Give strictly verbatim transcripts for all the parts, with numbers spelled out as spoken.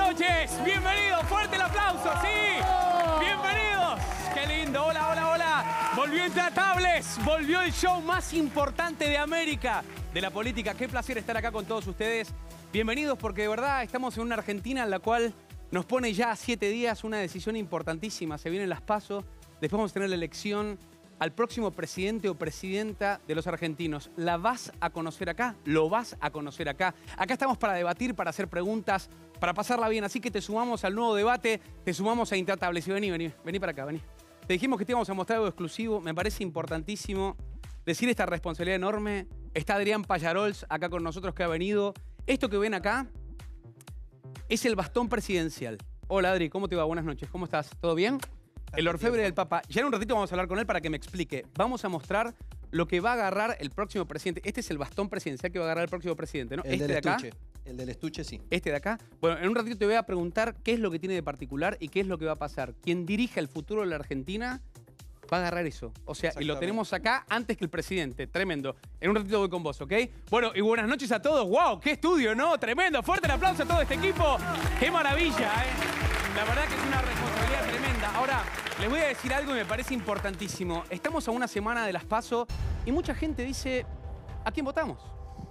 noches, bienvenidos, fuerte el aplauso, sí, bienvenidos, qué lindo, hola, hola, hola, volvió Intratables, volvió el show más importante de América, de la política, qué placer estar acá con todos ustedes, bienvenidos porque de verdad estamos en una Argentina en la cual nos pone ya a siete días una decisión importantísima, se vienen las PASO, después vamos a tener la elección al próximo presidente o presidenta de los argentinos. ¿La vas a conocer acá? ¿Lo vas a conocer acá? Acá estamos para debatir, para hacer preguntas, para pasarla bien. Así que te sumamos al nuevo debate, te sumamos a Intratables. Y vení, vení, vení para acá, vení. Te dijimos que te íbamos a mostrar algo exclusivo. Me parece importantísimo decir esta responsabilidad enorme. Está Adrián Pallarols acá con nosotros que ha venido. Esto que ven acá es el bastón presidencial. Hola Adri, ¿cómo te va? Buenas noches. ¿Cómo estás? ¿Todo bien? El orfebre del Papa. Ya en un ratito vamos a hablar con él para que me explique. Vamos a mostrar lo que va a agarrar el próximo presidente. Este es el bastón presidencial que va a agarrar el próximo presidente, ¿no? El este del de acá. estuche. El del estuche, sí. Este de acá. Bueno, en un ratito te voy a preguntar qué es lo que tiene de particular y qué es lo que va a pasar. Quien dirija el futuro de la Argentina va a agarrar eso. O sea, y lo tenemos acá antes que el presidente. Tremendo. En un ratito voy con vos, ¿ok? Bueno, y buenas noches a todos. ¡Wow! ¡Qué estudio, ¿no? Tremendo. Fuerte el aplauso a todo este equipo. ¡Qué maravilla, eh! La verdad que es una responsabilidad tremenda. Ahora, les voy a decir algo y me parece importantísimo. Estamos a una semana de las PASO y mucha gente dice, ¿a quién votamos?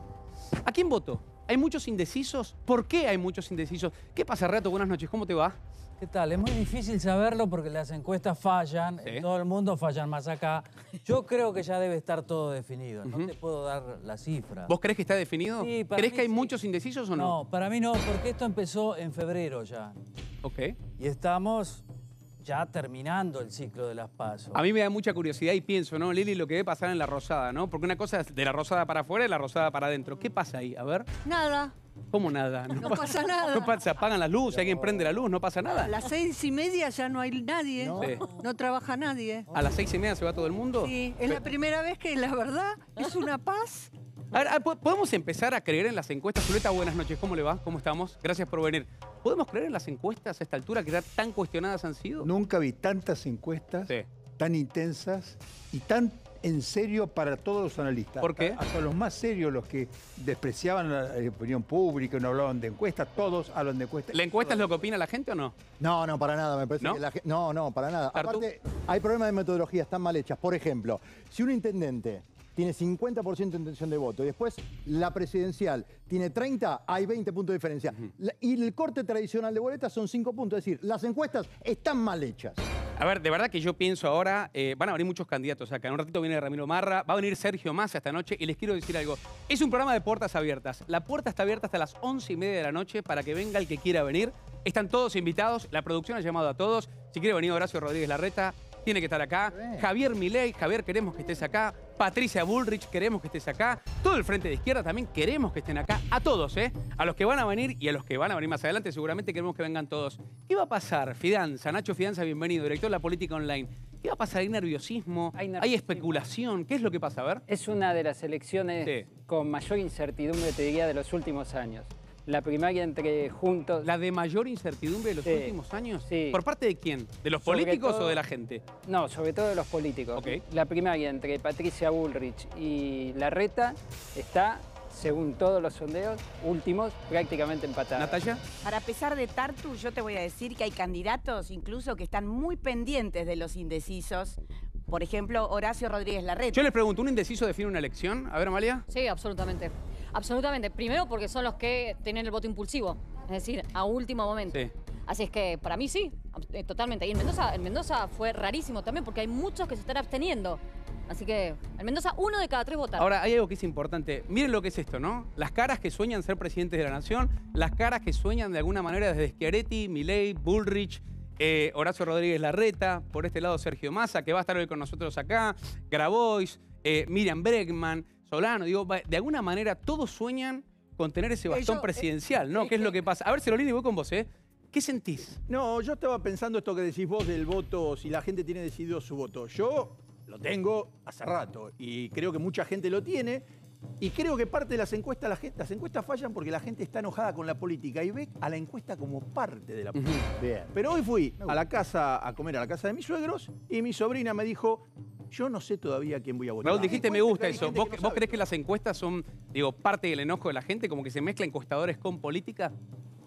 ¿A quién voto? ¿Hay muchos indecisos? ¿Por qué hay muchos indecisos? ¿Qué pasa, Renato? Buenas noches, ¿cómo te va? ¿Qué tal? Es muy difícil saberlo porque las encuestas fallan, Sí. en todo el mundo fallan más acá. Yo creo que ya debe estar todo definido, no Uh-huh. te puedo dar la cifra. ¿Vos creés que está definido? Sí, para ¿Crees mí que hay sí. muchos indecisos o no? No, para mí no, porque esto empezó en febrero ya. Ok. Y estamos ya terminando el ciclo de las PASO. A mí me da mucha curiosidad y pienso, ¿no, Lili, lo que debe pasar en la Rosada, ¿no? Porque una cosa es de la Rosada para afuera y la Rosada para adentro. ¿Qué pasa ahí? A ver. Nada, ¿Cómo nada? no pasa nada. No pasa, apagan las luces, alguien prende la luz, no pasa A nada. las seis y media ya no hay nadie, No. Sí. no trabaja nadie. ¿A las seis y media se va todo el mundo? Sí, es la primera vez que la verdad es una paz. A ver, a- ¿podemos empezar a creer en las encuestas? Zuleta, buenas noches, ¿cómo le va? ¿Cómo estamos? Gracias por venir. ¿Podemos creer en las encuestas a esta altura que ya tan cuestionadas han sido? Nunca vi tantas encuestas Sí. tan intensas y tan en serio para todos los analistas. ¿Por qué? Hasta, hasta los más serios, los que despreciaban la eh, opinión pública, no hablaban de encuestas, todos hablan de encuestas. ¿La encuesta es lo que opina la gente o no? No, no, para nada. Me parece ¿No? que la ge- No, no, para nada. ¿Tartu? Aparte, hay problemas de metodología, están mal hechas. Por ejemplo, si un intendente tiene cincuenta por ciento de intención de voto y después la presidencial tiene treinta, hay veinte puntos de diferencia. La- y el corte tradicional de boletas son cinco puntos. Es decir, las encuestas están mal hechas. A ver, de verdad que yo pienso ahora, eh, van a venir muchos candidatos acá. En un ratito viene Ramiro Marra, va a venir Sergio Massa esta noche y les quiero decir algo. Es un programa de puertas abiertas. La puerta está abierta hasta las once y media de la noche para que venga el que quiera venir. Están todos invitados, la producción ha llamado a todos. Si quiere venir Horacio Rodríguez Larreta, tiene que estar acá. Javier Milei, Javier, queremos que estés acá. Patricia Bullrich, queremos que estés acá. Todo el Frente de Izquierda también queremos que estén acá. A todos, ¿eh? A los que van a venir y a los que van a venir más adelante, seguramente queremos que vengan todos. ¿Qué va a pasar? Fidanza, Nacho Fidanza, bienvenido, director de la política online. ¿Qué va a pasar? ¿Hay nerviosismo? Hay ¿Hay nerviosismo. especulación? ¿Qué es lo que pasa? A ver. Es una de las elecciones Sí. con mayor incertidumbre, te diría, de los últimos años. La primaria entre Juntos... ¿La de mayor incertidumbre de los Sí. últimos años? Sí. ¿Por parte de quién? ¿De los Sobre políticos todo- o de la gente? No, sobre todo de los políticos. Ok. La primaria entre Patricia Bullrich y Larreta está, según todos los sondeos últimos, prácticamente empatada. ¿Natalia? Para a pesar de Tartu, yo te voy a decir que hay candidatos incluso que están muy pendientes de los indecisos. Por ejemplo, Horacio Rodríguez Larreta. Yo les pregunto, ¿un indeciso define una elección? A ver, Amalia. Sí, absolutamente. Absolutamente. Primero porque son los que tienen el voto impulsivo, es decir, a último momento. Sí. Así es que para mí sí, eh, totalmente. Y en Mendoza, en Mendoza fue rarísimo también porque hay muchos que se están absteniendo. Así que en Mendoza uno de cada tres votaron. Ahora, hay algo que es importante. Miren lo que es esto, ¿no? Las caras que sueñan ser presidentes de la nación, las caras que sueñan de alguna manera desde Schiaretti, Milei, Bullrich, eh, Horacio Rodríguez Larreta, por este lado Sergio Massa, que va a estar hoy con nosotros acá, Grabois, eh, Miriam Bregman, Solano. Digo, va- de alguna manera todos sueñan con tener ese bastón Ellos- presidencial, ¿no? ¿Qué es lo que pasa? A ver, Celolini, voy con vos, ¿eh? ¿Qué sentís? No, yo estaba pensando esto que decís vos del voto, si la gente tiene decidido su voto. Yo lo tengo hace rato y creo que mucha gente lo tiene. Y creo que parte de las encuestas, la gente, las encuestas fallan porque la gente está enojada con la política y ve a la encuesta como parte de la política. Bien. Pero hoy fui a la casa, a comer a la casa de mis suegros y mi sobrina me dijo, yo no sé todavía quién voy a votar. Raúl, dijiste me gusta Hay eso. gente ¿Vos, que no vos sabe. crees que las encuestas son, digo, parte del enojo de la gente? Como que se mezclan encuestadores con política.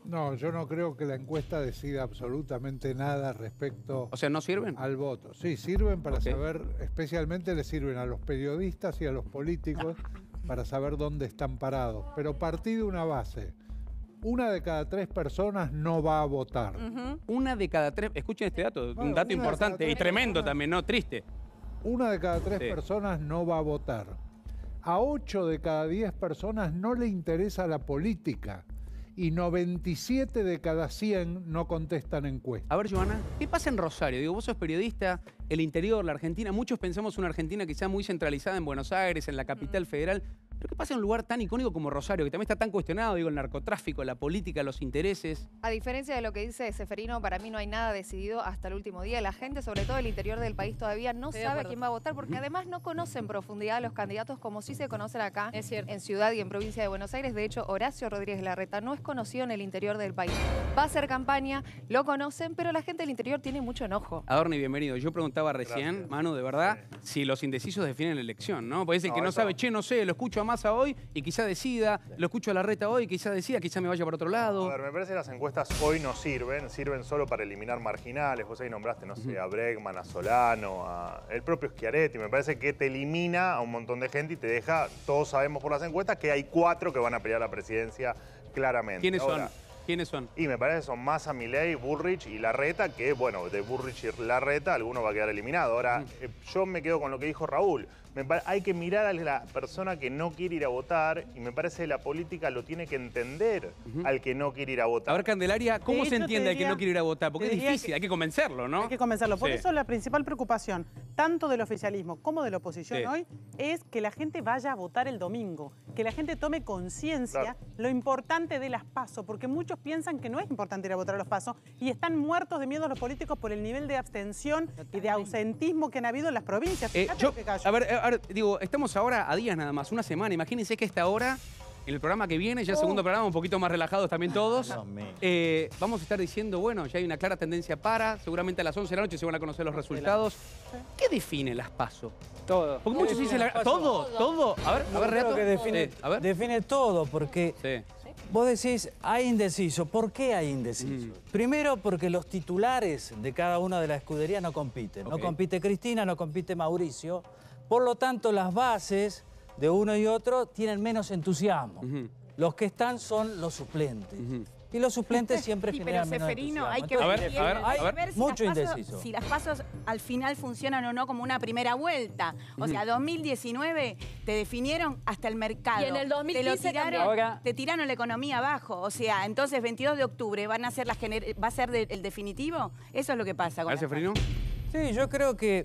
No, yo no creo que la encuesta decida absolutamente nada respecto... O sea, ¿no sirven? Al voto. Sí, sirven para Okay. saber, especialmente le sirven a los periodistas y a los políticos para saber dónde están parados. Pero partí de una base. Una de cada tres personas no va a votar. Ujú. Una de cada tres, escuchen este dato, un Bueno, dato una de importante cada y tres tremendo personas. también, ¿no? Triste. Una de cada tres Sí. personas no va a votar. A ocho de cada diez personas no le interesa la política. Y noventa y siete de cada cien no contestan encuestas. A ver, Joana, ¿qué pasa en Rosario? Digo, vos sos periodista, el interior, la Argentina. Muchos pensamos una Argentina quizá muy centralizada en Buenos Aires, en la capital federal. Pero ¿qué pasa en un lugar tan icónico como Rosario, que también está tan cuestionado? Digo, el narcotráfico, la política, los intereses. A diferencia de lo que dice Seferino, para mí no hay nada decidido hasta el último día. La gente, sobre todo el interior del país, todavía no Estoy de sabe acuerdo. quién va a votar porque además no conoce en profundidad a los candidatos como sí se conocen acá Es cierto. en Ciudad y en Provincia de Buenos Aires. De hecho, Horacio Rodríguez Larreta no es conocido en el interior del país. Va a hacer campaña, lo conocen, pero la gente del interior tiene mucho enojo. Adorni, bienvenido. Yo preguntaba recién, Gracias. Manu, de verdad, si los indecisos definen la elección, ¿no? Porque es el No, que no eso- sabe, che, no sé, lo escucho a Massa hoy y quizá decida, lo escucho a Larreta hoy y quizá decida, quizá me vaya para otro lado. A ver, me parece que las encuestas hoy no sirven, sirven solo para eliminar marginales. Vos ahí nombraste, no sé, a Bregman, a Solano, a el propio Schiaretti. Me parece que te elimina a un montón de gente y te deja, todos sabemos por las encuestas, que hay cuatro que van a pelear la presidencia claramente. ¿Quiénes Ahora, son? ¿Quiénes son? Y me parece que son Massa, Milei, Bullrich y Larreta, que bueno, de Bullrich y Larreta alguno va a quedar eliminado. Ahora, eh, yo me quedo con lo que dijo Raúl. Me pare- hay que mirar a la persona que no quiere ir a votar y me parece que la política lo tiene que entender al que no quiere ir a votar. A ver, Candelaria, ¿cómo De se hecho, entiende te al que diría- no quiere ir a votar? Porque te es diría difícil, que- hay que convencerlo, ¿no? Hay que convencerlo. Por Sí. eso la principal preocupación, tanto del oficialismo como de la oposición Sí. hoy, es que la gente vaya a votar el domingo, que la gente tome conciencia Claro. lo importante de las PASO, porque muchos piensan que no es importante ir a votar a los PASO y están muertos de miedo los políticos por el nivel de abstención y de ausentismo que han habido en las provincias. Eh, Fíjate yo, lo que cayó. a ver, a ver, digo, estamos ahora a días nada más, una semana. Imagínense que a esta hora, en el programa que viene, ya Oh. segundo programa, un poquito más relajados también todos, eh, vamos a estar diciendo, bueno, ya hay una clara tendencia para, seguramente a las once de la noche se van a conocer los resultados. ¿Qué define las PASO? Todo. Porque muchos dicen, la- ¿todo? ¿Todo? A ver, a Yo ver, creo Reato. que define, Sí, a ver. define todo, porque Sí. vos decís, hay indeciso. ¿Por qué hay indeciso? Mm. Primero, porque los titulares de cada una de las escuderías no compiten. Ok. No compite Cristina, no compite Mauricio. Por lo tanto, las bases de uno y otro tienen menos entusiasmo. Ujú. Los que están son los suplentes. Ujú. Y los suplentes siempre Sí, pero generan menos Seferino, entusiasmo. hay que A Entonces, ver, bien, a ver, hay a que ver. ver si Mucho las pasos- indeciso. si las pasos al final funcionan o no como una primera vuelta. O sea, dos mil diecinueve te definieron hasta el mercado. Y en el dos mil te lo quince tiraron, también. Ahora- te tiraron la economía abajo. O sea, entonces veintidós de octubre van a ser la gener- va a ser de- el definitivo. Eso es lo que pasa con ¿A ver, las Seferino? Sí, yo creo que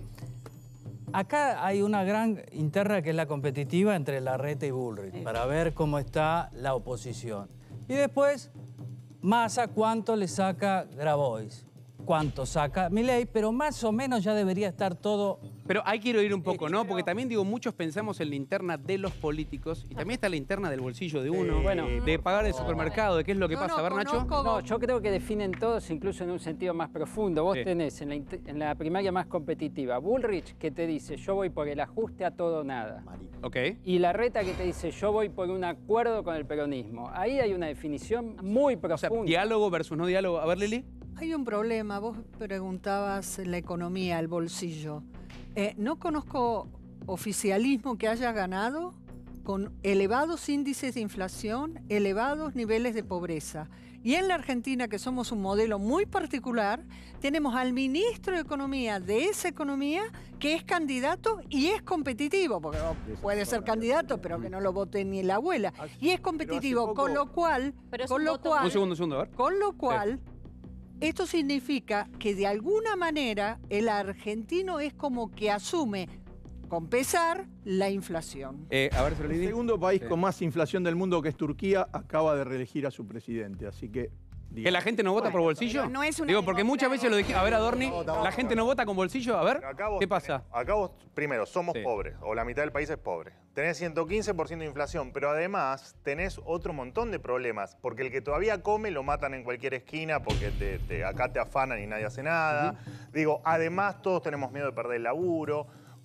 acá hay una gran interna que es la competitiva entre Larreta y Bullrich, para ver cómo está la oposición. Y después, Massa, cuánto le saca Grabois, cuánto saca Milei, pero más o menos ya debería estar todo... Pero hay que ir un poco, ¿no? Porque también, digo, muchos pensamos en la interna de los políticos y también está la interna del bolsillo de uno, Bueno. de pagar el supermercado, de qué es lo que Yo pasa. no A ver, Nacho. conozco- No, yo creo que definen todos, incluso en un sentido más profundo. Vos Sí. tenés en la, int- en la primaria más competitiva Bullrich, que te dice yo voy por el ajuste a todo o nada. Ok. Y Larreta, que te dice yo voy por un acuerdo con el peronismo. Ahí hay una definición muy O sea, profunda. diálogo versus no diálogo. A ver, Lili. Hay un problema, vos preguntabas la economía, el bolsillo. Eh, no conozco oficialismo que haya ganado con elevados índices de inflación, elevados niveles de pobreza. Y en la Argentina, que somos un modelo muy particular, tenemos al ministro de Economía de esa economía que es candidato y es competitivo, porque puede ser candidato, pero que no lo vote ni la abuela. Y es competitivo, con lo cual, Pero es con un lo voto- cual, Un segundo, un segundo, a ver. con lo cual, esto significa que de alguna manera el argentino es como que asume con pesar la inflación. Eh, a ver, El Lili. segundo país Sí. con más inflación del mundo, que es Turquía, acaba de reelegir a su presidente. Así que... ¿Que la gente no vota por bolsillo? pero no es una Digo, porque muchas veces lo dije. A ver, Adorni, No, no, la gente no vota con bolsillo. A ver, Acá vos ¿qué pasa? tenés- acá vos, primero, somos Sí. pobres, o la mitad del país es pobre. Tenés ciento quince por ciento de inflación, pero además tenés otro montón de problemas, porque el que todavía come lo matan en cualquier esquina, porque te- te- acá te afanan y nadie hace nada. Digo, además todos tenemos miedo de perder el laburo.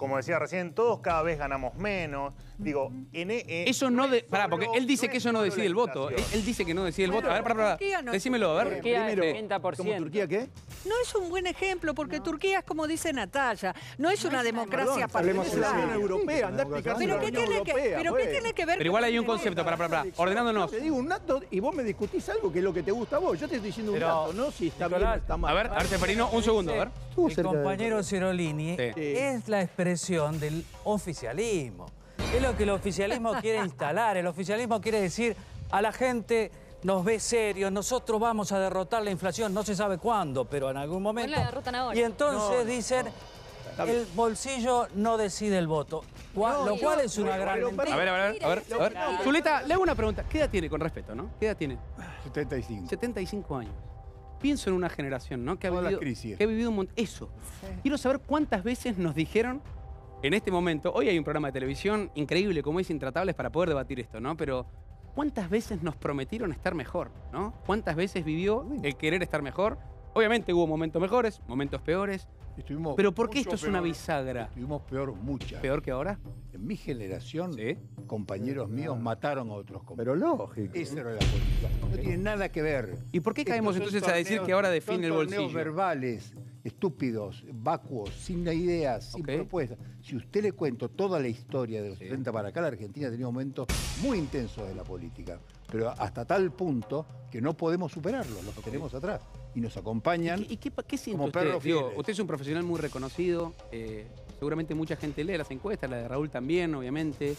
como decía recién, todos cada vez ganamos menos. Digo, en, en, Eso no... De, pará, porque él dice que eso no decide el voto. Él, él dice que no decide el voto. A ver, pará, pará. Turquía no- Decímelo, a ver. Turquía Primero, treinta por ciento. ¿Cómo Turquía qué? No es un buen ejemplo, porque Turquía es como dice Natalia, no es una democracia Hablemos de la Unión particular. Europea, andá a explicar Pero la ¿qué Unión tiene que, Europea, pero pues. ¿qué tiene que ver Pero igual con hay un el concepto, pará, pará, pará. Ordenándonos. Te digo un dato y vos me discutís algo que es lo que te gusta a vos. Yo te estoy diciendo un Pero, dato, no si está bien Nicolás, o está mal. A ver, a ver, Ceferino, un segundo, a ver. Estuvo El cerca de- compañero Cirolini Sí. es la expresión del oficialismo. Es lo que el oficialismo quiere instalar. El oficialismo quiere decir a la gente, nos ve serios, nosotros vamos a derrotar la inflación, no se sabe cuándo, pero en algún momento. la derrotan ahora. Y entonces No, no, dicen, Está el bien. bolsillo no decide el voto. Cua- No, lo no, cual es una pero- gran pero mentira. A ver, a ver, a ver. A ver, a ver. Zuleta, le hago una pregunta. ¿Qué edad tiene, con respeto, no? ¿Qué edad tiene? setenta y cinco. setenta y cinco años. Pienso en una generación, ¿no? Que ha Todas las vivido, crisis. que ha vivido un montón. Eso. Quiero saber cuántas veces nos dijeron en este momento. Hoy hay un programa de televisión increíble como es Intratables para poder debatir esto, ¿no? Pero ¿cuántas veces nos prometieron estar mejor, ¿no? ¿Cuántas veces vivió el querer estar mejor? Obviamente hubo momentos mejores, momentos peores. Estuvimos Pero ¿por qué mucho esto es una peor. bisagra? Estuvimos peor, muchas. ¿Peor que ahora? En mi generación, Sí. compañeros míos mataron a otros compañeros. Pero lógico. Esa era la política. No tiene nada que ver. ¿Y por qué caemos Estos son entonces a decir torneos- que ahora son define el torneos bolsillo? verbales, estúpidos, vacuos, sin ideas, sin Ok. propuestas. Si usted le cuento toda la historia de los setenta para acá, la Argentina ha tenido momentos muy intensos de la política, pero hasta tal punto que no podemos superarlos, los que tenemos atrás. Y nos acompañan ¿Y qué, qué siente como usted? perros Digo, fieles. usted es un profesional muy reconocido, eh, seguramente mucha gente lee las encuestas, la de Raúl también, obviamente.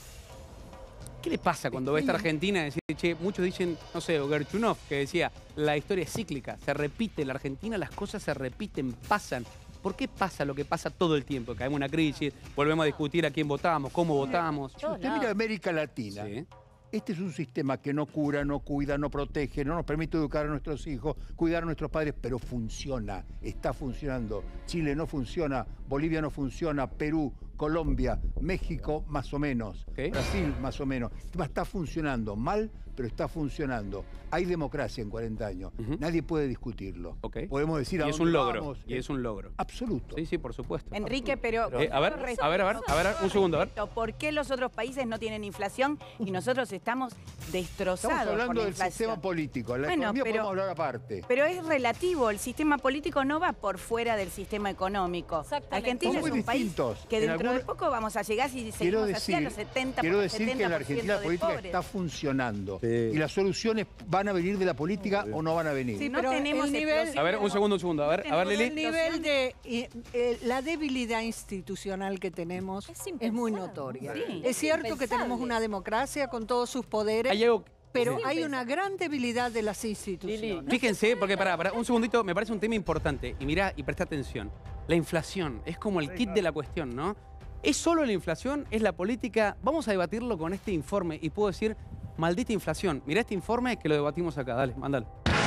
¿Qué le pasa cuando ve esta Argentina? Decir, che, muchos dicen, no sé, o Gerchunov, que decía, la historia es cíclica, se repite, la Argentina las cosas se repiten, pasan. ¿Por qué pasa lo que pasa todo el tiempo? Caemos en una crisis, volvemos a discutir a quién votamos, cómo votamos. Si usted mira América Latina, Sí. este es un sistema que no cura, no cuida, no protege, no nos permite educar a nuestros hijos, cuidar a nuestros padres, pero funciona, está funcionando. Chile no funciona, Bolivia no funciona, Perú, Colombia, México más o menos, Ok. Brasil más o menos. El sistema está funcionando mal, pero está funcionando. Hay democracia en cuarenta años, Ujú. nadie puede discutirlo. Ok. Podemos decir a Y es dónde un logro, vamos. y es un logro. Absoluto. Sí, sí, por supuesto. Enrique, pero... Eh, a ver, a ver, a ver, a ver, un segundo, a ver. ¿Por qué los otros países no tienen inflación y nosotros estamos destrozados Estamos por hablando la del inflación? sistema político, la Bueno, economía pero- podemos hablar aparte. Pero es relativo, el sistema político no va por fuera del sistema económico. Exactamente. Argentina Son es muy un país distintos. que En dentro algún- de poco vamos a llegar si Quiero seguimos así a decir, los setenta quiero decir que en la Argentina la de política pobres. está funcionando. Sí. Y las soluciones van a venir de la política o no van a venir. Sí, No pero tenemos el nivel, explosión. A ver, un segundo, un segundo. A ver, a ver, el Lili. nivel de eh, eh, la debilidad institucional que tenemos Es es, impensable. muy notoria. Sí. Es cierto que Impensable. tenemos una democracia con todos sus poderes, Hay algo... pero Sí. hay una gran debilidad de las instituciones. Lili, Fíjense, porque pará, pará, un segundito, me parece un tema importante. Y mirá, y presta atención. La inflación es como el kit de la cuestión, ¿no? ¿Es solo la inflación? ¿Es la política? Vamos a debatirlo con este informe y puedo decir, maldita inflación. Mirá este informe que lo debatimos acá. Dale, mándalo.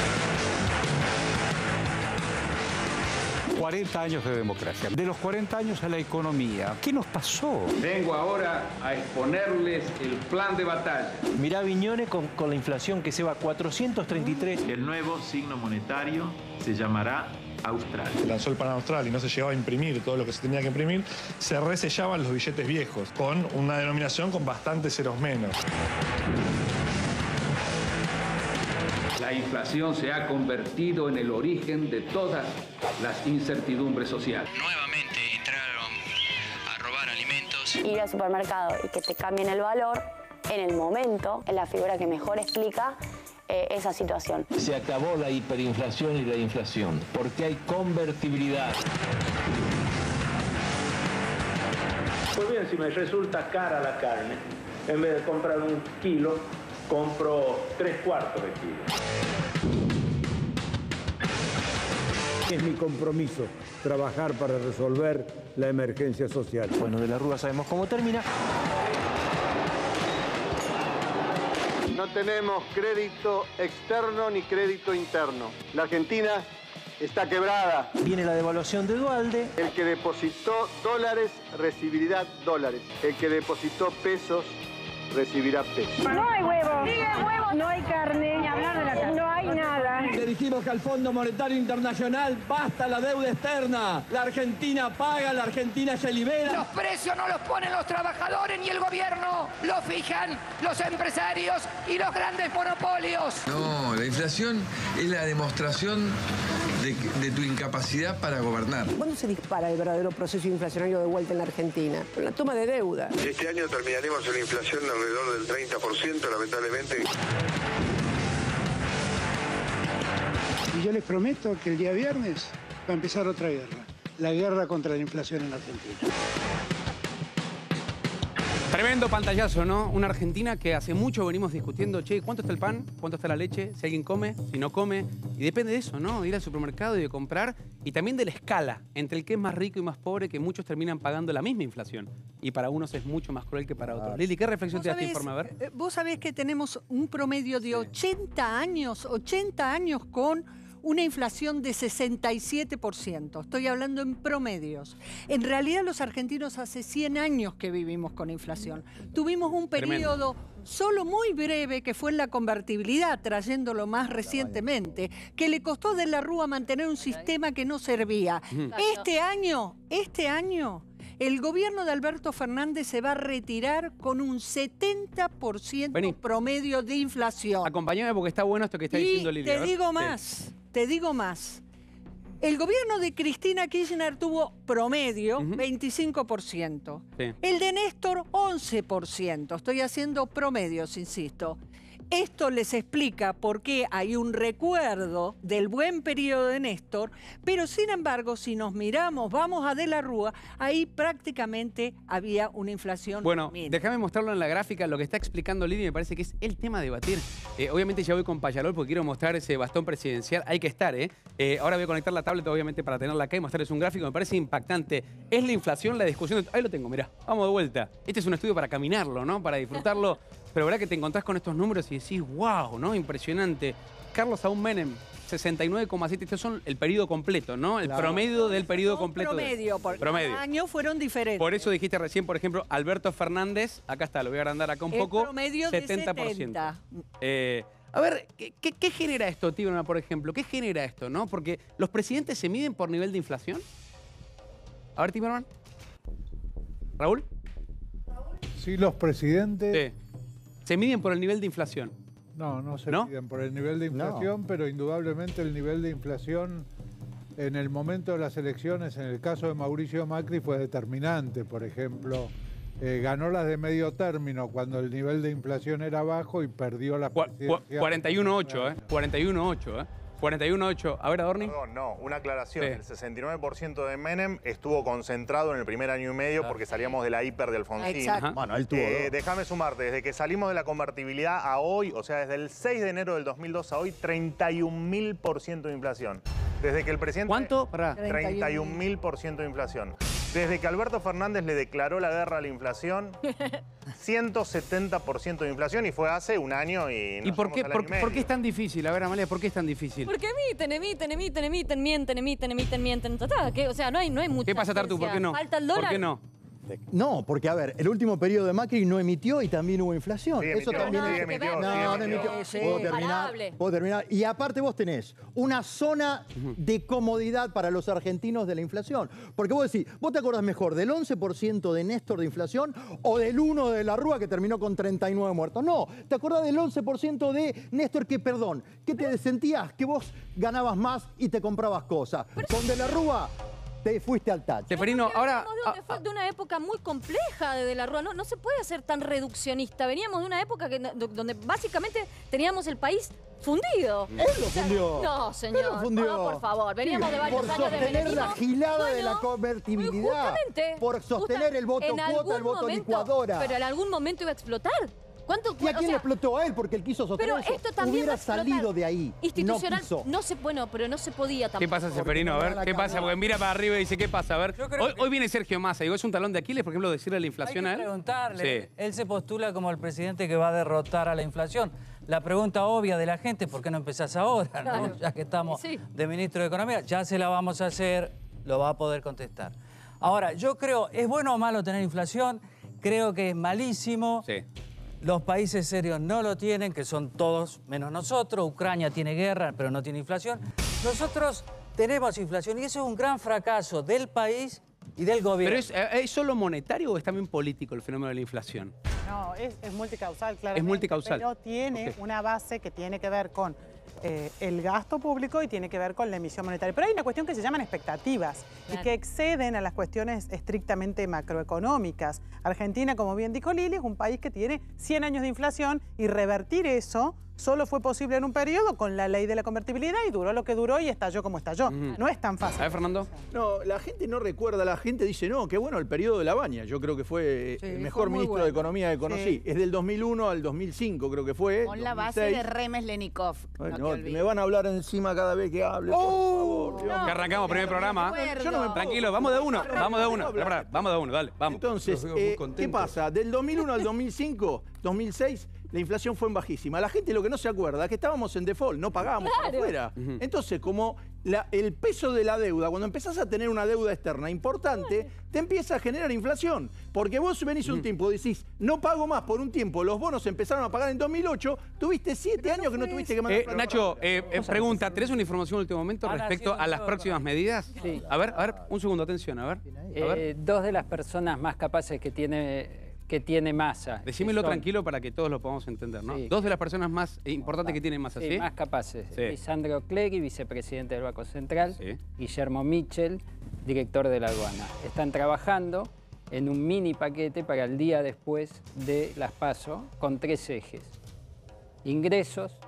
cuarenta años de democracia. De los cuarenta años a la economía, ¿qué nos pasó? Vengo ahora a exponerles el plan de batalla. Mirá Viñone con, con la inflación que se va a cuatrocientos treinta y tres. El nuevo signo monetario se llamará Austral. Se lanzó el plan austral y no se llegaba a imprimir todo lo que se tenía que imprimir, se resellaban los billetes viejos con una denominación con bastantes ceros menos. La inflación se ha convertido en el origen de todas las incertidumbres sociales. Nuevamente entraron a robar alimentos. Ir al supermercado y que te cambien el valor en el momento es la figura que mejor explica eh, esa situación. Se acabó la hiperinflación y la inflación, porque hay convertibilidad. Pues bien, si me resulta cara la carne, en vez de comprar un kilo, compro tres cuartos de kilo. Es mi compromiso trabajar para resolver la emergencia social. Bueno, de la Rúa sabemos cómo termina. No tenemos crédito externo ni crédito interno. La Argentina está quebrada. Viene la devaluación de Duhalde. El que depositó dólares recibirá dólares. El que depositó pesos recibirá peso. No hay huevo. huevo. No hay carne. Ni hablar de la carne. No hay nada. Le dijimos que al Fondo Monetario Internacional basta la deuda externa. La Argentina paga, la Argentina se libera. Los precios no los ponen los trabajadores ni el gobierno. Los fijan los empresarios y los grandes monopolios. No, la inflación es la demostración de, de tu incapacidad para gobernar. ¿Cuándo se dispara el verdadero proceso inflacionario de vuelta en la Argentina? Con la toma de deuda. Este año terminaremos una inflación de alrededor del treinta por ciento, lamentablemente. Y yo les prometo que el día viernes va a empezar otra guerra. La guerra contra la inflación en Argentina. Tremendo pantallazo, ¿no? Una Argentina que hace mucho venimos discutiendo, che, ¿cuánto está el pan? ¿Cuánto está la leche? Si alguien come, si no come. Y depende de eso, ¿no? De ir al supermercado y de comprar. Y también de la escala entre el que es más rico y más pobre, que muchos terminan pagando la misma inflación. Y para unos es mucho más cruel que para otros. Ah. Lili, ¿qué reflexión ¿Vos te da este sabés, informe? A ver. eh, Vos sabés que tenemos un promedio de ochenta años, ochenta años con una inflación de sesenta y siete por ciento. Estoy hablando en promedios. En realidad los argentinos hace cien años que vivimos con inflación. Tuvimos un periodo Tremendo. solo muy breve que fue en la convertibilidad, trayéndolo más recientemente, que le costó de la Rúa mantener un sistema que no servía. Ujú. Este año, este año, el gobierno de Alberto Fernández se va a retirar con un setenta por ciento Vení. promedio de inflación. Acompáñame porque está bueno esto que está diciendo Y Lili. a te ver. digo Sí. más, te digo más. El gobierno de Cristina Kirchner tuvo promedio veinticinco por ciento. Sí. El de Néstor, once por ciento. Estoy haciendo promedios, insisto. Esto les explica por qué hay un recuerdo del buen periodo de Néstor, pero sin embargo, si nos miramos, vamos a De la Rúa, ahí prácticamente había una inflación Bueno, mínima. déjame mostrarlo en la gráfica. Lo que está explicando Lili me parece que es el tema a debatir. Eh, obviamente ya voy con Payalol porque quiero mostrar ese bastón presidencial. Hay que estar, ¿eh? Eh, Ahora voy a conectar la tablet, obviamente, para tenerla acá y mostrarles un gráfico. Me parece impactante. Es la inflación, la discusión. De... Ahí lo tengo, mirá. Vamos de vuelta. Este es un estudio para caminarlo, ¿no? Para disfrutarlo. Pero verdad que te encontrás con estos números y decís, wow, ¿no? Impresionante. Carlos Saúl Menem, sesenta y nueve coma siete. Estos son el periodo completo, ¿no? El Claro. promedio del periodo No, completo. de- promedio, porque promedio. cada año fueron diferentes. Por eso dijiste recién, por ejemplo, Alberto Fernández, acá está, lo voy a agrandar acá un El poco, promedio de setenta por ciento. setenta. Eh, a ver, ¿qué, qué, qué genera esto, Tiberman, por ejemplo? ¿Qué genera esto, no? Porque los presidentes se miden por nivel de inflación. A ver, Tiberman. ¿Raúl? Sí, los presidentes... Sí. Se miden por el nivel de inflación. No, no se ¿No? miden por el nivel de inflación, pero indudablemente el nivel de inflación en el momento de las elecciones, en el caso de Mauricio Macri, fue determinante. Por ejemplo, eh, ganó las de medio término cuando el nivel de inflación era bajo y perdió la presidencia. cuarenta y uno coma ocho, ¿eh? cuarenta y uno coma ocho, ¿eh? cuarenta y uno coma ocho. A ver, Adorni. Perdón, no, una aclaración. Sí. El sesenta y nueve por ciento de Menem estuvo concentrado en el primer año y medio porque salíamos de la hiper de Alfonsín. Exacto. Ajá. Bueno, él tuvo Eh, dos. déjame sumarte, desde que salimos de la convertibilidad a hoy, o sea, desde el seis de enero del dos mil dos a hoy, treinta y un mil por ciento de inflación. Desde que el presidente... ¿Cuánto? Pará. treinta y un mil por ciento de inflación. Desde que Alberto Fernández le declaró la guerra a la inflación, ciento setenta por ciento de inflación y fue hace un año y... ¿Y nos por llevamos qué, al por, año y por qué medio. es tan difícil? A ver, Amalia, ¿por qué es tan difícil? Porque emiten, emiten, emiten, emiten, mienten, emiten, emiten, mienten. Tata, ¿qué? O sea, no hay, no hay mucha ¿Qué pasa, Tartu? ¿Por qué no? Falta el dólar. ¿Por qué no? No, porque a ver, el último periodo de Macri no emitió y también hubo inflación. Sí, Eso emitió, también sí, es... emitió, sí, no, no emitió. emitió. Sí, Puedo terminar. imparable. Puedo terminar. Y aparte vos tenés una zona de comodidad para los argentinos de la inflación. Porque vos decís, ¿vos te acordás mejor del once por ciento de Néstor de inflación o del uno de la Rúa que terminó con treinta y nueve muertos? No, ¿te acordás del once por ciento de Néstor que, perdón, que te sentías que vos ganabas más y te comprabas cosas? Con de la Rúa te fuiste al tacho. Teferino, ahora... Veníamos de, de- de una época muy compleja de, de la Rúa. No, no se puede ser tan reduccionista. Veníamos de una época que, no- donde básicamente teníamos el país fundido. Él lo fundió. No, señor. Él lo fundió. No, por favor. Veníamos Sí, de varios por años de sostener menemismo. la gilada de la Bueno, convertibilidad. justamente, por sostener justa- el voto en cuota, algún el voto momento- licuadora. Pero en algún momento iba a explotar. ¿Cuánto? ¿Y a o quién sea, le explotó? A él, porque él quiso sostener Pero eso. esto también Hubiera va a explotar. salido de ahí. Institucional. No quiso. No se, bueno, pero no se podía tampoco. ¿Qué pasa, Seferino? A ver, ¿qué pasa? Porque mira para arriba y dice, ¿qué pasa? A ver, hoy, hoy viene Sergio Massa. Digo, ¿es un talón de Aquiles, por ejemplo, decirle la inflación Hay a que él? preguntarle. Sí. Él se postula como el presidente que va a derrotar a la inflación. La pregunta obvia de la gente, ¿por qué no empezás ahora? ¿no? Claro. Ya que estamos Sí. de ministro de Economía, ya se la vamos a hacer, lo va a poder contestar. Ahora, yo creo, ¿es bueno o malo tener inflación? Creo que es malísimo. Sí. Los países serios no lo tienen, que son todos menos nosotros. Ucrania tiene guerra, pero no tiene inflación. Nosotros tenemos inflación y eso es un gran fracaso del país y del gobierno. ¿Pero es, es solo monetario o es también político el fenómeno de la inflación? No, es, es multicausal, claro. Es multicausal. Pero tiene Okay. una base que tiene que ver con eh, el gasto público y tiene que ver con la emisión monetaria. Pero hay una cuestión que se llaman expectativas Claro. y que exceden a las cuestiones estrictamente macroeconómicas. Argentina, como bien dijo Lili, es un país que tiene cien años de inflación y revertir eso solo fue posible en un periodo con la ley de la convertibilidad y duró lo que duró y estalló como estalló. Ujú. No es tan fácil. A ver, Fernando. No, la gente no recuerda, la gente dice, no, qué bueno el periodo de La Baña. Yo creo que fue Sí, el fue mejor muy ministro bueno. de Economía que conocí. Sí. Es del dos mil uno al dos mil cinco, creo que fue. Con la dos mil base seis. de Remes Lenikov. Bueno, no te olvides. me van a hablar encima cada vez que hable, por favor. Dios. Que arrancamos primer programa. Yo no me Tranquilo, vamos de uno, vamos de uno. Pará, pará, Vamos de uno, dale, vamos. Entonces, eh, ¿qué pasa? Del dos mil uno al dos mil cinco, dos mil seis, la inflación fue bajísima. La gente lo que no se acuerda es que estábamos en default, no pagábamos para Claro. afuera. Entonces, como la- el peso de la deuda, cuando empezás a tener una deuda externa importante, te empieza a generar inflación. Porque vos venís un tiempo, decís, no pago más por un tiempo, los bonos empezaron a pagar en dos mil ocho, tuviste siete años que no tuviste que mandar Eh, plata Nacho, para eh, eh, pregunta, ¿tenés una información en último momento Han respecto nacido a las nuevos próximas medidas? Sí. A ver, a ver, un segundo, atención, a ver. A ver. Eh, dos de las personas más capaces que tiene, que tiene Massa. Decímelo que son- tranquilo para que todos lo podamos entender, ¿no? Sí. Dos de las personas más importantes que tienen más Sí, así. más capaces. Sí. Lisandro Clegui, vicepresidente del Banco Central. Sí. Guillermo Michel, director de la aduana. Están trabajando en un mini paquete para el día después de las PASO con tres ejes. Ingresos,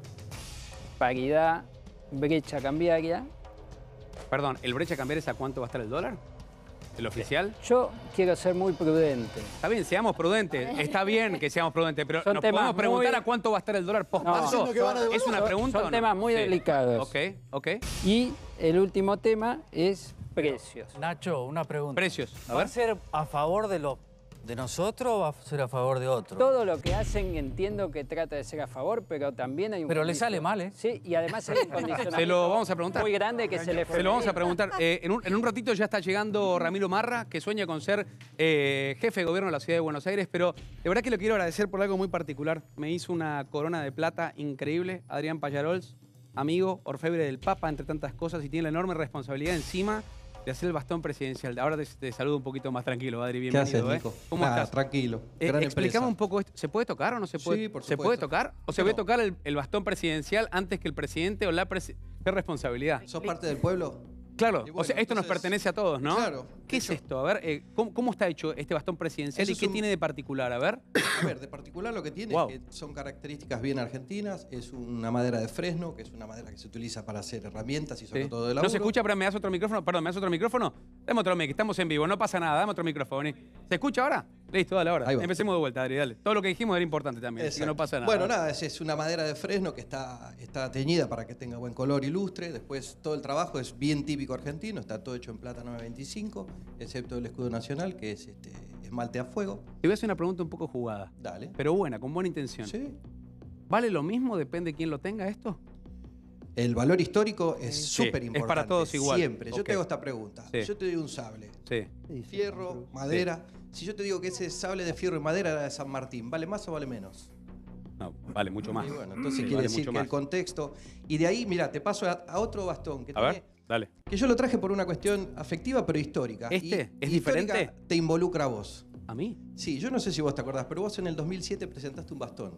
paridad, brecha cambiaria. Perdón, ¿el brecha cambiar es a cuánto va a estar el dólar? ¿El oficial? Yo quiero ser muy prudente. Está bien, seamos prudentes. Está bien que seamos prudentes, pero Son ¿nos temas podemos preguntar muy- a cuánto va a estar el dólar post No, paso? son- ¿Es una son- pregunta son o no? temas muy Sí. delicados. Ok, ok. Y el último tema es precios. Nacho, una pregunta. Precios. A ¿Va ver. a ser a favor de los de nosotros o va a ser a favor de otros? Todo lo que hacen entiendo que trata de ser a favor, pero también hay un... Pero le condicio- sale mal, ¿eh? Sí, y además hay un condicionamiento Se lo vamos a preguntar. muy grande que se le... Se lo vamos a preguntar. Eh, en, un, en un ratito ya está llegando Ramiro Marra, que sueña con ser eh, jefe de gobierno de la ciudad de Buenos Aires, pero de verdad que lo quiero agradecer por algo muy particular. Me hizo una corona de plata increíble, Adrián Pallarols, amigo, orfebre del Papa, entre tantas cosas, y tiene la enorme responsabilidad encima de hacer el bastón presidencial. Ahora te, te saludo un poquito más tranquilo, Adri, ¿Qué bienvenido. haces, Nico? ¿eh? ¿Cómo Nada, estás? tranquilo. Eh, Gran explícame empresa. un poco esto. ¿Se puede tocar o no se puede? Sí, por ¿Se puede supuesto. tocar? ¿O se No. puede tocar el, el bastón presidencial antes que el presidente o la presidencia? ¿Qué responsabilidad? ¿Sos parte del pueblo? Claro, Y bueno, o sea, esto nos entonces- pertenece a todos, ¿no? Claro. ¿Qué es esto? A ver, eh, ¿cómo, cómo está hecho este bastón presidencial Eso y es qué un- tiene de particular? A ver. A ver, de particular lo que tiene Wow. es que son características bien argentinas. Es una madera de fresno, que es una madera que se utiliza para hacer herramientas y sobre Sí. todo de laburo. ¿No se escucha, pero me das otro micrófono? Perdón, ¿me das otro micrófono? Dame otro mic, estamos en vivo, no pasa nada, dame otro micrófono. vení. ¿Se escucha ahora? Listo, dale, ahora. Ahí va. Empecemos de vuelta, Adri, dale. Todo lo que dijimos era importante también, así que no Exacto. pasa nada. Bueno, nada, es, es una madera de fresno que está, está teñida para que tenga buen color y lustre. Después todo el trabajo es bien típico argentino, está todo hecho en plata nueve veinticinco, excepto el escudo nacional, que es este, esmalte a fuego. Te voy a hacer una pregunta un poco jugada. Dale. Pero buena, con buena intención. Sí. ¿Vale lo mismo? ¿Depende de quién lo tenga esto? El valor histórico es Sí, súper es importante. para todos igual. Siempre. Yo Ok. te hago esta pregunta. Sí. Yo te doy un sable. Sí. Fierro, madera. Si yo te digo que ese sable de fierro y madera era de San Martín, ¿vale más o vale menos? No, vale mucho más. Y bueno, entonces Sí, quiere vale decir mucho que el más. contexto. Y de ahí, mira, te paso a, a otro bastón que A tiene- ver, dale. que yo lo traje por una cuestión afectiva pero histórica. ¿Este? Y- ¿Es y histórica diferente? Te involucra a vos. ¿A mí? Sí, yo no sé si vos te acordás, pero vos en el dos mil siete presentaste un bastón.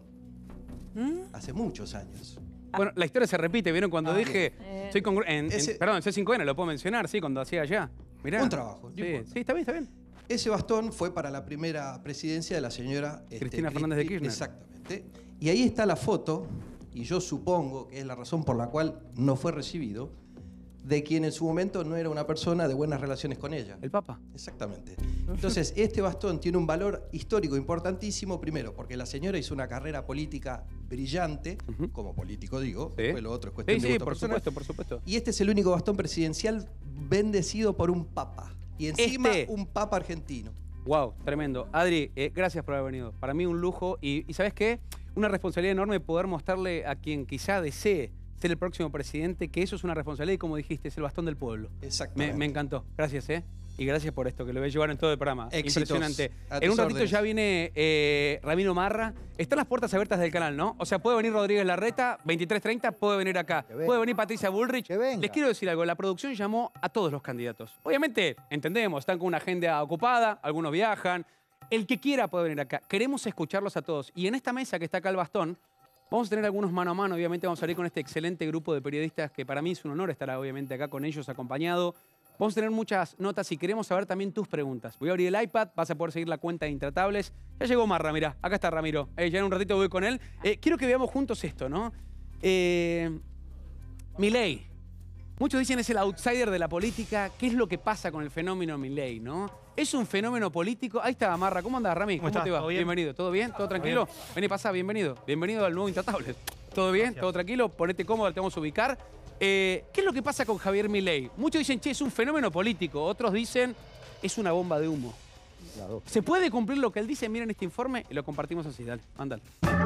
Hace muchos años. Bueno, la historia se repite, ¿vieron? Cuando Ah, dije, bien. soy congru- en, en- Ese- perdón, en C cinco N lo puedo mencionar, sí, cuando hacía allá. Mirá. Un trabajo, no Sí, importa. sí, está bien, está bien. Ese bastón fue para la primera presidencia de la señora este, Cristina Fernández de Kirchner. Exactamente. Y ahí está la foto, y yo supongo que es la razón por la cual no fue recibido, de quien en su momento no era una persona de buenas relaciones con ella. El Papa. Exactamente. Entonces, este bastón tiene un valor histórico importantísimo, primero, porque la señora hizo una carrera política brillante, como político digo, Sí. después lo otro es cuestión Sí, de sí, voto por personal. supuesto, por supuesto. Y este es el único bastón presidencial bendecido por un papa. Y encima Este. un papa argentino. Wow, tremendo. Adri, eh, gracias por haber venido. Para mí un lujo y, y ¿sabes qué? Una responsabilidad enorme poder mostrarle a quien quizá desee ser el próximo presidente que eso es una responsabilidad y como dijiste, es el bastón del pueblo. Exactamente. Me, me encantó. Gracias, ¿eh? Y gracias por esto, que lo voy a llevar en todo el programa. Éxitos. Impresionante. A En tus un ratito órdenes. ya viene eh, Ramiro Marra. Están las puertas abiertas del canal, ¿no? O sea, puede venir Rodríguez Larreta, veintitrés treinta, puede venir acá. Puede venir Patricia Bullrich. Les quiero decir algo, la producción llamó a todos los candidatos. Obviamente, entendemos, están con una agenda ocupada, algunos viajan. El que quiera puede venir acá. Queremos escucharlos a todos. Y en esta mesa que está acá al bastón, vamos a tener algunos mano a mano. Obviamente vamos a salir con este excelente grupo de periodistas que para mí es un honor estar obviamente acá con ellos acompañado. Vamos a tener muchas notas y queremos saber también tus preguntas. Voy a abrir el iPad, vas a poder seguir la cuenta de Intratables. Ya llegó Marra, mirá, acá está Ramiro. Eh, ya en un ratito voy con él. Eh, quiero que veamos juntos esto, ¿no? Eh, Milei. Muchos dicen es el outsider de la política. ¿Qué es lo que pasa con el fenómeno Milei, no? ¿Es un fenómeno político? Ahí está Marra. ¿Cómo andás, Rami? ¿Cómo, ¿Cómo te va? ¿Todo bien? Bienvenido. ¿Todo bien? ¿Todo tranquilo? bien. Vení, pasá, bienvenido. Bienvenido al nuevo Intratables. ¿Todo bien? ¿Todo tranquilo? Ponete cómodo, te vamos a ubicar. Eh, ¿Qué es lo que pasa con Javier Milei? Muchos dicen, che, es un fenómeno político. Otros dicen, es una bomba de humo. Claro. ¿Se puede cumplir lo que él dice? Miren este informe y lo compartimos así. Dale, ándale.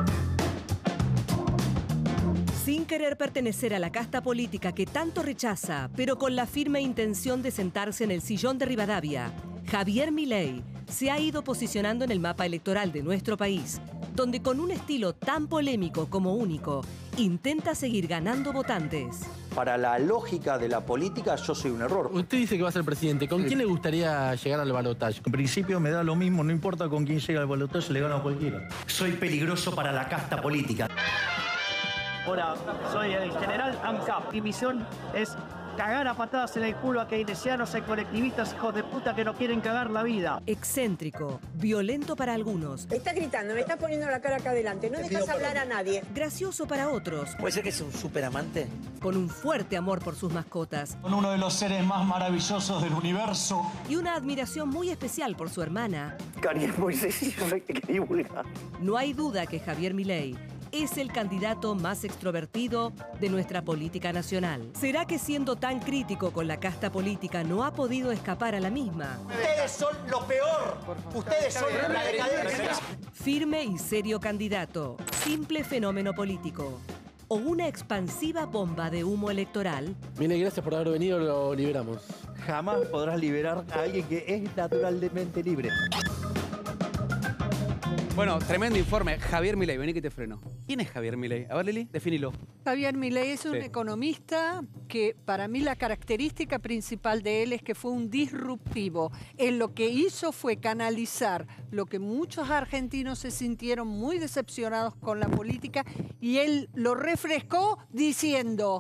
Sin querer pertenecer a la casta política que tanto rechaza, pero con la firme intención de sentarse en el sillón de Rivadavia, Javier Milei se ha ido posicionando en el mapa electoral de nuestro país, donde con un estilo tan polémico como único, intenta seguir ganando votantes. Para la lógica de la política, yo soy un error. Usted dice que va a ser presidente. ¿Con quién le gustaría llegar al balotaje? En principio me da lo mismo, no importa con quién llega al balotaje, le gano a cualquiera. Soy peligroso para la casta política. Hola, soy el general AMCAP. Mi misión es cagar a patadas en el culo a keynesianos y colectivistas hijos de puta que no quieren cagar la vida. Excéntrico, violento para algunos. Estás gritando, me estás poniendo la cara acá adelante, no dejas hablar a nadie. Gracioso para otros. ¿Puede ser que sea un superamante? Con un fuerte amor por sus mascotas. Con uno de los seres más maravillosos del universo. Y una admiración muy especial por su hermana. Cari, Moisés, yo no te quería vulgar. No hay duda que Javier Milei es el candidato más extrovertido de nuestra política nacional. ¿Será que siendo tan crítico con la casta política no ha podido escapar a la misma? Ustedes son lo peor. Ustedes son la decadencia. Firme y serio candidato, simple fenómeno político o una expansiva bomba de humo electoral. Milei, gracias por haber venido, lo liberamos. Jamás podrás liberar a alguien que es naturalmente libre. Bueno, tremendo informe. Javier Milei, vení que te freno. ¿Quién es Javier Milei? A ver, Lili, definilo. Javier Milei es un Sí. economista que para mí la característica principal de él es que fue un disruptivo. Él lo que hizo fue canalizar lo que muchos argentinos se sintieron muy decepcionados con la política y él lo refrescó diciendo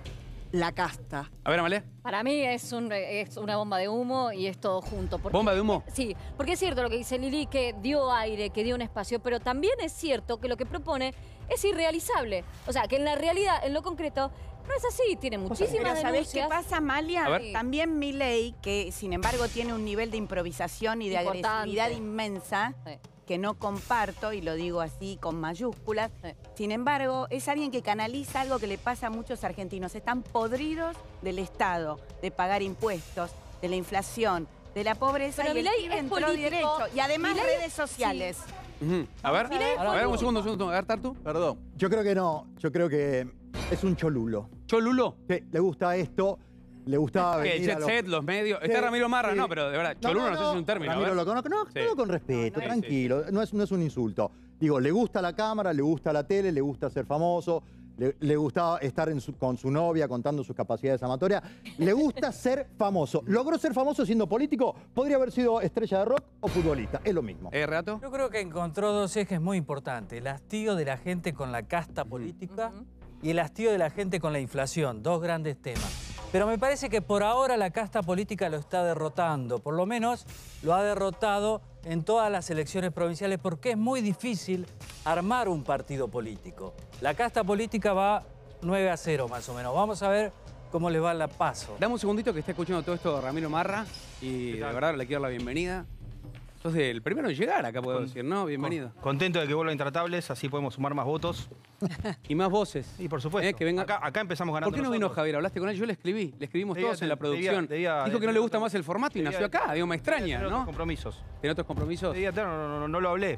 la casta. A ver, Amalia. Para mí es, un, es una bomba de humo y es todo junto. Porque, ¿Bomba de humo? Sí, porque es cierto lo que dice Lili, que dio aire, que dio un espacio, pero también es cierto que lo que propone es irrealizable. O sea, que en la realidad, en lo concreto, no es así. Tiene muchísimas Pero ¿sabés qué denuncias. pasa, Amalia? A ver. También Milei, que sin embargo tiene un nivel de improvisación y de Importante. agresividad inmensa, que no comparto, y lo digo así con mayúsculas. Sin embargo, es alguien que canaliza algo que le pasa a muchos argentinos. Están podridos del Estado, de pagar impuestos, de la inflación, de la pobreza. Pero y el Milei pibe es entró político. derecho. Y además Milei- redes sociales. Ujú. A ver, Milei es a ver, un político. segundo, un segundo. A ver, Tartu. Perdón. Yo creo que no. Yo creo que es un cholulo. ¿Cholulo? Sí, le gusta esto. Le gustaba ¿Qué? venir Jet a los- set, los medios. Está Sí, Ramiro Marra, sí. no, pero de verdad, Cholulo no, sé si es un término. Ramiro a ver. lo conozco. No, Sí. todo con respeto, No, no, tranquilo. No, es, no es un insulto. Digo, le gusta la cámara, le gusta la tele, le gusta ser famoso, le, le gusta estar en su- con su novia contando sus capacidades amatorias. Le gusta ser famoso. ¿Logró ser famoso siendo político? Podría haber sido estrella de rock o futbolista. Es lo mismo. ¿Eh, Renato? Yo creo que encontró dos ejes muy importantes. El hastío de la gente con la casta política y el hastío de la gente con la inflación. Dos grandes temas. Pero me parece que por ahora la casta política lo está derrotando. Por lo menos lo ha derrotado en todas las elecciones provinciales porque es muy difícil armar un partido político. La casta política va nueve a cero más o menos. Vamos a ver cómo le va la paso. Dame un segundito que está escuchando todo esto Ramiro Marra y de verdad le quiero dar la bienvenida. Sos el primero en llegar acá, puedo decir, ¿no? Bienvenido. Contento de que vuelvan Intratables, así podemos sumar más votos. Y más voces. Y por supuesto. Eh, que venga. Acá, acá empezamos ganando ¿Por qué no vino nosotros. Javier? ¿Hablaste con él? Yo le escribí. Le escribimos Debía- todos en la debía- producción. debía- Dijo que no le gusta más el formato y debía- nació acá. Digo, me debía extraña, tener ¿no? otros compromisos. ¿Tiene otros compromisos? Debía tener, no, no, no, no lo hablé.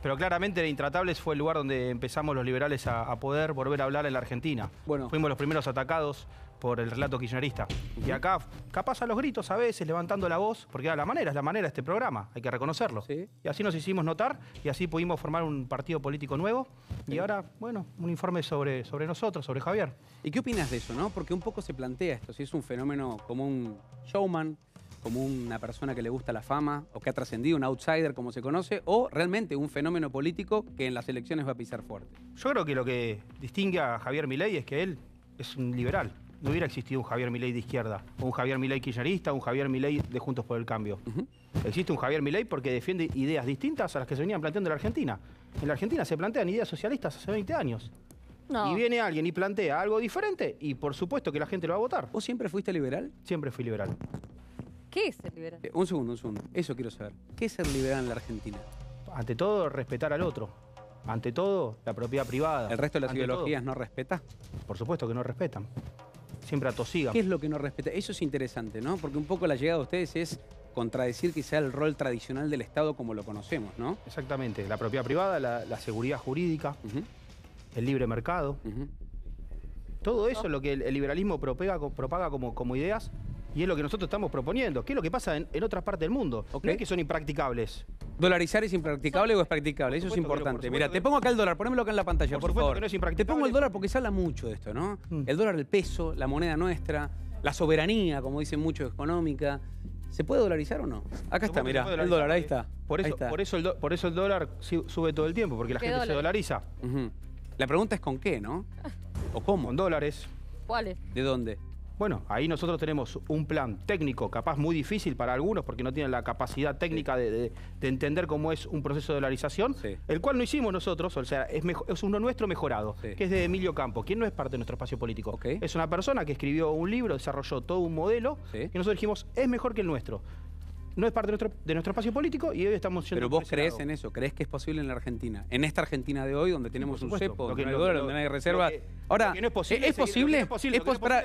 Pero claramente Intratables fue el lugar donde empezamos los liberales a, a poder volver a hablar en la Argentina. Bueno. Fuimos los primeros atacados por el relato kirchnerista. Uh-huh. Y acá, capaz a los gritos a veces, levantando la voz, porque era la manera, es la manera de este programa, hay que reconocerlo. ¿Sí? Y así nos hicimos notar, y así pudimos formar un partido político nuevo. Sí. Y ahora, bueno, un informe sobre, sobre nosotros, sobre Javier. ¿Y qué opinas de eso, no? Porque un poco se plantea esto, si es un fenómeno como un showman, como una persona que le gusta la fama, o que ha trascendido, un outsider como se conoce, o realmente un fenómeno político que en las elecciones va a pisar fuerte. Yo creo que lo que distingue a Javier Milei es que él es un liberal. No hubiera existido un Javier Milei de izquierda, o un Javier Milei kirchnerista, o un Javier Milei de Juntos por el Cambio. Uh-huh. Existe un Javier Milei porque defiende ideas distintas a las que se venían planteando en la Argentina. En la Argentina se plantean ideas socialistas hace veinte años. No. Y viene alguien y plantea algo diferente y por supuesto que la gente lo va a votar. ¿Vos siempre fuiste liberal? Siempre fui liberal. ¿Qué es ser liberal? Eh, un segundo, un segundo. Eso quiero saber. ¿Qué es ser liberal en la Argentina? Ante todo, respetar al otro. Ante todo, la propiedad privada. ¿El resto de las Ante ideologías todo, no respeta? Por supuesto que no respetan. Siempre atosigan. ¿Qué es lo que no respeta? Eso es interesante, ¿no? Porque un poco la llegada de ustedes es contradecir quizá el rol tradicional del Estado como lo conocemos, ¿no? Exactamente. La propiedad privada, la, la seguridad jurídica, uh-huh. el libre mercado. Uh-huh. Todo eso es lo que el, el liberalismo propaga, propaga como, como ideas y es lo que nosotros estamos proponiendo. ¿Qué es lo que pasa en, en otras partes del mundo? Okay. No es que son impracticables. ¿Dolarizar es impracticable o es practicable? Eso es importante. Mira, te pongo acá el dólar, ponémelo acá en la pantalla, por, por favor. Que no es te pongo el dólar porque se habla mucho de esto, ¿no? Mm. El dólar, el peso, la moneda nuestra, la soberanía, como dicen muchos, económica. ¿Se puede dolarizar o no? Acá está, mira, el dólar, ahí está. Por eso, ahí está. Por eso, el, do, por eso el dólar sube todo el tiempo, porque la gente dólar? se dolariza. Uh-huh. La pregunta es con qué, ¿no? ¿O cómo? Con dólares. ¿Cuáles? ¿De dónde? Bueno, ahí nosotros tenemos un plan técnico, capaz muy difícil para algunos, porque no tienen la capacidad técnica sí. de, de, de entender cómo es un proceso de dolarización, sí. el cual no hicimos nosotros, o sea, es, mejor, es uno nuestro mejorado, sí. que es de Emilio Campo, quien no es parte de nuestro espacio político. Okay. Es una persona que escribió un libro, desarrolló todo un modelo, sí. que nosotros dijimos, es mejor que el nuestro. No es parte de nuestro, de nuestro espacio político y hoy estamos yendo. Pero vos crees en eso, crees que es posible en la Argentina, en esta Argentina de hoy, donde tenemos un cepo, donde no hay dólar, donde no hay reservas. Ahora, ¿es posible? ¿Es posible? ¿Es posible?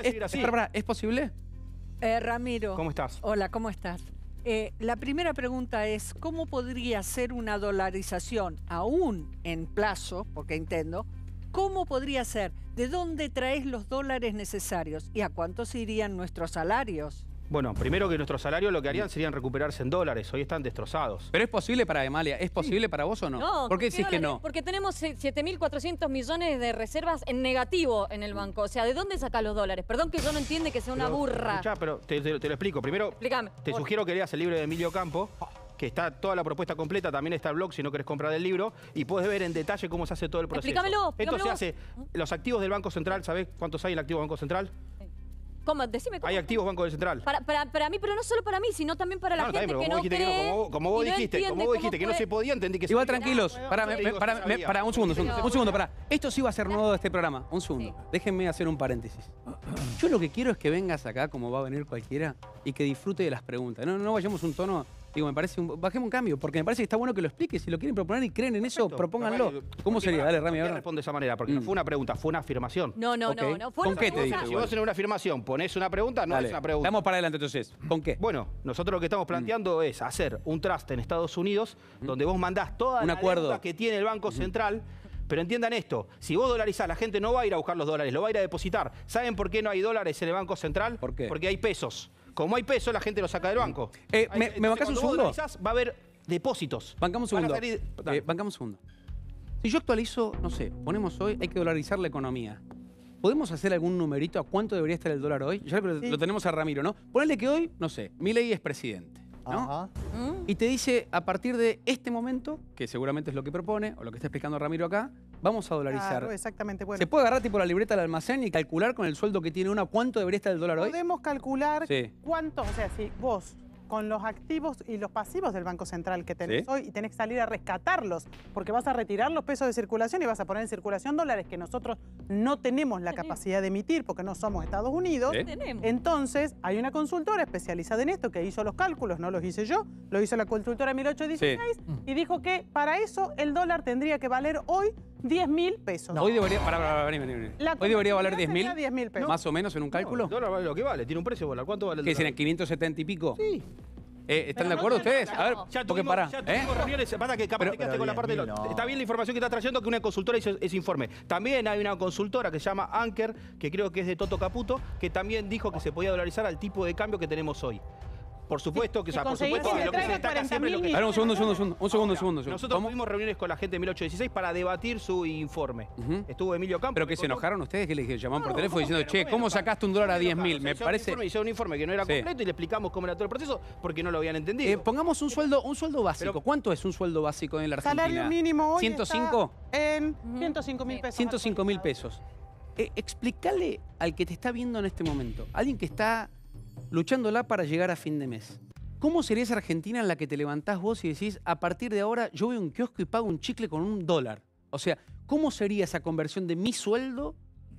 ¿Es posible? Eh, Ramiro. ¿Cómo estás? Hola, ¿cómo estás? Eh, la primera pregunta es, ¿cómo podría ser una dolarización aún en plazo, porque entiendo, cómo podría ser? ¿De dónde traes los dólares necesarios? ¿Y a cuántos irían nuestros salarios? Bueno, primero que nuestros salarios lo que harían serían recuperarse en dólares. Hoy están destrozados. ¿Pero es posible para Emalia? ¿Es posible sí. para vos o no? No. ¿Por qué decís que no? Porque tenemos siete mil cuatrocientos millones de reservas en negativo en el banco. O sea, ¿de dónde sacás los dólares? Perdón que yo no entiende que sea una pero, burra. Escuchá, pero te, te, te lo explico. Primero, Explícame, te por... sugiero que leas el libro de Emilio Campo, que está toda la propuesta completa. También está el blog si no querés comprar el libro. Y puedes ver en detalle cómo se hace todo el proceso. Explícamelo, explícamelo. Esto se hace, los activos del Banco Central, ¿sabés cuántos hay en el activo del Banco Central? ¿Cómo? Decime cómo. Hay activos Banco del Central. Para, para, para mí, pero no solo para mí, sino también para la no, gente que no cree. Que no, como, como vos dijiste, no como vos dijiste que no se podía, entendí que Igual se tranquilos, para, me, me, para, me, para un segundo, un segundo, para. Esto sí va a ser nuevo de este programa. Un segundo. Sí. Déjenme hacer un paréntesis. Yo lo que quiero es que vengas acá, como va a venir cualquiera, y que disfrute de las preguntas. No, no vayamos un tono. Digo, me parece un, bajemos un cambio, porque me parece que está bueno que lo expliques. Si lo quieren proponer y creen en eso, Perfecto. propónganlo. Dale, ¿Cómo sería? Dale, Rami, ahora. responde de esa manera? Porque mm. no fue una pregunta, fue una afirmación. No, no, okay. no, no. Fue ¿Con qué te digo? Si vos en una afirmación pones una pregunta, no Dale. es una pregunta. Vamos para adelante entonces. ¿Con qué? Bueno, nosotros lo que estamos planteando mm. es hacer un trust en Estados Unidos, mm. donde vos mandás toda un la acuerdo. deuda que tiene el Banco mm. Central. Pero entiendan esto, si vos dolarizás, la gente no va a ir a buscar los dólares, lo va a ir a depositar. ¿Saben por qué no hay dólares en el Banco Central? ¿Por qué? Porque hay pesos. Como hay pesos, la gente lo saca del banco. Eh, hay, ¿Me, ¿me bancás un segundo? Va a haber depósitos. Bancamos un segundo. Salir... Eh, bancamos un segundo. Si yo actualizo, no sé, ponemos hoy, hay que dolarizar la economía. ¿Podemos hacer algún numerito a cuánto debería estar el dólar hoy? Ya sí. lo tenemos a Ramiro, ¿no? Ponele que hoy, no sé, Milei es presidente, ¿no? Ajá. Y te dice, a partir de este momento, que seguramente es lo que propone, o lo que está explicando Ramiro acá, vamos a dolarizar. Claro, exactamente. Bueno. ¿Se puede agarrar tipo la libreta del almacén y calcular con el sueldo que tiene uno cuánto debería estar el dólar hoy? Podemos calcular sí. cuánto, o sea, si vos con los activos y los pasivos del Banco Central que tenés ¿Sí? hoy y tenés que salir a rescatarlos porque vas a retirar los pesos de circulación y vas a poner en circulación dólares que nosotros no tenemos la tenemos. capacidad de emitir porque no somos Estados Unidos. ¿Sí? Entonces, hay una consultora especializada en esto que hizo los cálculos, no los hice yo, lo hizo la consultora mil ochocientos dieciséis sí. y dijo que para eso el dólar tendría que valer hoy diez mil pesos. No. Hoy debería, para, para, para, para, para. Hoy debería valer diez mil pesos. Más o menos en un cálculo. No, el dólar vale lo que vale, tiene un precio dólar. ¿Cuánto vale el ¿Qué dólar? dicen, quinientos setenta y pico? Sí. Eh, ¿Están de acuerdo ustedes? A ver, ya porque tuvimos, pará. ya ¿eh? tuvimos reuniones, pasa que capaz Pero- te quedaste pero con la bien, parte de lo- no. Está bien la información que estás trayendo, que una consultora hizo ese informe. También hay una consultora que se llama Anker, que creo que es de Toto Caputo, que también dijo que se podía dolarizar al tipo de cambio que tenemos hoy. Por supuesto que, o sea, por conseguir supuesto, que lo que le se traiga destaca siempre es lo que... A ver, un segundo, un segundo, un segundo, un segundo, un segundo. un segundo. Nosotros ¿Cómo? tuvimos reuniones con la gente de mil ochocientos dieciséis para debatir su informe. Estuvo Emilio Campos. ¿Pero que se enojaron ustedes? ¿Qué le dijeron? Llamaron por No, teléfono ¿cómo diciendo, que no? che, ¿Cómo ¿cómo enojaron? sacaste un dólar a diez mil? Se Me hizo un parece... informe- Hicieron un informe que no era Sí. completo y le explicamos cómo era todo el proceso porque no lo habían entendido. Eh, pongamos un sueldo, un sueldo básico. ¿Cuánto es un sueldo básico en la Argentina? Salario mínimo hoy ¿ciento cinco? está en ciento cinco mil pesos. ciento cinco mil pesos. Eh, explícale al que te está viendo en este momento, alguien que está luchándola para llegar a fin de mes. ¿Cómo sería esa Argentina en la que te levantás vos y decís, a partir de ahora yo voy a un kiosco y pago un chicle con un dólar? O sea, ¿cómo sería esa conversión de mi sueldo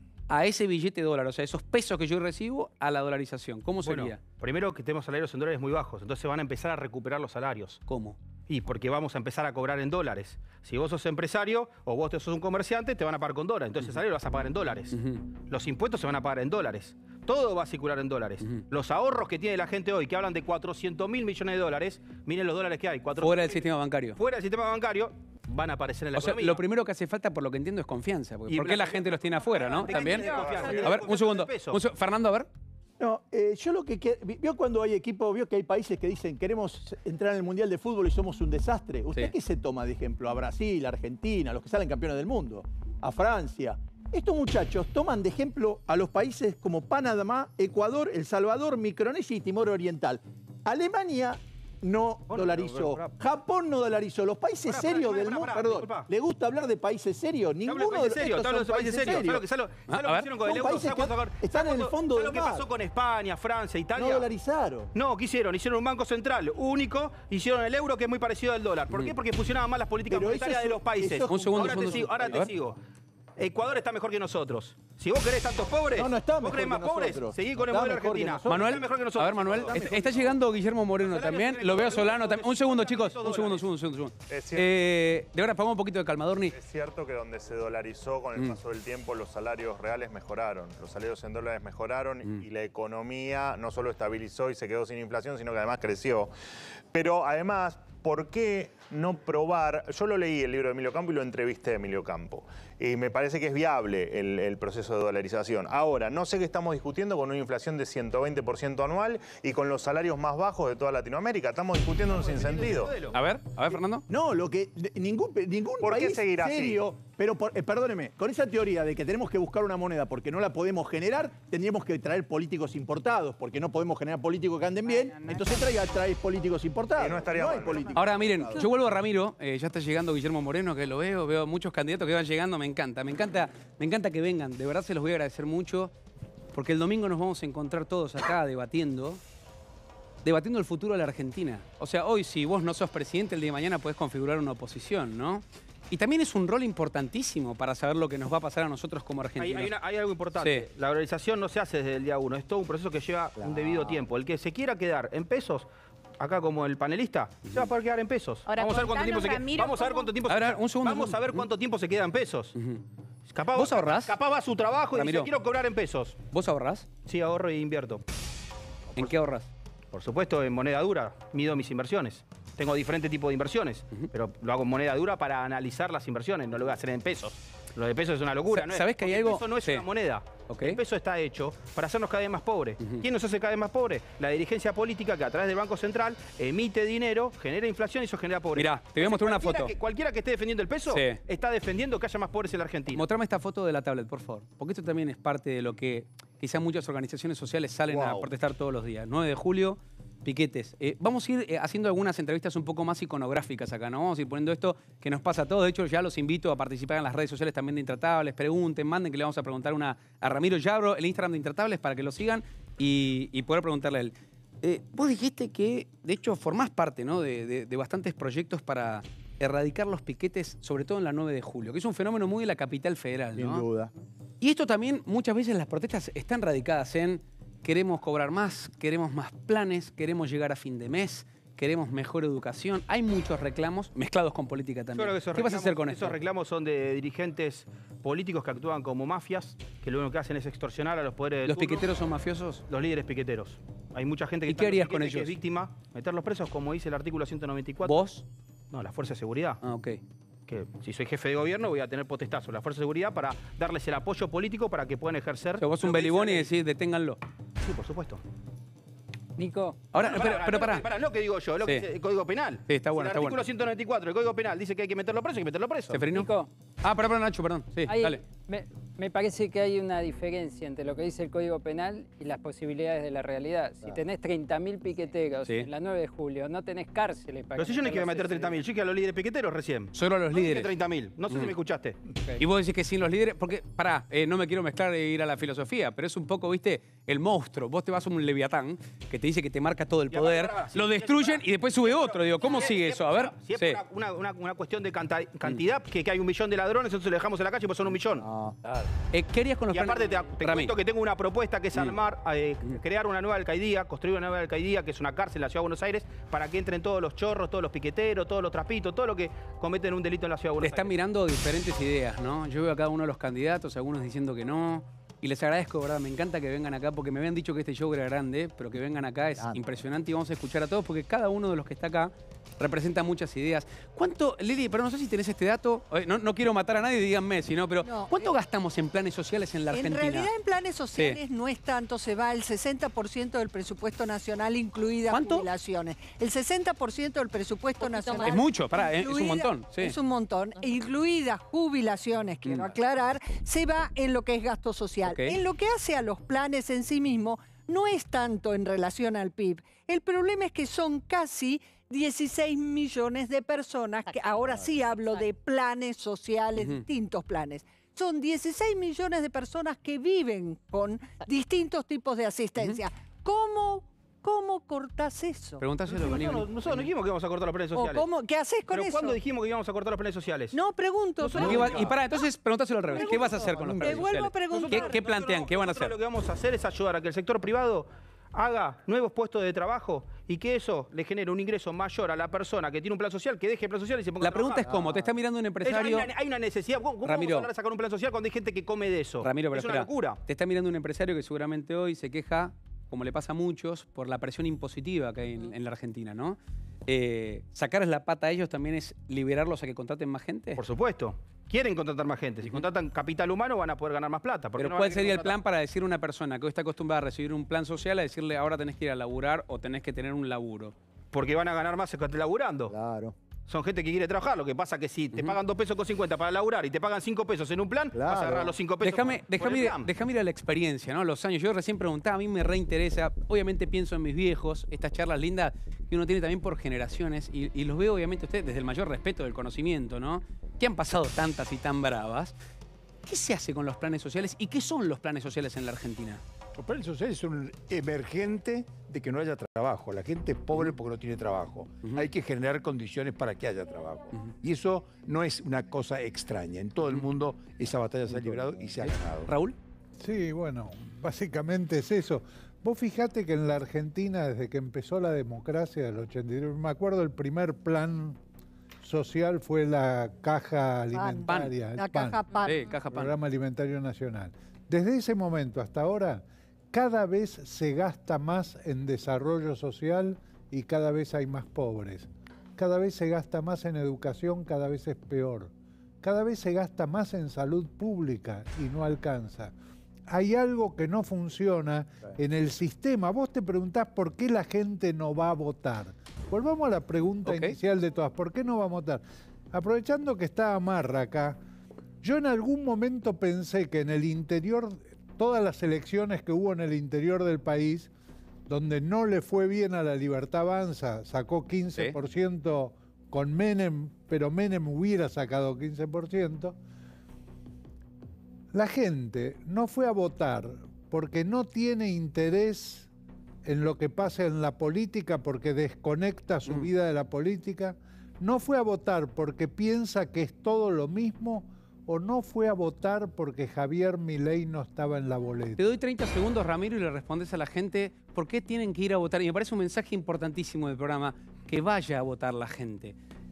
a ese billete de dólar? O sea, esos pesos que yo recibo a la dolarización. ¿Cómo sería? Bueno, primero que tenemos salarios en dólares muy bajos, entonces van a empezar a recuperar los salarios. ¿Cómo? Y porque vamos a empezar a cobrar en dólares. Si vos sos empresario o vos sos un comerciante, te van a pagar con dólares. Entonces el salario lo vas a pagar en dólares. Los impuestos se van a pagar en dólares. Todo va a circular en dólares. Los ahorros que tiene la gente hoy, que hablan de cuatrocientos mil millones de dólares, miren los dólares que hay. Fuera del sistema bancario. Fuera del sistema bancario, van a aparecer en la O sea, economía. lo primero que hace falta, por lo que entiendo, es confianza. Porque Y ¿por qué la- la gente los tiene afuera, no? ¿De qué También. tiene confianza? A ver, un segundo. Un se- Fernando, a ver. No, eh, yo lo que quiero... ¿Vio cuando hay equipos, vio que hay países que dicen queremos entrar en el Mundial de Fútbol y somos un desastre? ¿Usted Sí. qué se toma de ejemplo? A Brasil, a Argentina, a los que salen campeones del mundo, a Francia. Estos muchachos toman de ejemplo a los países como Panamá, Ecuador, El Salvador, Micronesia y Timor Oriental. Alemania no dolarizó. Japón no dolarizó. Los países Pará, serios pará, del pará, mundo... pará, Perdón, disculpa. ¿le gusta hablar de países serios? Hablo de Ninguno de países serios, estos te hablo de son países serios. ¿Sabes lo que- sabes lo- serios. sabes lo que hicieron con el Son euro? países ¿Sabes cuánto- que están en el cuánto- fondo ¿sabes del lo que mar. pasó con España, Francia, Italia? No dolarizaron. No, ¿qué hicieron? Hicieron un banco central único, hicieron el euro que es muy parecido al dólar. ¿Por qué? Porque funcionaban mal las políticas Pero eso monetarias es de un- los países. eso es un- Un segundo, ahora un te segundo, sigo, ahora a te ver. sigo. Ecuador está mejor que nosotros. Si vos querés tantos pobres, No, no está vos mejor querés que más pobres, nosotros. seguí con el Está modelo mejor que Argentina. nosotros. Manuel, Está mejor que nosotros. a ver, Manuel, Está est- mejor está que llegando Guillermo Moreno también. Lo veo Solano también. Un segundo, chicos. Esos Un segundo, un dólares. segundo, un segundo. un segundo. Es cierto. Eh, de ahora, pongamos un poquito de Calmadorni. Es cierto que donde se dolarizó con el Mm. paso del tiempo, los salarios reales mejoraron. Los salarios en dólares mejoraron y la economía no solo estabilizó y se quedó sin inflación, sino que además creció. Pero además, ¿por qué no probar? Yo lo leí el libro de Emilio Campo y lo entrevisté a Emilio Campo. Y me parece que es viable el, el proceso de dolarización. Ahora, no sé qué estamos discutiendo con una inflación de ciento veinte por ciento anual y con los salarios más bajos de toda Latinoamérica. Estamos discutiendo un sinsentido. A ver, a ver, Fernando. No, lo que de- ningún, ningún ¿Por qué país seguir así? serio, pero por- eh, perdóneme, con esa teoría de que tenemos que buscar una moneda porque no la podemos generar, tendríamos que traer políticos importados, porque no podemos generar políticos que anden bien, entonces traiga trae políticos importados. Y no estaría hay mal. políticos. Ahora miren, yo vuelvo a Ramiro, eh, ya está llegando Guillermo Moreno, que lo veo, veo muchos candidatos que van llegando, me encanta, me encanta, me encanta que vengan, de verdad se los voy a agradecer mucho, porque el domingo nos vamos a encontrar todos acá debatiendo, debatiendo el futuro de la Argentina. O sea, hoy si vos no sos presidente, el día de mañana podés configurar una oposición, ¿no? Y también es un rol importantísimo para saber lo que nos va a pasar a nosotros como Hay, argentinos. hay una- hay algo importante. Sí. La dolarización no se hace desde el día uno. Es todo un proceso que lleva un debido tiempo. El que se quiera quedar en pesos, acá como el panelista, se va a poder quedar en pesos. Ahora, vamos a ver cuánto tiempo contanos, se queda. Ramiro, Vamos a ver cómo- cuánto tiempo A se ver, queda. un segundo, Vamos un a ver segundo. cuánto tiempo se queda en pesos. Capaz, ¿Vos ahorrás? Capaz va a su trabajo y Ramiro. dice, quiero cobrar en pesos. ¿Vos ahorrás? Sí, ahorro e invierto. ¿En qué ahorras? Por supuesto, en moneda dura. Mido mis inversiones. Tengo diferentes tipos de inversiones, pero lo hago en moneda dura para analizar las inversiones. No lo voy a hacer en pesos. Lo de pesos es una locura. Sa- ¿no es? ¿sabés que hay Porque algo? El peso no es Sí. una moneda. Ok. El peso está hecho para hacernos cada vez más pobres. ¿Quién nos hace cada vez más pobres? La dirigencia política que a través del Banco Central emite dinero, genera inflación y eso genera pobreza. Mirá, te voy a mostrar una Cualquiera foto. que- cualquiera que esté defendiendo el peso Sí. está defendiendo que haya más pobres en la Argentina. Mostrame esta foto de la tablet, por favor. Porque esto también es parte de lo que quizás muchas organizaciones sociales salen a Wow. protestar todos los días. nueve de julio, piquetes. Eh, vamos a ir eh, haciendo algunas entrevistas un poco más iconográficas acá, ¿no? Vamos a ir poniendo esto que nos pasa a todos. De hecho, ya los invito a participar en las redes sociales también de Intratables. Pregunten, manden, que le vamos a preguntar una a Ramiro Yabro, el Instagram de Intratables, para que lo sigan y, y poder preguntarle a él. Eh, vos dijiste que, de hecho, formás parte, ¿no? de, de- de bastantes proyectos para erradicar los piquetes, sobre todo en la nueve de julio, que es un fenómeno muy de la capital federal, Sin ¿no? duda. Y esto también, muchas veces las protestas están radicadas en queremos cobrar más, queremos más planes, queremos llegar a fin de mes, queremos mejor educación. Hay muchos reclamos mezclados con política Yo también. creo que esos ¿Qué vas a hacer reclamos- con esos esto? reclamos son de dirigentes políticos que actúan como mafias, que lo único que hacen es extorsionar a los poderes de ¿Los turno. piqueteros son mafiosos? Los líderes piqueteros. Hay mucha gente que, ¿Y está qué en los harías con piquetes que ellos? es víctima, meterlos presos, como dice el artículo ciento noventa y cuatro. ¿Vos? No, la Fuerza de Seguridad. Ah, ok. Que si soy jefe de gobierno voy a tener potestad sobre la Fuerza de Seguridad para darles el apoyo político para que puedan ejercer... O sea, vos un lo que belibón y dice la ley. decís, deténganlo. Sí, por supuesto. Nico. Ahora, Pero, pero, pará, pero pará, pará. pará, no lo que digo yo, lo que Sí. dice el Código Penal. Sí, está bueno, Si está el bueno. artículo ciento noventa y cuatro del Código Penal dice que hay que meterlo preso, hay que meterlo preso. ¿Seferino? Nico. Ah, pará, pará, Nacho, perdón. Sí, Hay- dale. Me, me parece que hay una diferencia entre lo que dice el Código Penal y las posibilidades de la realidad. Si tenés treinta mil piqueteros Sí. en la nueve de julio, no tenés cárceles para... Pero si yo no quiero meterlos meter ese treinta mil, yo quiero a los líderes piqueteros recién. Solo a los No dije líderes. treinta mil, no sé si Mm. me escuchaste. Y vos decís que sin los líderes, porque, pará, eh, no me quiero mezclar e ir a la filosofía, pero es un poco, viste, el monstruo. Vos te vas a un leviatán que te dice que te marca todo el Y aparte, poder, pará, si lo destruyen y después sube otro. Digo, ¿cómo Si sigue es- eso? A ver. Si es Sí. por una, una- una cuestión de canta- cantidad, que, que hay un millón de ladrones, entonces lo dejamos en la calle pues son un millón. Eh, ¿Qué harías con los Y aparte te, planes? te Rami. cuento que tengo una propuesta que es Mm. armar, eh, crear una nueva alcaidía, construir una nueva alcaidía, que es una cárcel en la Ciudad de Buenos Aires, para que entren todos los chorros, todos los piqueteros, todos los trapitos, todo lo que cometen un delito en la Ciudad de Te Buenos están Aires. mirando diferentes ideas, ¿no? Yo veo a cada uno de los candidatos, algunos diciendo que no. Y les agradezco, ¿verdad? Me encanta que vengan acá porque me habían dicho que este show era grande, pero que vengan acá es impresionante y vamos a escuchar a todos porque cada uno de los que está acá representa muchas ideas. ¿Cuánto, Lili, pero no sé si tenés este dato, eh, no, no quiero matar a nadie, díganme, sino, pero No, ¿cuánto gastamos en planes sociales en la En Argentina? realidad en planes sociales no es tanto, se va el sesenta por ciento del presupuesto nacional, incluidas jubilaciones. El sesenta por ciento del presupuesto nacional. Es mucho, pará, eh, es un incluida- montón, sí. Es un montón. E incluidas jubilaciones, quiero Mm. aclarar, se va en lo que es gasto social. Ok. En lo que hace a los planes en sí mismo, no es tanto en relación al P I B. El problema es que son casi dieciséis millones de personas, que ahora sí hablo de planes sociales, Ujú. distintos planes. Son dieciséis millones de personas que viven con distintos tipos de asistencia. ¿Cómo, cómo cortás eso? Pregúntaselo, vení, Nosotros, vení. nosotros no dijimos que íbamos a cortar los planes ¿O sociales. cómo? ¿Qué haces con ¿Pero eso? cuándo dijimos que íbamos a cortar los planes sociales? No, pregunto. Nosotros- ¿Qué va- y pará, entonces pregúntaselo al revés. ¿Qué vas a hacer con los Te planes vuelvo a sociales? preguntar. ¿Qué, qué plantean? ¿Qué van a Nosotros hacer? lo que vamos a hacer es ayudar a que el sector privado haga nuevos puestos de trabajo y que eso le genere un ingreso mayor a la persona que tiene un plan social, que deje el plan social y se ponga La a pregunta es trabajar. cómo, te está mirando un Es- empresario... Hay una, hay una necesidad. ¿Cómo, cómo Ramiro. vamos a hablar de sacar un plan social cuando hay gente que come de eso? Ramiro, pero es una espera, locura. te está mirando un empresario que seguramente hoy se queja, como le pasa a muchos, por la presión impositiva que hay en, en la Argentina, ¿no? Eh, ¿Sacarles la pata a ellos también es liberarlos a que contraten más gente? Por supuesto. Quieren contratar más gente. Si contratan capital humano van a poder ganar más plata. ¿Por qué Pero no van a ¿cuál querer sería el contratar? plan para decir a una persona que hoy está acostumbrada a recibir un plan social a decirle ahora tenés que ir a laburar o tenés que tener un laburo? Porque van a ganar más laburando. Claro. Son gente que quiere trabajar. Lo que pasa que si te pagan dos pesos con cincuenta para laburar y te pagan cinco pesos en un plan, vas a agarrar los cinco pesos Déjame, por- por déjame, el ir- plan. déjame ir a la experiencia, ¿no? Los años. Yo recién preguntaba, a mí me reinteresa. Obviamente pienso en mis viejos, estas charlas lindas que uno tiene también por generaciones y, y los veo obviamente ustedes desde el mayor respeto del conocimiento, ¿no? Que han pasado tantas y tan bravas. ¿Qué se hace con los planes sociales y qué son los planes sociales en la Argentina? Los planes sociales son un emergente de que no haya trabajo. La gente es pobre porque no tiene trabajo. Hay que generar condiciones para que haya trabajo. Y eso no es una cosa extraña. En todo el mundo esa batalla se ha librado y se ha ganado. ¿Raúl? Sí, bueno, básicamente es eso. Vos fijate que en la Argentina, desde que empezó la democracia del ochenta y tres, me acuerdo el primer plan social fue la caja alimentaria, el La PAN, caja PAN. Sí, caja PAN. Programa Alimentario Nacional. Desde ese momento hasta ahora, cada vez se gasta más en desarrollo social y cada vez hay más pobres. Cada vez se gasta más en educación, cada vez es peor. Cada vez se gasta más en salud pública y no alcanza. Hay algo que no funciona en el sistema. Vos te preguntás por qué la gente no va a votar. Volvamos a la pregunta Ok. inicial de todas. ¿Por qué no va a votar? Aprovechando que está Amarra acá, yo en algún momento pensé que en el interior, todas las elecciones que hubo en el interior del país, donde no le fue bien a la Libertad Avanza, sacó quince por ciento con Menem, pero Menem hubiera sacado quince por ciento, la gente no fue a votar porque no tiene interés en lo que pasa en la política, porque desconecta su vida de la política, no fue a votar porque piensa que es todo lo mismo, o no fue a votar porque Javier Milei no estaba en la boleta. Te doy treinta segundos, Ramiro, y le respondes a la gente por qué tienen que ir a votar. Y me parece un mensaje importantísimo del programa, que vaya a votar la gente.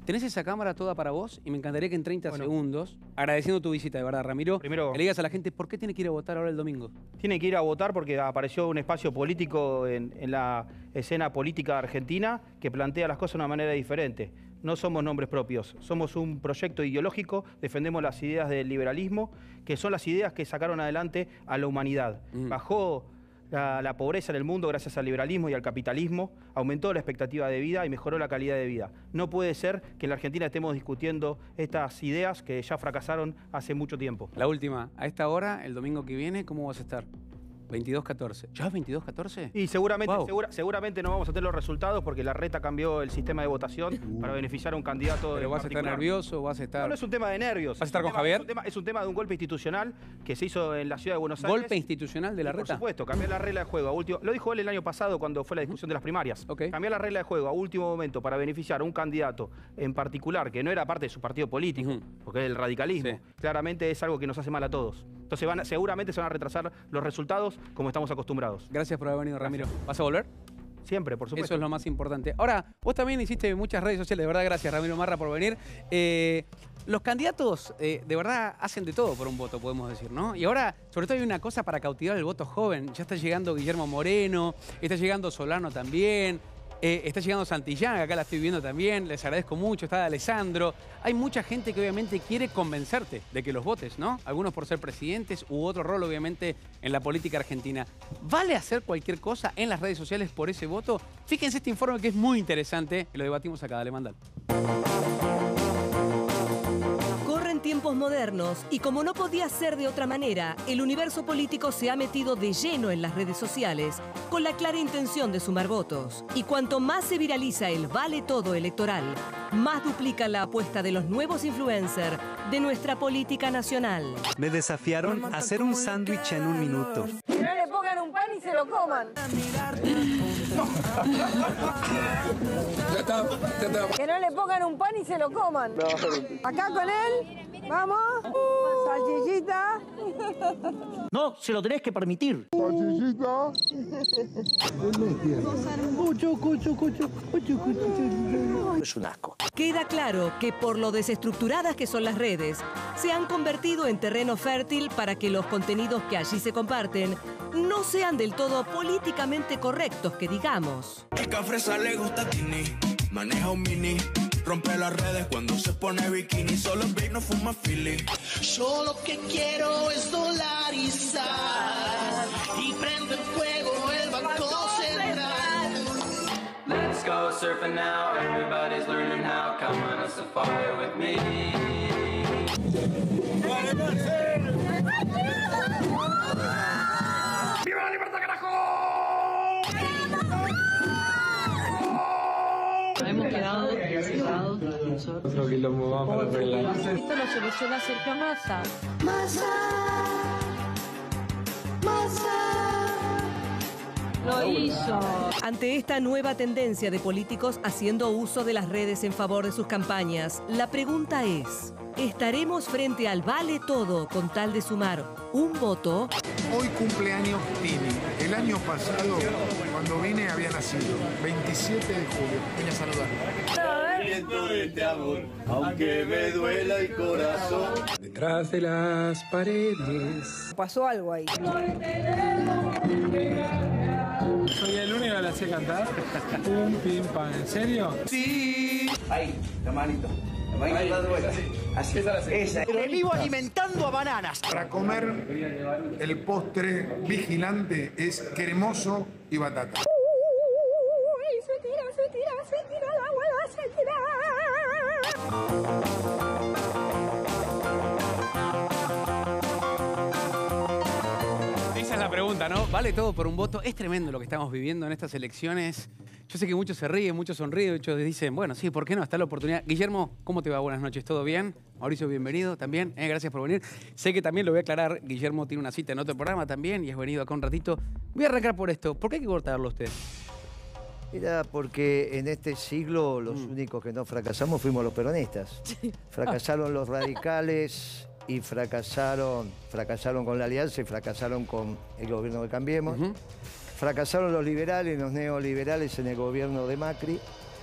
tenés esa cámara toda para vos y me encantaría que en treinta bueno. segundos, agradeciendo tu visita, de verdad, Ramiro, Primero, que le digas a la gente por qué tiene que ir a votar ahora el domingo. Tiene que ir a votar porque apareció un espacio político en, en la escena política argentina que plantea las cosas de una manera diferente. No somos nombres propios, somos un proyecto ideológico, defendemos las ideas del liberalismo, que son las ideas que sacaron adelante a la humanidad. Mm. Bajó la, la pobreza en el mundo gracias al liberalismo y al capitalismo, aumentó la expectativa de vida y mejoró la calidad de vida. No puede ser que en la Argentina estemos discutiendo estas ideas que ya fracasaron hace mucho tiempo. La última, a esta hora, el domingo que viene, ¿cómo vas a estar? veintidós catorce. ¿Ya veintidós catorce? Y seguramente, wow. segura, seguramente no vamos a tener los resultados porque la reta cambió el sistema de votación uh. para beneficiar a un candidato. ¿Pero vas particular. a estar nervioso? ¿Vas a estar...? No, no es un tema de nervios. ¿Vas a estar con tema, Javier? Es un, tema, es un tema de un golpe institucional que se hizo en la ciudad de Buenos Aires. ¿Golpe institucional de la y reta? Por supuesto, cambiar la regla de juego. A último, lo dijo él el año pasado cuando fue la discusión de las primarias. Okay. Cambiar la regla de juego a último momento para beneficiar a un candidato en particular que no era parte de su partido político, uh-huh. porque es el radicalismo, sí. claramente es algo que nos hace mal a todos. Entonces van, seguramente se van a retrasar los resultados como estamos acostumbrados. Gracias por haber venido, Ramiro. Gracias. ¿Vas a volver? Siempre, por supuesto. Eso es lo más importante. Ahora, vos también hiciste muchas redes sociales. De verdad, gracias, Ramiro Marra, por venir. Eh, los candidatos, eh, de verdad, hacen de todo por un voto, podemos decir, ¿no? Y ahora, sobre todo, hay una cosa para cautivar el voto joven. Ya está llegando Guillermo Moreno, está llegando Solano también. Eh, está llegando Santillán, acá la estoy viendo también, les agradezco mucho, está Alessandro. Hay mucha gente que obviamente quiere convencerte de que los votes, ¿no? Algunos por ser presidentes u otro rol, obviamente, en la política argentina. ¿Vale hacer cualquier cosa en las redes sociales por ese voto? Fíjense este informe que es muy interesante y lo debatimos acá, dale, mandalo. Tiempos modernos y como no podía ser de otra manera, el universo político se ha metido de lleno en las redes sociales con la clara intención de sumar votos. Y cuanto más se viraliza el vale todo electoral, más duplica la apuesta de los nuevos influencers de nuestra política nacional. Me desafiaron a hacer un sándwich en un minuto. Que no le pongan un pan y se lo coman. Que no le pongan un pan y se lo coman. Acá con él. Vamos, salchichita. No, se lo tenés que permitir. Salchichita. Es un asco. Queda claro que por lo desestructuradas que son las redes, se han convertido en terreno fértil para que los contenidos que allí se comparten no sean del todo políticamente correctos, que digamos. Es que a Fresa le gusta Tini, maneja un mini. Rompe las redes cuando se pone bikini. Solo en Big no fuma Philly. Yo lo que quiero es dolarizar y prende fuego el banco central. Let's go surfing now. Everybody's learning how. Come on a safari with me. ¡Viva la libertad, carajo! Hemos quedado citados nosotros. Lo que lo movamos para arreglar. Esto lo soluciona Sergio Massa. Massa. Massa. Lo hizo. Ante esta nueva tendencia de políticos haciendo uso de las redes en favor de sus campañas, la pregunta es, ¿estaremos frente al vale todo con tal de sumar un voto? Hoy cumpleaños Tini. El año pasado, cuando vine, había nacido. veintisiete de julio. Vine a saludar. Siento este amor, aunque me duela el corazón. Detrás de las paredes. Pasó algo ahí. Soy el único que la sé cantar. Un pim pam. ¿En serio? Sí. Ahí, la manito. La manito ahí, dando vueltas. Así es. Esa. Me vivo alimentando a bananas. Para comer, el postre vigilante es cremoso y batata. Uy, se tira, se tira, se tira la abuela, se tira. Esa es la pregunta, ¿no? ¿Vale todo por un voto? Es tremendo lo que estamos viviendo en estas elecciones. Yo sé que muchos se ríen, muchos sonríen, muchos dicen, bueno, sí, ¿por qué no? Está la oportunidad. Guillermo, ¿cómo te va? Buenas noches, ¿todo bien? Mauricio, bienvenido también. Eh, gracias por venir. Sé que también lo voy a aclarar. Guillermo tiene una cita en otro programa también y has venido acá un ratito. Voy a arrancar por esto. ¿Por qué hay que cortarlo usted? Mira, porque en este siglo los mm. únicos que no fracasamos fuimos los peronistas. Fracasaron los radicales y fracasaron, fracasaron con la alianza y fracasaron con el gobierno de Cambiemos. Uh-huh. Fracasaron los liberales y los neoliberales en el gobierno de Macri.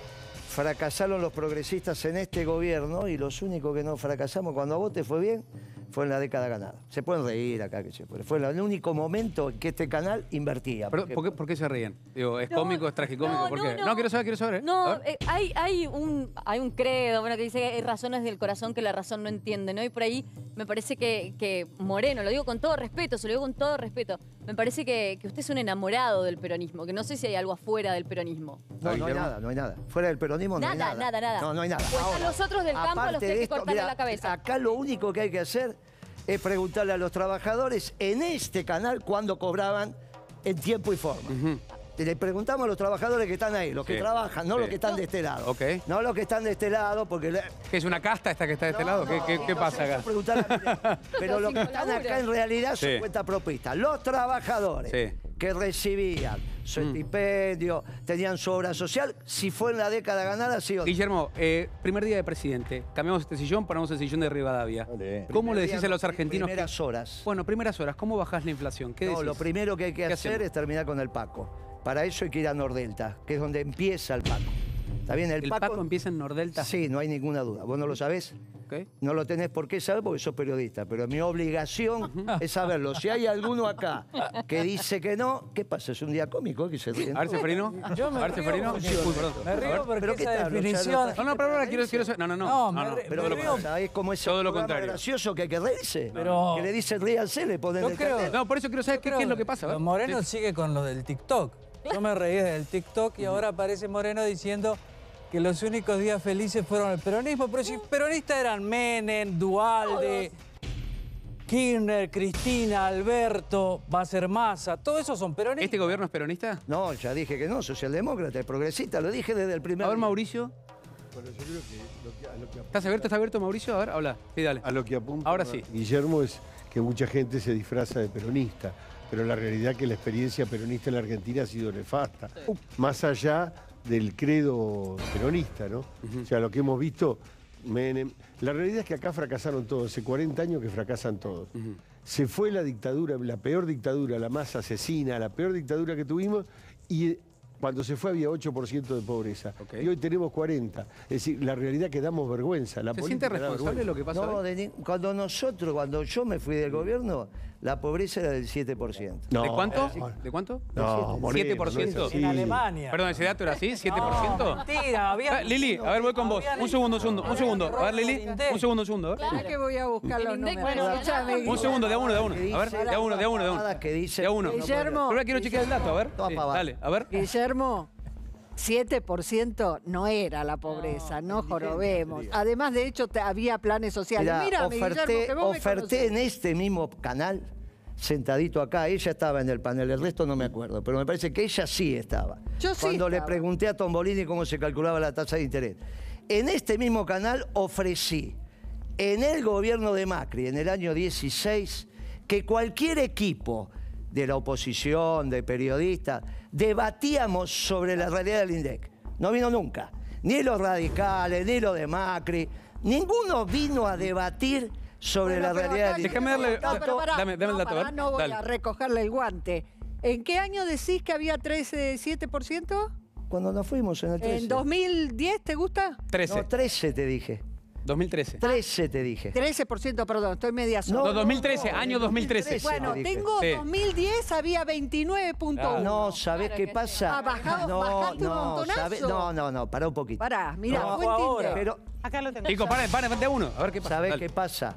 fracasaron los progresistas en este gobierno y los únicos que no fracasamos cuando a vos te fue bien fue en la década ganada. Se pueden reír acá, que se puede. Fue el único momento en que este canal invertía. Pero, ¿por, qué, ¿Por qué se ríen? Digo, ¿es no, cómico, es tragicómico? No, ¿Por no, qué? No, no, quiero saber, quiero saber. ¿eh? No, eh, hay, hay, un, hay un credo, bueno, que dice que hay razones del corazón que la razón no entiende, ¿no? Y por ahí me parece que, que Moreno, lo digo con todo respeto, se lo digo con todo respeto, me parece que, que usted es un enamorado del peronismo, que no sé si hay algo afuera del peronismo. No, no hay nada, no hay nada. Fuera del peronismo no nada, hay nada. Nada, nada, nada. No, no hay nada. Pues Ahora, a los otros del campo a los que hay que esto, cortarle mira, la cabeza. Acá lo único que hay que hacer es preguntarle a los trabajadores en este canal cuándo cobraban en tiempo y forma. Uh-huh. Le preguntamos a los trabajadores que están ahí, los sí. que trabajan, no sí. los que están de este lado. Okay. No los que están de este lado, porque... Le... ¿Qué es una casta esta que está de este no, lado? ¿Qué, no, qué, no, qué no pasa acá? Pero los que están acá en realidad son sí. cuenta propista. Los trabajadores sí. que recibían su mm. estipendio, tenían su obra social, si fue en la década ganada, sí o no. Guillermo, eh, primer día de presidente, cambiamos este sillón, ponemos el sillón de Rivadavia. Vale. ¿Cómo le decís a los argentinos? Primeras que... horas. Bueno, primeras horas, ¿cómo bajás la inflación? ¿Qué no, decís? lo primero que hay que hacer hacemos? es terminar con el Paco. Para eso hay que ir a Nordelta, que es donde empieza el Paco. ¿Está bien? El, ¿El Paco, Paco empieza en Nordelta? Sí, no hay ninguna duda. ¿Vos no lo sabés? Okay. No lo tenés por qué saber porque sos periodista, pero mi obligación uh-huh. es saberlo. Si hay alguno acá que dice que no, ¿qué pasa? Es un día cómico que se ríen. A ver, Seferino. Yo me a ver, Seferino. Sí, uy, perdón. Me río porque ¿pero esa tal, definición... No, no, pero ahora quiero, quiero saber. No, no, no. No, no, no. Me, pero me lo río. ¿Sabés cómo es todo lo contrario. gracioso que hay que reírse? Pero... Que le dicen ríanse, le ponen el creo... No, por eso quiero saber qué, qué es lo que pasa. Moreno sí. sigue con lo del TikTok. Yo me reí del TikTok y ahora aparece Moreno diciendo que los únicos días felices fueron el peronismo, pero si peronistas eran Menem, Duhalde, Kirchner, Cristina, Alberto, va a ser Massa, todos esos son peronistas. ¿Este gobierno es peronista? No, ya dije que no, socialdemócrata, progresista, lo dije desde el primer A ver, día. Mauricio. Bueno, yo creo que lo que, a lo que ¿Estás abierto? ¿Está abierto, Mauricio? A ver, habla. Sí, dale. A lo que apunta ahora sí. Guillermo es que mucha gente se disfraza de peronista, pero la realidad es que la experiencia peronista en la Argentina ha sido nefasta. Sí. Más allá del credo peronista, ¿no? Uh-huh. O sea, lo que hemos visto, Menem... La realidad es que acá fracasaron todos, hace cuarenta años que fracasan todos. Uh-huh. Se fue la dictadura, la peor dictadura, la más asesina, la peor dictadura que tuvimos, y cuando se fue había ocho por ciento de pobreza. Okay. Y hoy tenemos cuarenta. Es decir, la realidad es que damos vergüenza. La ¿Se siente responsable lo que pasa no, hoy? De, cuando nosotros, cuando yo me fui del gobierno, la pobreza era del siete por ciento. No, ¿de cuánto? ¿De cuánto? No, siete por ciento. En Alemania. Perdón, ¿ese dato era así? ¿siete por ciento? No, mentira, había... Ah, Lili, a ver, voy con vos. Un segundo, un segundo, un segundo. A ver, Lili, un segundo, un segundo. Claro. Es que voy a buscar los números. Bueno, un segundo, de a uno, de a uno. A ver, de a uno, de a uno, de a uno. De a uno. Guillermo. Ahora quiero chequear el dato, a ver. Sí, dale, a ver. Guillermo. siete por ciento no era la pobreza, no, no jorobemos. Además, de hecho, te, había planes sociales. Mira, Mira, oferté, Guillermo, que vos oferté en este mismo canal, sentadito acá, ella estaba en el panel, el resto no me acuerdo, pero me parece que ella sí estaba. Yo sí Cuando estaba. le pregunté a Tombolini cómo se calculaba la tasa de interés. En este mismo canal ofrecí, en el gobierno de Macri, en el año dieciséis, que cualquier equipo de la oposición, de periodistas, debatíamos sobre la realidad del INDEC. No vino nunca. Ni los radicales, ni los de Macri. Ninguno vino a debatir sobre bueno, la realidad del INDEC. Déjame darle... No, pero pará, dame, dame no, el dato. Pará, no voy Dale. a recogerle el guante. ¿En qué año decís que había trece, siete por ciento? Cuando nos fuimos en el trece. ¿En dos mil diez te gusta? trece. No, trece te dije. dos mil trece. trece te dije. trece por ciento, perdón, estoy media sola. No, no, dos mil trece, no, año dos mil trece. Bueno, tengo sí. dos mil diez, había veintinueve punto uno. Ah, no, ¿sabés claro qué que pasa? Ah, bajado, no, bajaste no, un montonazo. ¿sabe? No, no, no, pará un poquito. Pará, mira, no, fue en Tinder. Pero, acá lo tengo. Chicos, paren, paren, de uno, a ver qué pasa. ¿Sabés qué pasa?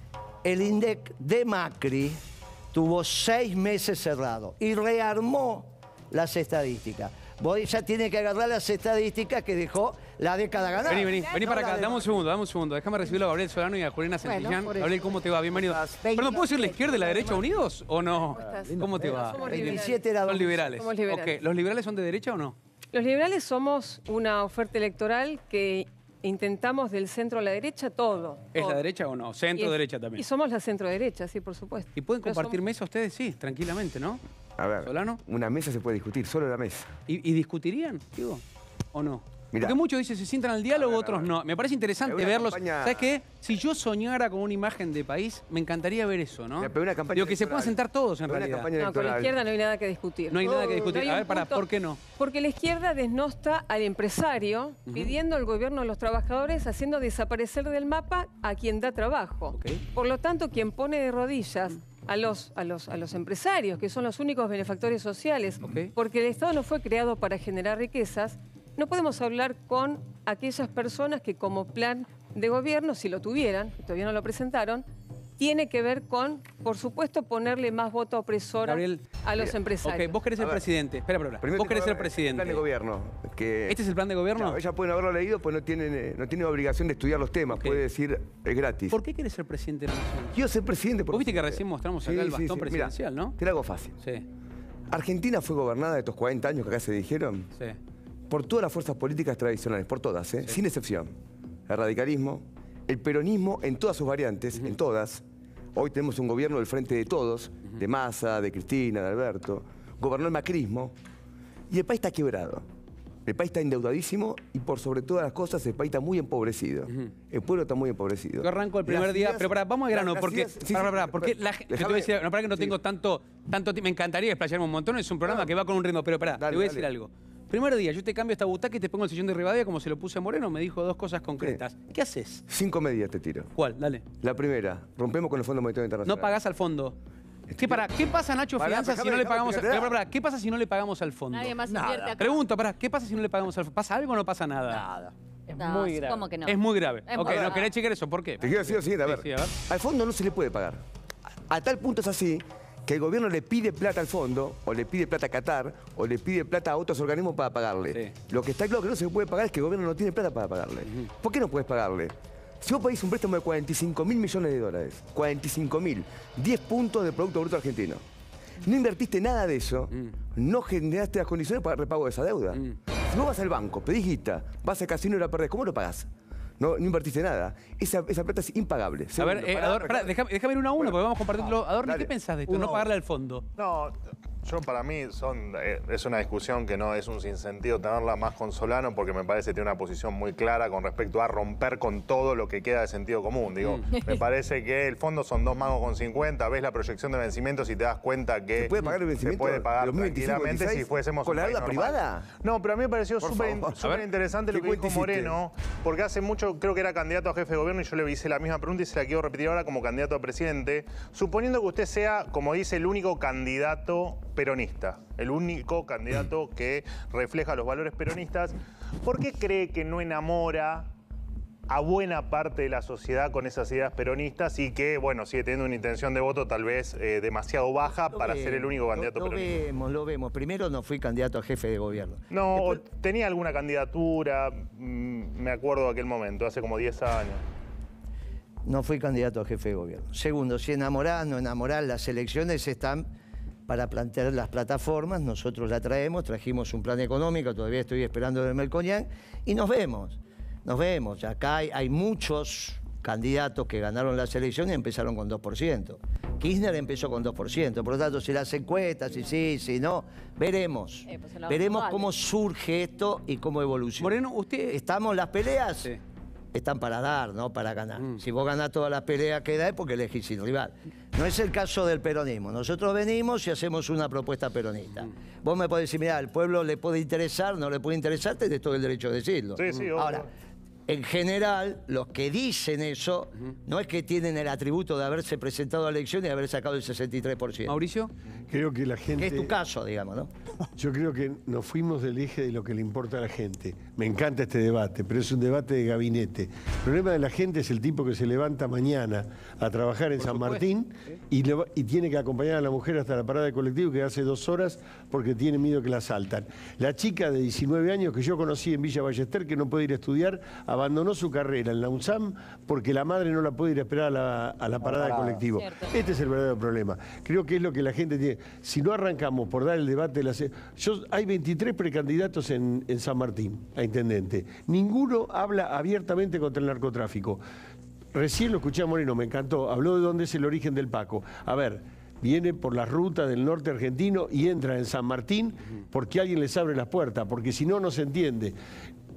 El INDEC de Macri tuvo seis meses cerrado y rearmó las estadísticas. Vos ya tiene que agarrar las estadísticas que dejó la década ganada. Vení, vení, vení para acá, dame un segundo, dame un segundo. Déjame recibirlo a Gabriel Solano y a Juliana Santillán. Bueno, Gabriel, ¿cómo te va? Bienvenido. Perdón, ¿puedo decir la izquierda y la derecha unidos o no? ¿Cómo te va? veintisiete era Son liberales. Somos liberales. Okay. ¿Los liberales son de derecha o no? Los liberales somos una oferta electoral que intentamos del centro a la derecha todo. ¿Es todo. la derecha o no? Centro-derecha también. Y somos la centro-derecha, sí, por supuesto. ¿Y pueden Pero compartir somos... mesa ustedes? Sí, tranquilamente, ¿no? A ver, ¿Solano? Una mesa se puede discutir, solo la mesa. ¿Y, y discutirían, digo? ¿O no? Porque muchos dicen se sientan al diálogo, otros no. Me parece interesante verlos. Campaña... ¿Sabes qué? Si yo soñara con una imagen de país, me encantaría ver eso, ¿no? Pero una campaña Digo, que se puedan sentar todos en realidad. No, con la izquierda no hay nada que discutir. No hay nada que discutir. No a ver, pará, ¿por qué no? Porque la izquierda desnosta al empresario uh-huh. pidiendo al gobierno a los trabajadores, haciendo desaparecer del mapa a quien da trabajo. Okay. Por lo tanto, quien pone de rodillas a los, a los, a los empresarios, que son los únicos benefactores sociales, okay. porque el Estado no fue creado para generar riquezas, no podemos hablar con aquellas personas que como plan de gobierno, si lo tuvieran, que todavía no lo presentaron, tiene que ver con, por supuesto, ponerle más voto opresora Gabriel, a los mira, empresarios. Ok, vos querés ser presidente. Espera, espera, espera. Vos querés ser presidente. El plan de gobierno. Que, ¿Este es el plan de gobierno? Claro, ellas pueden haberlo leído, pues no tienen, no tienen obligación de estudiar los temas. Okay. Puede decir, es gratis. ¿Por qué querés ser presidente de la nación? Quiero ser presidente porque... Vos viste que recién mostramos acá sí, el bastón sí, sí. presidencial, Mirá, ¿no? Te lo hago fácil. Sí. Argentina fue gobernada de estos cuarenta años que acá se dijeron. Sí. Por todas las fuerzas políticas tradicionales, por todas, ¿eh? Sí. Sin excepción. El radicalismo, el peronismo en todas sus variantes, uh-huh. en todas. Hoy tenemos un gobierno del Frente de Todos, uh-huh. de Massa, de Cristina, de Alberto. Gobernó el macrismo y el país está quebrado. El país está endeudadísimo y por sobre todas las cosas el país está muy empobrecido. Uh-huh. El pueblo está muy empobrecido. Yo arranco el primer las día, ideas, pero pará, vamos al grano, las, porque, las ideas, sí, pará, sí, pará, sí, porque la, yo te voy a decir, no, para que no sí. tengo tanto, tanto me encantaría explayarme un montón, es un programa claro. que va con un ritmo, pero pará, dale, te voy a decir dale. algo. Primer día, yo te cambio esta butaca y te pongo el sillón de Rivadavia como se lo puse a Moreno, me dijo dos cosas concretas. Sí. ¿Qué haces? Cinco medidas te tiro. ¿Cuál? Dale. La primera, rompemos con el Fondo Monetario Internacional. No pagás al fondo. ¿Qué, para, ¿Qué pasa, Nacho pará, Fianza, si no le pagamos al, pará, pará, ¿qué pasa si no le pagamos al fondo? Nadie más invierte acá. Pregunto, pará, ¿qué pasa si no le pagamos al fondo? ¿Pasa algo o no pasa nada? Nada. Es no, muy grave. ¿Cómo que no? Es muy grave. Es ok, muy no grave. querés chequear eso, ¿por qué? Te quiero decir lo siguiente, a ver. Sí, sí, a ver. Al fondo no se le puede pagar. A, a tal punto es así que el gobierno le pide plata al fondo, o le pide plata a Qatar, o le pide plata a otros organismos para pagarle. Sí. Lo que está claro que no se puede pagar es que el gobierno no tiene plata para pagarle. Uh-huh. ¿Por qué no puedes pagarle? Si vos pedís un préstamo de cuarenta y cinco mil millones de dólares, cuarenta y cinco mil, diez puntos del Producto Bruto Argentino, no invertiste nada de eso, mm. no generaste las condiciones para el repago de esa deuda. Mm. Si vos vas al banco, pedís guita, vas al casino y la perdés, ¿cómo lo pagás? No, no invertiste nada. Esa, esa plata es impagable. A ver, eh, pará, Ador, pará, déjame, déjame ir uno a uno, bueno, porque vamos a compartirlo. Adorni, ¿qué pensás de esto? Uno, no pagarle al fondo. No, yo para mí son, eh, es una discusión que no es un sinsentido tenerla más con Solano, porque me parece que tiene una posición muy clara con respecto a romper con todo lo que queda de sentido común. Digo, mm. me parece que el fondo son dos mangos con cincuenta, ves la proyección de vencimientos y te das cuenta que ¿se puede pagar el vencimiento? Se puede pagar dos mil veinticinco, tranquilamente veintiséis, si fuésemos ¿con un la país deuda normal. privada? No, pero a mí me pareció súper interesante lo que dijo Moreno, porque hace mucho creo que era candidato a jefe de gobierno y yo le hice la misma pregunta y se la quiero repetir ahora como candidato a presidente. Suponiendo que usted sea, como dice, el único candidato peronista, el único candidato que refleja los valores peronistas, ¿por qué cree que no enamora a buena parte de la sociedad con esas ideas peronistas y que, bueno, sigue teniendo una intención de voto tal vez eh, demasiado baja lo para vemos, ser el único candidato lo, lo peronista? Lo vemos, lo vemos. Primero no fui candidato a jefe de gobierno. No, Después... tenía alguna candidatura, mmm, me acuerdo de aquel momento, hace como diez años. No fui candidato a jefe de gobierno. Segundo, si enamorás, no enamorás, las elecciones están para plantear las plataformas, nosotros la traemos, trajimos un plan económico, todavía estoy esperando de Melconian, y nos vemos, nos vemos. Acá hay, hay muchos candidatos que ganaron las elecciones y empezaron con dos por ciento. Kirchner empezó con dos por ciento, por lo tanto, si las encuestas, si sí, si no, veremos. Eh, pues veremos vale. cómo surge esto y cómo evoluciona. Moreno, usted... ¿Estamos las peleas? Sí. Están para dar, no para ganar. Mm. Si vos ganás todas las peleas que da es porque elegís sin rival. No es el caso del peronismo. Nosotros venimos y hacemos una propuesta peronista. Mm. Vos me podés decir, mirá, al pueblo le puede interesar, no le puede interesar, tenés todo el derecho de decirlo. Sí, sí, Ahora, en general, los que dicen eso, uh-huh. no es que tienen el atributo de haberse presentado a elecciones y haber sacado el sesenta y tres por ciento. Mauricio. Creo que la gente... Que es tu caso, digamos, ¿no? Yo creo que nos fuimos del eje de lo que le importa a la gente. Me encanta este debate, pero es un debate de gabinete. El problema de la gente es el tipo que se levanta mañana a trabajar en Por San supuesto. Martín y, le, y tiene que acompañar a la mujer hasta la parada de colectivo que hace dos horas porque tiene miedo que la asaltan. La chica de diecinueve años que yo conocí en Villa Ballester, que no puede ir a estudiar, abandonó su carrera en la UNSAM porque la madre no la puede ir a esperar a la, a la parada ah, de colectivo. Cierto. Este es el verdadero problema. Creo que es lo que la gente tiene. Si no arrancamos por dar el debate de las... Yo, hay veintitrés precandidatos en, en San Martín a intendente. Ninguno habla abiertamente contra el narcotráfico. Recién lo escuché a Moreno, me encantó. Habló de dónde es el origen del Paco. A ver, viene por la ruta del norte argentino y entra en San Martín porque alguien les abre las puertas, porque si no, no se entiende.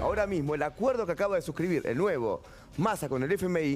ahora mismo el acuerdo que acaba de suscribir el nuevo Massa con el F M I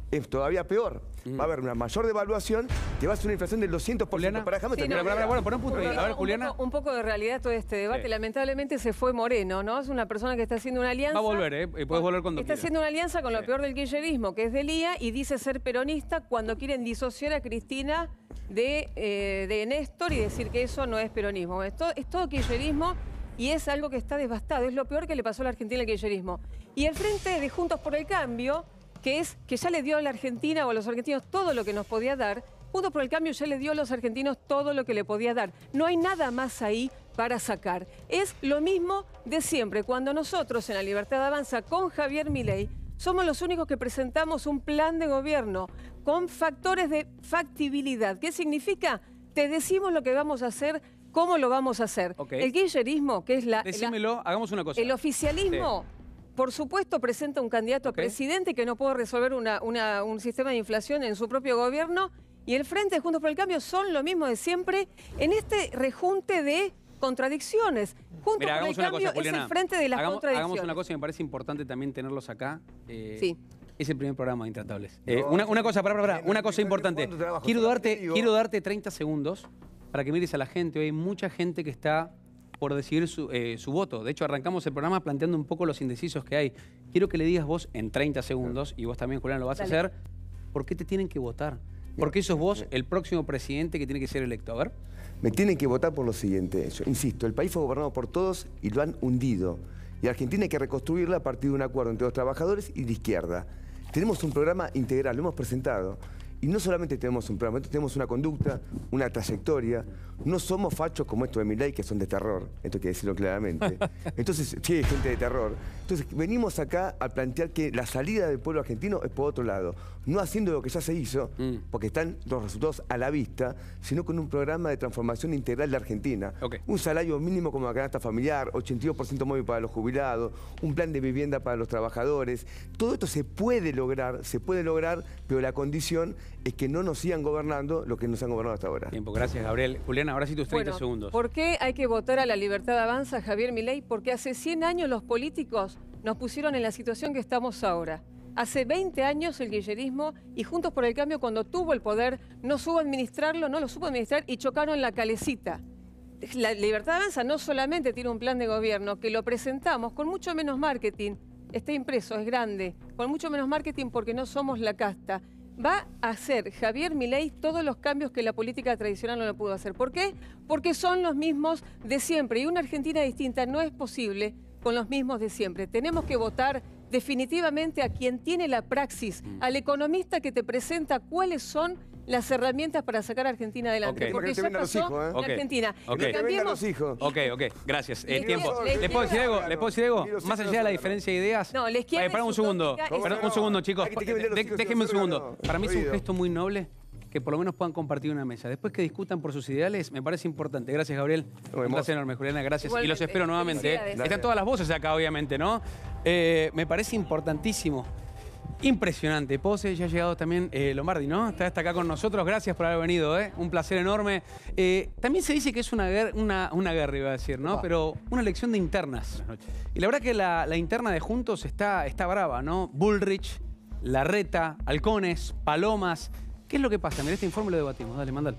es todavía peor. Mm. Va a haber una mayor devaluación que va a ser una inflación del doscientos por ciento. Para dejarme Sí, terminar. no, Pero, bueno, pon un punto ahí. A ver, Un Juliana. poco, un poco de realidad todo este debate. Sí. Lamentablemente se fue Moreno, ¿no? Es una persona que está haciendo una alianza. Va a volver, ¿eh? Y puedes volver cuando Está quieras. haciendo una alianza con lo Sí. peor del kirchnerismo, que es del I A, y dice ser peronista cuando quieren disociar a Cristina de, eh, de Néstor y decir que eso no es peronismo. Es todo, es todo kirchnerismo y es algo que está devastado. Es lo peor que le pasó a la Argentina el kirchnerismo. Y el frente de Juntos por el Cambio, que es que ya le dio a la Argentina o a los argentinos todo lo que nos podía dar, Juntos por el Cambio ya le dio a los argentinos todo lo que le podía dar. No hay nada más ahí para sacar. Es lo mismo de siempre. Cuando nosotros en La Libertad Avanza con Javier Milei somos los únicos que presentamos un plan de gobierno con factores de factibilidad. ¿Qué significa? Te decimos lo que vamos a hacer, cómo lo vamos a hacer. Okay. El kirchnerismo, que es la... Decímelo, la, hagamos una cosa. El oficialismo... Sí. Por supuesto, presenta un candidato okay. a presidente que no puede resolver una, una, un sistema de inflación en su propio gobierno. Y el Frente de Juntos por el Cambio son lo mismo de siempre en este rejunte de contradicciones. Juntos Mira, por el Cambio cosa, Juliana, es el Frente de las hagamos, contradicciones. Hagamos una cosa y me parece importante también tenerlos acá. Eh, sí. Es el primer programa de Intratables. Eh, una, una cosa, para, para, una cosa importante. Quiero darte, quiero darte treinta segundos para que mires a la gente. Hoy hay mucha gente que está por decidir su, eh, su voto. De hecho, arrancamos el programa planteando un poco los indecisos que hay. Quiero que le digas vos en treinta segundos, y vos también, Julián, lo vas Dale. a hacer, ¿por qué te tienen que votar? ¿Por qué sos vos el próximo presidente que tiene que ser electo? A ver. Me tienen que votar por lo siguiente. Yo insisto, el país fue gobernado por todos y lo han hundido. Y Argentina hay que reconstruirla a partir de un acuerdo entre los trabajadores y la izquierda. Tenemos un programa integral, lo hemos presentado. Y no solamente tenemos un programa, tenemos una conducta, una trayectoria. No somos fachos como estos de Milei, que son de terror. Esto hay que decirlo claramente. Entonces, sí, hay gente de terror. Entonces, venimos acá a plantear que la salida del pueblo argentino es por otro lado. No haciendo lo que ya se hizo, mm. porque están los resultados a la vista, sino con un programa de transformación integral de Argentina. Okay. Un salario mínimo como la canasta familiar, ochenta y dos por ciento móvil para los jubilados, un plan de vivienda para los trabajadores. Todo esto se puede lograr, se puede lograr, pero la condición es que no nos sigan gobernando lo que nos han gobernado hasta ahora. Tiempo, gracias, Gabriel. Juliana, ahora sí tus treinta bueno, segundos. ¿Por qué hay que votar a La Libertad Avanza, Javier Milei? Porque hace cien años los políticos nos pusieron en la situación que estamos ahora. Hace veinte años el kirchnerismo y Juntos por el Cambio, cuando tuvo el poder, no supo administrarlo, no lo supo administrar y chocaron la calecita. La Libertad Avanza no solamente tiene un plan de gobierno, que lo presentamos con mucho menos marketing, está impreso, es grande, con mucho menos marketing porque no somos la casta. Va a hacer Javier Milei todos los cambios que la política tradicional no lo pudo hacer. ¿Por qué? Porque son los mismos de siempre. Y una Argentina distinta no es posible con los mismos de siempre. Tenemos que votar definitivamente a quien tiene la praxis, al economista que te presenta cuáles son las herramientas para sacar a Argentina adelante. Okay. Porque ya pasó hijos, ¿eh? en okay. Argentina. Okay. Y cambiemos... los hijos. Ok, ok, gracias. Eh, Les tiempo. quiero- les ¿Les puedo decir quiero- algo? ¿Les puedo decir algo? Más allá de la diferencia de ideas. No, la izquierda Eh, pará es un segundo. utópica, es- Pará un segundo, chicos. Hay que vender los De- hijos Déjenme un sin segundo. órgano. Para mí es un Oído. gesto muy noble que por lo menos puedan compartir una mesa. Después que discutan por sus ideales, me parece importante. Gracias, Gabriel. Un placer enorme, Juliana. Gracias. Igualmente. Y los espero nuevamente. ¿eh? Felicidades. Están todas las voces acá, obviamente, ¿no? Eh, me parece importantísimo. Impresionante. Pose, ya ha llegado también eh, Lombardi, ¿no? Está, está acá con nosotros. Gracias por haber venido, ¿eh? Un placer enorme. Eh, también se dice que es una guerra, una, una guerra, iba a decir, ¿no? Opa. Pero una elección de internas. Y la verdad que la, la interna de Juntos está, está brava, ¿no? Bullrich, Larreta, Halcones, Palomas. ¿Qué es lo que pasa? Mira, este informe lo debatimos. Dale, mándalo.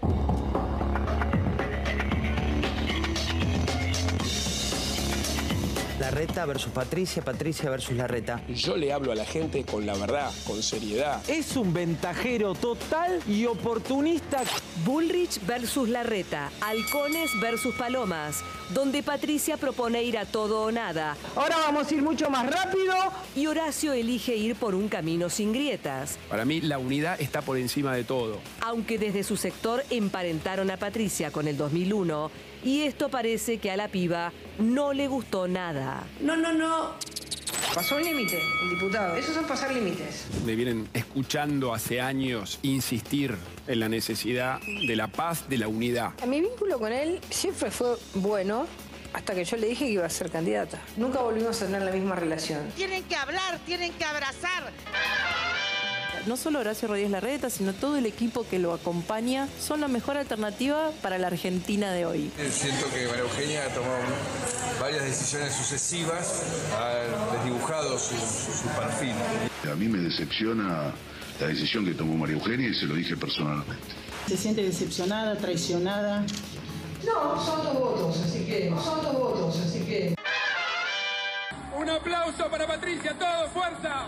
Larreta versus Patricia, Patricia versus Larreta. Yo le hablo a la gente con la verdad, con seriedad. Es un ventajero total y oportunista. Bullrich versus Larreta, Halcones versus Palomas, donde Patricia propone ir a todo o nada. Ahora vamos a ir mucho más rápido. Y Horacio elige ir por un camino sin grietas. Para mí la unidad está por encima de todo. Aunque desde su sector emparentaron a Patricia con el dos mil uno, y esto parece que a la piba no le gustó nada. No, no, no. Pasó un límite, el diputado. Esos son pasar límites. Me vienen escuchando hace años insistir en la necesidad de la paz, de la unidad. Mi vínculo con él siempre fue bueno, hasta que yo le dije que iba a ser candidata. Nunca volvimos a tener la misma relación. Tienen que hablar, tienen que abrazar. No solo Horacio Rodríguez Larreta, sino todo el equipo que lo acompaña son la mejor alternativa para la Argentina de hoy. Siento que María Eugenia ha tomado varias decisiones sucesivas, ha desdibujado su, su, su perfil. A mí me decepciona la decisión que tomó María Eugenia y se lo dije personalmente. ¿Se siente decepcionada, traicionada? No, son dos votos, así que... Son dos votos, así que... Un aplauso para Patricia, todo, fuerza.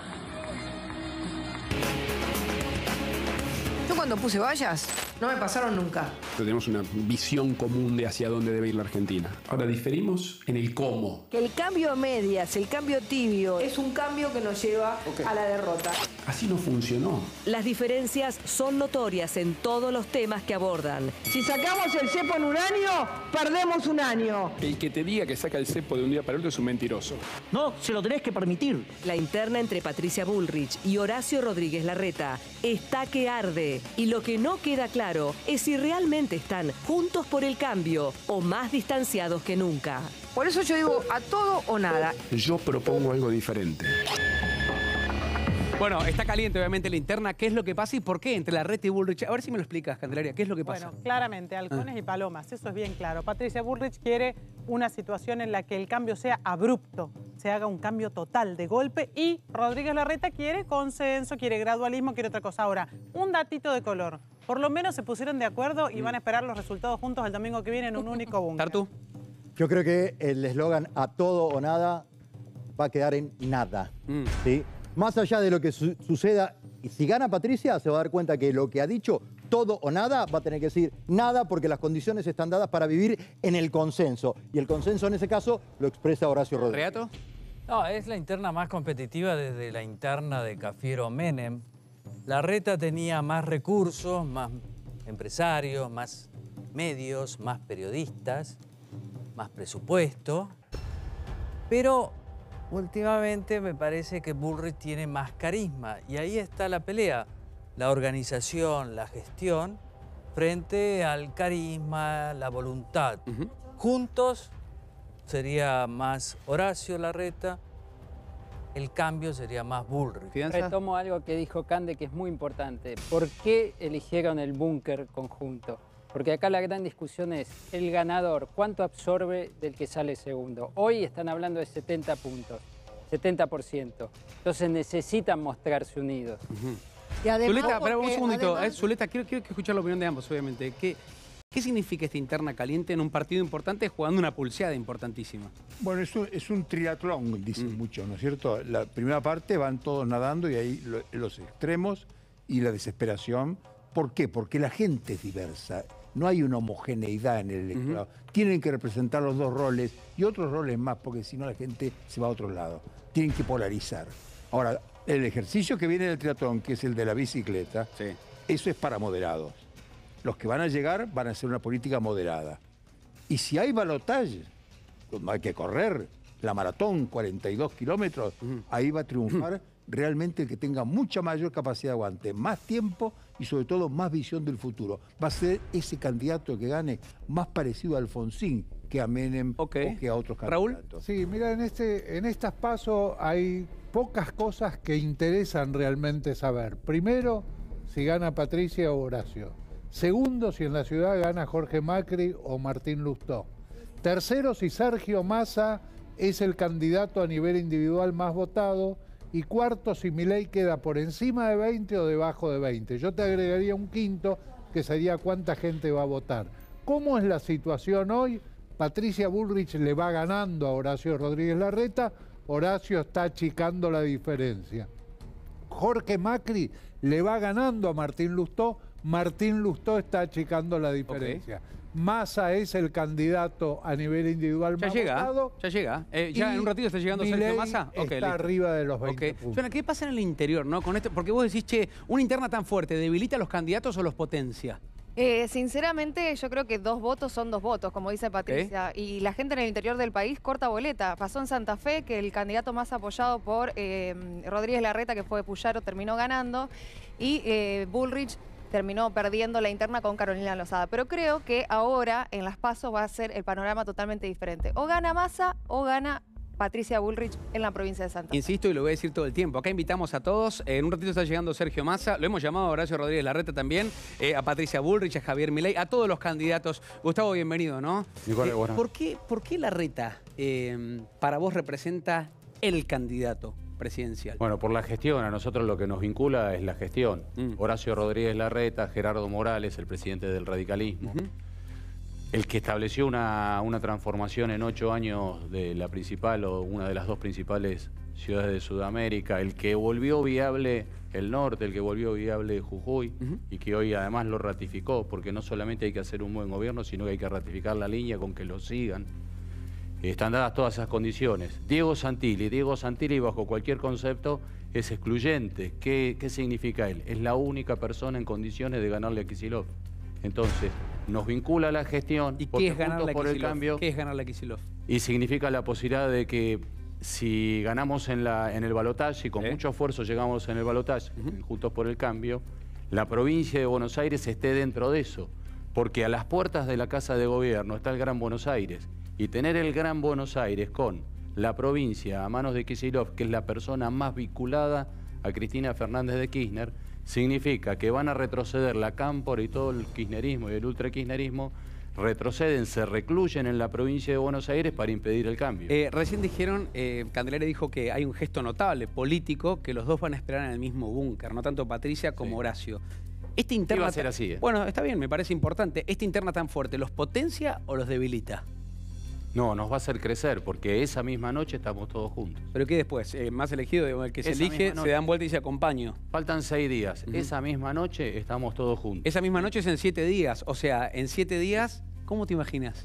Yo cuando puse vallas, no me pasaron nunca. Tenemos una visión común de hacia dónde debe ir la Argentina. Ahora diferimos en el cómo. Que el cambio a medias, el cambio tibio, es un cambio que nos lleva okay. a la derrota. Así no funcionó. Las diferencias son notorias en todos los temas que abordan. Si sacamos el cepo en un año, perdemos un año. El que te diga que saca el cepo de un día para otro es un mentiroso. No, se lo tenés que permitir. La interna entre Patricia Bullrich y Horacio Rodríguez Larreta está que arde. Y lo que no queda claro es si realmente están juntos por el cambio o más distanciados que nunca. Por eso yo digo a todo o nada. Yo propongo algo diferente. Bueno, está caliente obviamente la interna. ¿Qué es lo que pasa y por qué entre Larreta y Bullrich? A ver si me lo explicas, Candelaria. ¿Qué es lo que pasa? Bueno, claramente, halcones ah. y palomas. Eso es bien claro. Patricia Bullrich quiere una situación en la que el cambio sea abrupto, se haga un cambio total de golpe, y Rodríguez Larreta quiere consenso, quiere gradualismo, quiere otra cosa. Ahora, un datito de color. Por lo menos se pusieron de acuerdo y mm. van a esperar los resultados juntos el domingo que viene en un único búnker. ¿Tartu? Yo creo que el eslogan a todo o nada va a quedar en nada. Mm. ¿Sí? Más allá de lo que su suceda, y si gana Patricia, se va a dar cuenta que lo que ha dicho, todo o nada, va a tener que decir nada porque las condiciones están dadas para vivir en el consenso. Y el consenso en ese caso lo expresa Horacio Rodríguez. ¿Reato? No, es la interna más competitiva desde la interna de Cafiero Menem. Larreta tenía más recursos, más empresarios, más medios, más periodistas, más presupuesto, pero últimamente me parece que Bullrich tiene más carisma y ahí está la pelea, la organización, la gestión, frente al carisma, la voluntad. Uh-huh. Juntos sería más Horacio Larreta, el cambio sería más Bullrich. Retomo algo que dijo Cande que es muy importante. ¿Por qué eligieron el búnker conjunto? Porque acá la gran discusión es el ganador, ¿cuánto absorbe del que sale segundo? Hoy están hablando de setenta puntos, setenta por ciento. Entonces necesitan mostrarse unidos. Uh-huh. Y además, Zuleta, espera un segundito. Además... Eh, Zuleta, quiero, quiero escuchar la opinión de ambos, obviamente. ¿Qué, ¿Qué significa esta interna caliente en un partido importante jugando una pulseada importantísima? Bueno, es un, es un triatlón, dicen mm. muchos, ¿no es cierto? La primera parte van todos nadando y ahí lo, los extremos y la desesperación. ¿Por qué? Porque la gente es diversa. No hay una homogeneidad en el electorado. Uh-huh. Tienen que representar los dos roles y otros roles más, porque si no la gente se va a otro lado. Tienen que polarizar. Ahora, el ejercicio que viene del triatlón, que es el de la bicicleta, sí. eso es para moderados. Los que van a llegar van a hacer una política moderada. Y si hay balotaje, no hay que correr, la maratón, cuarenta y dos kilómetros, uh-huh. ahí va a triunfar uh-huh. realmente el que tenga mucha mayor capacidad de aguante, más tiempo y sobre todo más visión del futuro. Va a ser ese candidato que gane más parecido a Alfonsín que a Menem okay. o que a otros candidatos. ¿Raúl? Sí, mira, en, este, en estas pasos hay pocas cosas que interesan realmente saber. Primero, si gana Patricia o Horacio. Segundo, si en la ciudad gana Jorge Macri o Martín Lustó. Tercero, si Sergio Massa es el candidato a nivel individual más votado. Y cuarto, si Milei queda por encima de veinte o debajo de veinte. Yo te agregaría un quinto, que sería cuánta gente va a votar. ¿Cómo es la situación hoy? Patricia Bullrich le va ganando a Horacio Rodríguez Larreta, Horacio está achicando la diferencia. Jorge Macri le va ganando a Martín Lustó, Martín Lustó está achicando la diferencia. Okay. Massa es el candidato a nivel individual ya más llega, votado. Ya llega, eh, ya en un ratito está llegando Milei Sergio Massa. Okay, está listo. arriba de los veinte okay. puntos. Suena, ¿qué pasa en el interior, no? Con esto, porque vos decís, che, una interna tan fuerte, ¿debilita a los candidatos o los potencia? Eh, sinceramente, yo creo que dos votos son dos votos, como dice Patricia. Okay. Y la gente en el interior del país corta boleta. Pasó en Santa Fe que el candidato más apoyado por eh, Rodríguez Larreta, que fue Puyaro, terminó ganando. Y eh, Bullrich terminó perdiendo la interna con Carolina Lozada. Pero creo que ahora, en las PASO, va a ser el panorama totalmente diferente. O gana Massa o gana Patricia Bullrich en la provincia de Santa Fe. Insisto y lo voy a decir todo el tiempo. Acá invitamos a todos. En un ratito está llegando Sergio Massa. Lo hemos llamado a Horacio Rodríguez Larreta también. Eh, a Patricia Bullrich, a Javier Milei, a todos los candidatos. Gustavo, bienvenido, ¿no? Igual, eh, bueno. ¿por, qué, ¿Por qué Larreta eh, para vos representa el candidato? presidencial? Bueno, por la gestión, a nosotros lo que nos vincula es la gestión. Mm. Horacio Rodríguez Larreta, Gerardo Morales, el presidente del radicalismo, uh-huh. el que estableció una, una transformación en ocho años de la principal o una de las dos principales ciudades de Sudamérica, el que volvió viable el norte, el que volvió viable Jujuy, uh-huh. y que hoy además lo ratificó, porque no solamente hay que hacer un buen gobierno, sino que hay que ratificar la línea con que lo sigan. Están dadas todas esas condiciones. Diego Santilli, Diego Santilli bajo cualquier concepto es excluyente. ¿Qué, qué significa él? Es la única persona en condiciones de ganarle a Kicillof. Entonces, nos vincula a la gestión. ¿Y qué es ganarle a Kicillof? ¿Qué es ganarle a Kicillof? Y significa la posibilidad de que si ganamos en, la, en el balotaje y con ¿Eh? mucho esfuerzo llegamos en el balotaje, uh-huh. Juntos por el Cambio, la provincia de Buenos Aires esté dentro de eso. Porque a las puertas de la Casa de Gobierno está el Gran Buenos Aires. Y tener el Gran Buenos Aires con la provincia a manos de Kicillof, que es la persona más vinculada a Cristina Fernández de Kirchner, significa que van a retroceder la Cámpora y todo el kirchnerismo y el ultrakirchnerismo, retroceden, se recluyen en la provincia de Buenos Aires para impedir el cambio. Eh, recién dijeron, eh, Candelaria dijo que hay un gesto notable, político, que los dos van a esperar en el mismo búnker, no tanto Patricia como sí. Horacio. Esta interna Iba a ser así, ¿eh? Bueno, está bien, me parece importante. ¿Esta interna tan fuerte, los potencia o los debilita? No, nos va a hacer crecer, porque esa misma noche estamos todos juntos. ¿Pero qué después? Eh, ¿Más elegido? El que se esa elige, se dan vuelta y se acompaña. Faltan seis días. Uh-huh. Esa misma noche estamos todos juntos. Esa misma noche es en siete días. O sea, en siete días, ¿cómo te imaginas?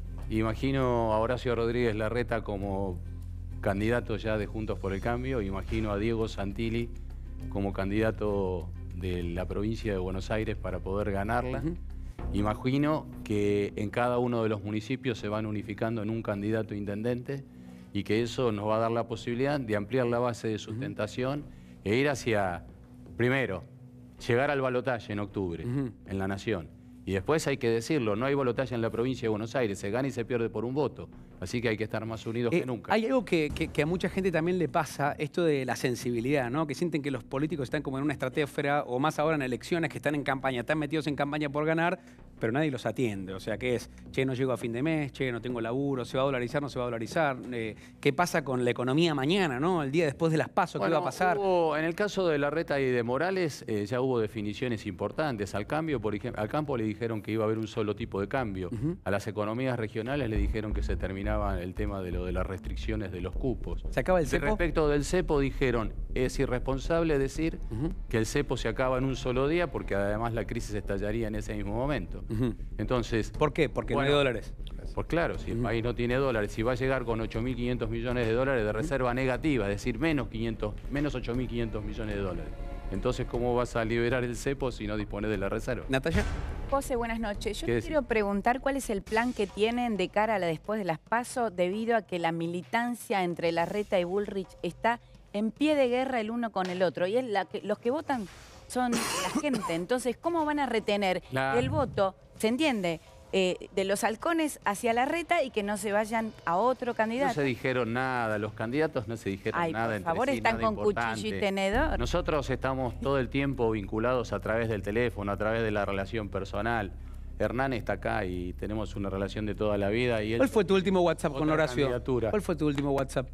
Imagino a Horacio Rodríguez Larreta como candidato ya de Juntos por el Cambio. Imagino a Diego Santilli como candidato de la provincia de Buenos Aires para poder ganarla. Uh-huh. Imagino que en cada uno de los municipios se van unificando en un candidato intendente y que eso nos va a dar la posibilidad de ampliar la base de sustentación uh-huh. e ir hacia, primero, llegar al balotaje en octubre uh-huh. en la Nación. Y después hay que decirlo, no hay balotaje en la provincia de Buenos Aires, se gana y se pierde por un voto. Así que hay que estar más unidos eh, que nunca. Hay algo que, que, que a mucha gente también le pasa, esto de la sensibilidad, ¿no? Que sienten que los políticos están como en una estratosfera, o más ahora en elecciones, que están en campaña, están metidos en campaña por ganar, pero nadie los atiende. O sea, que es, che, no llego a fin de mes, che, no tengo laburo, se va a dolarizar, no se va a dolarizar. Eh, ¿Qué pasa con la economía mañana, ¿no? El día después de las PASO, bueno, ¿qué va a pasar? Hubo, en el caso de Larreta y de Morales, eh, ya hubo definiciones importantes. Al cambio, por ejemplo, al campo le dijeron que iba a haber un solo tipo de cambio. Uh-huh. A las economías regionales le dijeron que se terminaba el tema de lo de las restricciones de los cupos. ¿Se acaba el cepo? Respecto del cepo dijeron, es irresponsable decir uh-huh. que el cepo se acaba en un solo día porque además la crisis estallaría en ese mismo momento. Uh-huh. Entonces, ¿por qué? Porque bueno, no hay dólares. Pues claro, si el uh-huh. país no tiene dólares, si va a llegar con ocho mil quinientos millones de dólares de reserva uh-huh. negativa, es decir, menos, quinientos, menos ocho mil quinientos millones de dólares. Entonces, ¿cómo vas a liberar el cepo si no dispones de la reserva? Natalia. José, buenas noches. Yo te quiero preguntar cuál es el plan que tienen de cara a la después de las PASO, debido a que la militancia entre Larreta y Bullrich está en pie de guerra el uno con el otro. Y es la que, los que votan son la gente. Entonces, ¿cómo van a retener la... el voto? ¿Se entiende? Eh, de los halcones hacia Larreta y que no se vayan a otro candidato. No se dijeron nada, los candidatos no se dijeron Ay, nada por entre favor, sí, están nada con importante. Cuchillo y tenedor. Nosotros estamos todo el tiempo vinculados a través del teléfono, a través de la relación personal. Hernán está acá y tenemos una relación de toda la vida. Y él ¿Cuál fue tu último WhatsApp con Horacio? ¿Cuál fue tu último WhatsApp?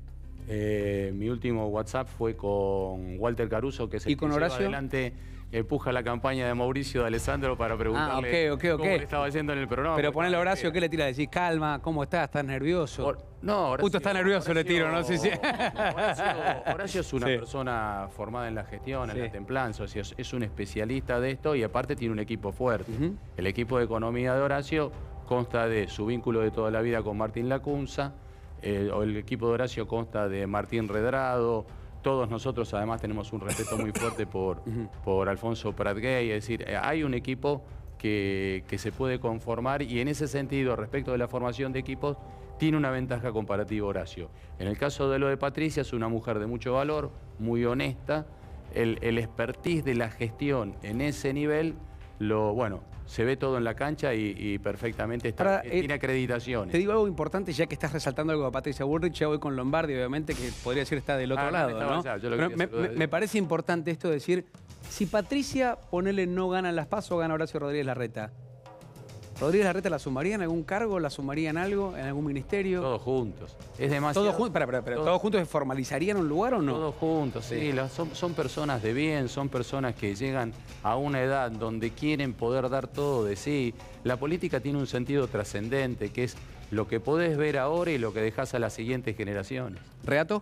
Eh, mi último WhatsApp fue con Walter Caruso, que es el ¿Y con que Horacio? lleva adelante, empuja la campaña de Mauricio de Alessandro para preguntarle ah, okay, okay, cómo okay. le estaba yendo en el programa. Pero ponele a Horacio, ¿qué le tira? Decís, calma, ¿cómo estás? ¿Estás nervioso? Or, no, Horacio. Justo está nervioso, Horacio, le tiro, no sé si... Horacio, Horacio es una sí. persona formada en la gestión, en sí. la templanza, o sea, es un especialista de esto y aparte tiene un equipo fuerte. Uh-huh. El equipo de economía de Horacio consta de su vínculo de toda la vida con Martín Lacunza, eh, el equipo de Horacio consta de Martín Redrado. Todos nosotros además tenemos un respeto muy fuerte por, uh-huh. por Alfonso Pratgay, es decir, hay un equipo que, que se puede conformar y en ese sentido, respecto de la formación de equipos, tiene una ventaja comparativa Horacio. En el caso de lo de Patricia, es una mujer de mucho valor, muy honesta, el, el expertise de la gestión en ese nivel, lo bueno, se ve todo en la cancha y, y perfectamente está, Para, eh, tiene acreditaciones. Te digo algo importante, ya que estás resaltando algo de Patricia Bullrich, ya voy con Lombardi, obviamente, que podría decir está del otro ah, lado, ¿no? Allá, yo lo Pero me, me, me parece importante esto de decir, si Patricia, ponele, no gana las PASO, gana Horacio Rodríguez Larreta. ¿Rodríguez Larreta la sumaría en algún cargo? ¿La sumaría en algo? ¿En algún ministerio? Todos juntos. Es demasiado... ¿Todos juntos? Para, para, para, Todos- ¿Todos juntos se formalizarían un lugar o no? Todos juntos, sí. Sí. las- son, son personas de bien, son personas que llegan a una edad donde quieren poder dar todo de sí. La política tiene un sentido trascendente, que es lo que podés ver ahora y lo que dejás a las siguientes generaciones. ¿Reato?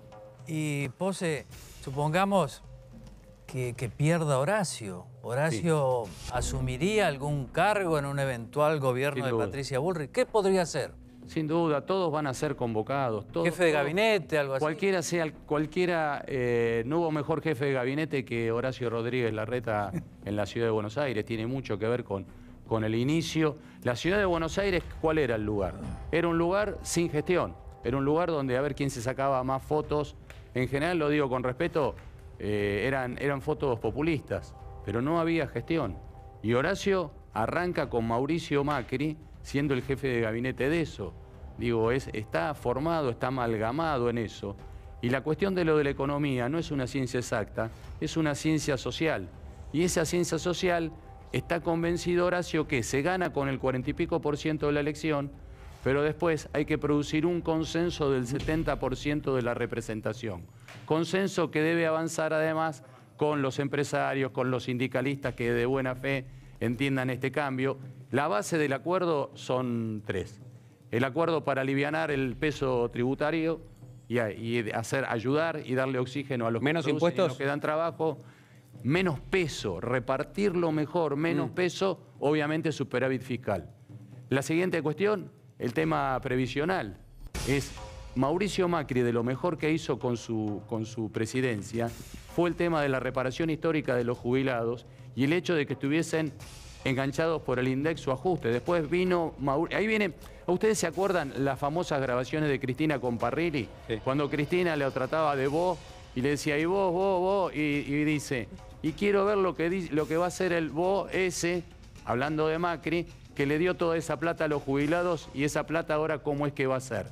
Y Pose, supongamos que, que pierda Horacio. ¿Horacio asumiría algún cargo en un eventual gobierno Sin de duda. Patricia Bullrich? ¿Qué podría hacer? Sin duda, todos van a ser convocados. Todos, ¿Jefe de todos. gabinete, algo así? Cualquiera sea, cualquiera, eh, no hubo mejor jefe de gabinete que Horacio Rodríguez Larreta en la ciudad de Buenos Aires. Tiene mucho que ver con, con el inicio. La ciudad de Buenos Aires, ¿cuál era el lugar? Era un lugar sin gestión. Era un lugar donde a ver quién se sacaba más fotos. En general, lo digo con respeto, eh, eran, eran fotos populistas, pero no había gestión. Y Horacio arranca con Mauricio Macri siendo el jefe de gabinete de eso. Digo, es, está formado, está amalgamado en eso. Y la cuestión de lo de la economía no es una ciencia exacta, es una ciencia social. Y esa ciencia social está convencido Horacio que se gana con el cuarenta y pico por ciento de la elección, pero después hay que producir un consenso del setenta por ciento de la representación. Consenso que debe avanzar además con los empresarios, con los sindicalistas que de buena fe entiendan este cambio. La base del acuerdo son tres. El acuerdo para alivianar el peso tributario y, a- y hacer, ayudar y darle oxígeno a los Menos que producen y impuestos. los que dan trabajo. Menos peso, repartirlo mejor, menos Mm. peso, obviamente superávit fiscal. La siguiente cuestión, el tema previsional, es Mauricio Macri, de lo mejor que hizo con su, con su presidencia, fue el tema de la reparación histórica de los jubilados y el hecho de que estuviesen enganchados por el indexo ajuste. Después vino, Maur- ahí viene, ¿ustedes se acuerdan las famosas grabaciones de Cristina con Parrilli? Cuando Cristina le trataba de vos y le decía, y vos, vos, vos, y, y dice, y quiero ver lo que, di- lo que va a hacer el vos ese, hablando de Macri, que le dio toda esa plata a los jubilados y esa plata ahora cómo es que va a ser.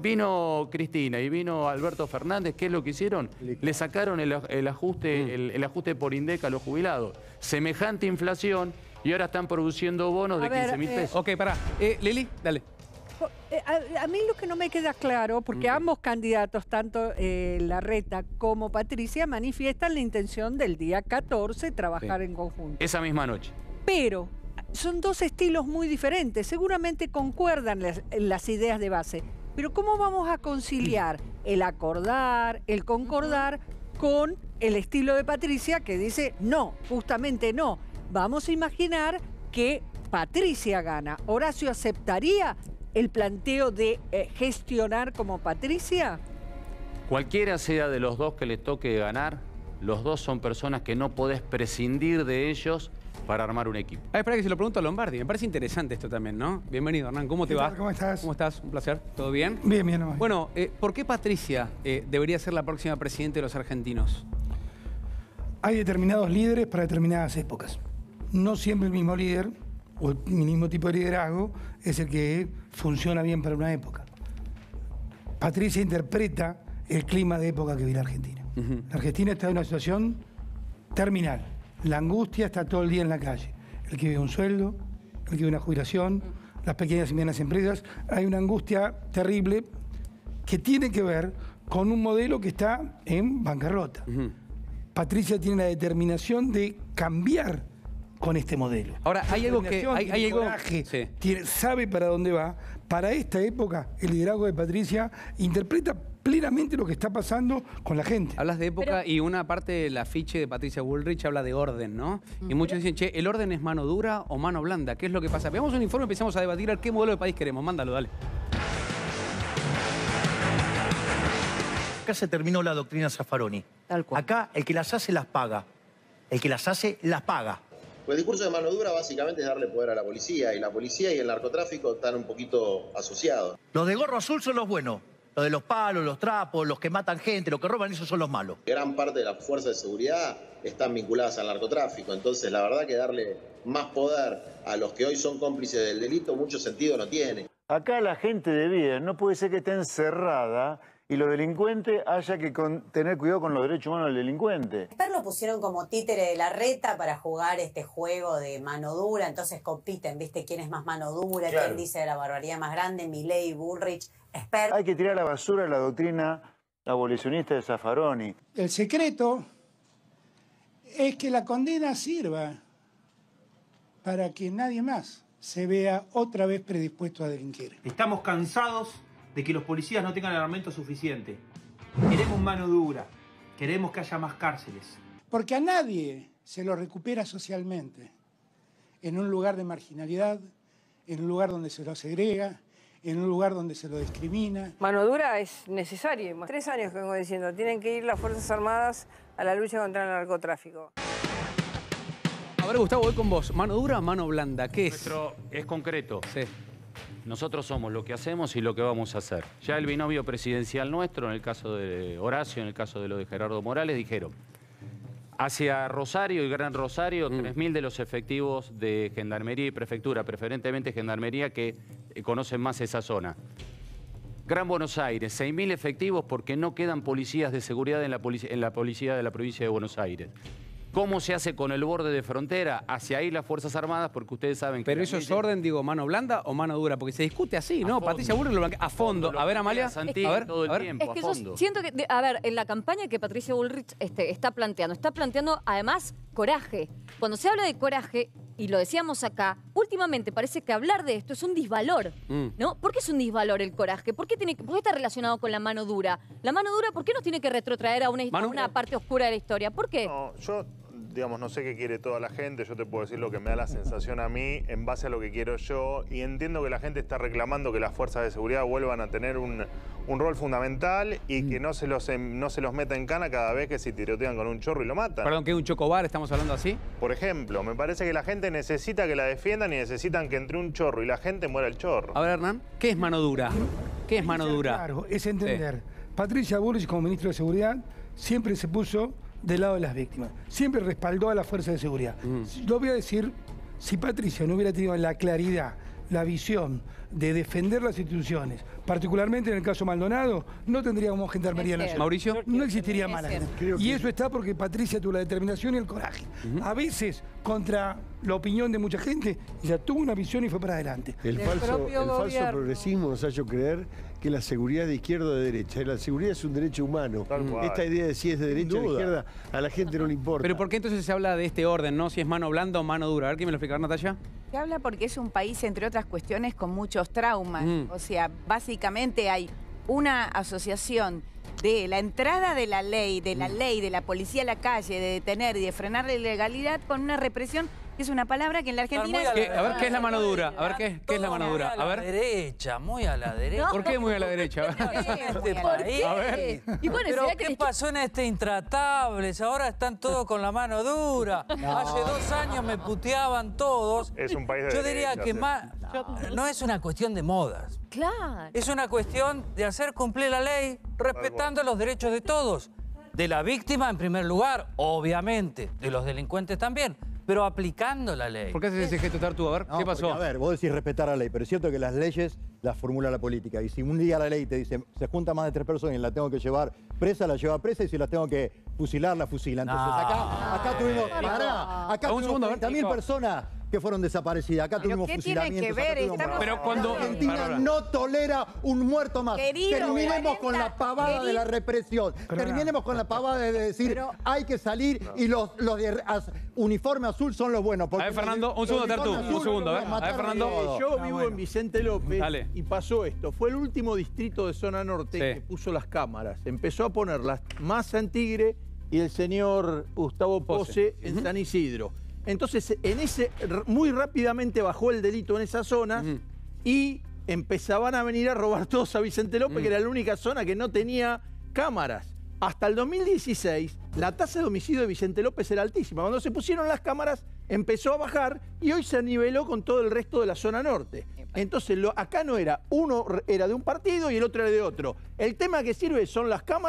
Vino Cristina y vino Alberto Fernández, ¿qué es lo que hicieron? Le sacaron el, el ajuste, el, el ajuste por INDEC a los jubilados. Semejante inflación y ahora están produciendo bonos de A ver, quince mil eh, pesos. Ok, pará. Eh, Lili, dale. Eh, A, a mí lo que no me queda claro, porque ambos candidatos, tanto eh, Larreta como Patricia, manifiestan la intención del día catorce trabajar Sí. en conjunto. Esa misma noche. Pero son dos estilos muy diferentes. Seguramente concuerdan las, las ideas de base. Pero ¿cómo vamos a conciliar el acordar, el concordar con el estilo de Patricia que dice no, justamente no? Vamos a imaginar que Patricia gana. ¿Horacio aceptaría el planteo de eh, gestionar como Patricia? Cualquiera sea de los dos que les toque ganar, los dos son personas que no podés prescindir de ellos para armar un equipo. Ah, espera que se lo pregunto a Lombardi. Me parece interesante esto también, ¿no? Bienvenido, Hernán. ¿Cómo te ¿Qué va? tal? ¿Cómo estás? ¿Cómo estás? Un placer. ¿Todo bien? Bien, bien. nomás. Bueno, eh, ¿por qué Patricia eh, debería ser la próxima presidenta de los argentinos? Hay determinados líderes para determinadas épocas. No siempre el mismo líder o el mismo tipo de liderazgo es el que funciona bien para una época. Patricia interpreta el clima de época que vive la Argentina. La Argentina está en una situación terminal. La angustia está todo el día en la calle. El que vive un sueldo, el que vive una jubilación, las pequeñas y medianas empresas. Hay una angustia terrible que tiene que ver con un modelo que está en bancarrota. Patricia tiene la determinación de cambiar con este modelo. Ahora, hay algo que... Determinación, Hay, tiene hay algo... coraje, Sí. tiene- sabe para dónde va. Para esta época, el liderazgo de Patricia interpreta plenamente lo que está pasando con la gente. Hablas de época y una parte del afiche de Patricia Bullrich habla de orden, ¿no? Y muchos dicen, che, ¿el orden es mano dura o mano blanda? ¿Qué es lo que pasa? Veamos un informe y empezamos a debatir a ver qué modelo de país queremos. Mándalo, dale. Acá se terminó la doctrina Zaffaroni. Acá el que las hace las paga. El que las hace las paga. Pues el discurso de mano dura básicamente es darle poder a la policía, y la policía y el narcotráfico están un poquito asociados. Los de gorro azul son los buenos. Los de los palos, los trapos, los que matan gente, los que roban, esos son los malos. Gran parte de las fuerzas de seguridad están vinculadas al narcotráfico, entonces la verdad que darle más poder a los que hoy son cómplices del delito mucho sentido no tiene. Acá la gente de bien no puede ser que esté encerrada y los delincuentes haya que con, tener cuidado con los derechos humanos del delincuente. Esper lo pusieron como títere de la reta para jugar este juego de mano dura, entonces compiten, ¿viste? ¿Quién es más mano dura? Claro. ¿Quién dice la barbaridad más grande? Milei, Bullrich, Esper. Hay que tirar a la basura la doctrina abolicionista de Zaffaroni. El secreto es que la condena sirva para que nadie más se vea otra vez predispuesto a delinquir. Estamos cansados de que los policías no tengan armamento suficiente. Queremos mano dura, queremos que haya más cárceles. Porque a nadie se lo recupera socialmente, en un lugar de marginalidad, en un lugar donde se lo segrega, en un lugar donde se lo discrimina. Mano dura es necesaria. Tres años que vengo diciendo, tienen que ir las Fuerzas Armadas a la lucha contra el narcotráfico. A ver, Gustavo, voy con vos. ¿Mano dura o mano blanda? ¿Qué es? Nuestro es concreto. Sí. Nosotros somos lo que hacemos y lo que vamos a hacer. Ya el binomio presidencial nuestro, en el caso de Horacio, en el caso de lo de Gerardo Morales, dijeron hacia Rosario y Gran Rosario, Mm. tres mil de los efectivos de Gendarmería y Prefectura, preferentemente Gendarmería, que eh, conocen más esa zona. Gran Buenos Aires, seis mil efectivos porque no quedan policías de seguridad en la, polic- en la policía de la provincia de Buenos Aires. ¿Cómo se hace con el borde de frontera? Hacia ahí las Fuerzas Armadas, porque ustedes saben que... Pero la eso es ley- orden, digo, mano blanda o mano dura, porque se discute así, ¿no? fondo. Patricia Bullrich lo blanquea a fondo. lo A ver, plantea Amalia. Santilli A ver, todo el a ver. tiempo, Es que a yo fondo. siento que, de- a ver, en la campaña que Patricia Bullrich este, está planteando, está planteando además coraje. Cuando se habla de coraje, y lo decíamos acá, últimamente parece que hablar de esto es un disvalor, Mm. ¿no? ¿Por qué es un disvalor el coraje? ¿Por qué, tiene, que- por qué está relacionado con la mano dura? La mano dura, ¿por qué nos tiene que retrotraer a una, a una parte oscura de la historia? ¿Por qué? No, yo, digamos, no sé qué quiere toda la gente, yo te puedo decir lo que me da la sensación a mí en base a lo que quiero yo, y entiendo que la gente está reclamando que las fuerzas de seguridad vuelvan a tener un, un rol fundamental y que no se, los, em- no se los meta en cana cada vez que se tirotean con un chorro y lo matan. Perdón, ¿que es un chocobar? ¿Estamos hablando así? Por ejemplo, me parece que la gente necesita que la defiendan y necesitan que entre un chorro y la gente muera el chorro. A ver, Hernán, ¿qué es mano dura? ¿Qué es mano dura? Claro, es entender. Patricia Bullrich, como ministro de Seguridad, siempre se puso del lado de las víctimas. Siempre respaldó a la fuerza de seguridad. Mm. Lo voy a decir, si Patricia no hubiera tenido la claridad, la visión de defender las instituciones, particularmente en el caso Maldonado, no tendríamos Gendarmería Es cierto. Nacional. Mauricio. No existiría Es más la cierto. gente. Y eso está porque Patricia tuvo la determinación y el coraje. A veces contra la opinión de mucha gente, ella tuvo una visión y fue para adelante. El Del falso, propio el falso gobierno. progresismo nos ha hecho creer que la seguridad es de izquierda o de derecha. La seguridad es un derecho humano. cual. Esta idea de si es de derecha o de duda. izquierda, a la gente no le importa. Pero ¿por qué entonces se habla de este orden, no? Si es mano blanda o mano dura. A ver, ¿quién me lo explica, Natalia? Se habla porque es un país, entre otras cuestiones, con muchos traumas. Mm. O sea, básicamente hay una asociación de la entrada de la ley, de la ley, de la policía a la calle, de detener y de frenar la ilegalidad con una represión, que es una palabra que en la Argentina... ¿Qué- a ver, ¿qué es la mano dura? A ver, ¿qué, qué es la mano dura? A Muy a la ver. derecha, muy a la derecha. ¿Por qué muy a la derecha? Este ¿Por país. qué? A ver. Y bueno, Pero ¿será que ¿qué les- pasó en este Intratables? Ahora están todos con la mano dura. Hace dos años me puteaban todos. Es un país de Yo diría derecha, que sí. más... No es una cuestión de modas. Claro. Es una cuestión de hacer cumplir la ley respetando los derechos de todos. De la víctima en primer lugar, obviamente. De los delincuentes también. Pero aplicando la ley. ¿Por qué haces ese gesto, Tartu? A ver, No, ¿qué pasó? porque, a ver, vos decís respetar la ley, pero es cierto que las leyes las formula la política. Y si un día la ley te dice, se junta más de tres personas y la tengo que llevar presa, la lleva presa, y si la tengo que fusilar, la fusila. Entonces No. acá, acá tuvimos, pará, acá A un tuvimos segundo, a ver, treinta mil Nico. personas que fueron desaparecidas. Acá ¿Pero tuvimos qué tiene fusilamientos. que acá ver? tuvimos Estamos muertos. Pero cuando- Argentina Bárbara. no tolera un muerto más. Querido, Terminemos con la cuarenta, pavada de la represión. Terminemos con la pavada de decir hay que salir y los, los de az- uniforme azul son los buenos. porque A ver, Fernando, los- un segundo, los Tartu, uniforme un azul segundo, a ver. los A ver, mataron Fernando. todos. Yo Ah, vivo bueno. en Vicente López Dale. y pasó esto. Fue el último distrito de zona norte Sí. que puso las cámaras. Empezó a ponerlas Massa en Tigre y el señor Gustavo Pose, Pose. en Ujú. San Isidro. Entonces, en ese r- muy rápidamente bajó el delito en esas zonas Ujú. y empezaban a venir a robar todos a Vicente López, Mm. que era la única zona que no tenía cámaras. Hasta el dos mil dieciséis, la tasa de homicidio de Vicente López era altísima. Cuando se pusieron las cámaras, empezó a bajar y hoy se niveló con todo el resto de la zona norte. Entonces, lo, acá no era, uno era de un partido y el otro era de otro. El tema que sirve son las cámaras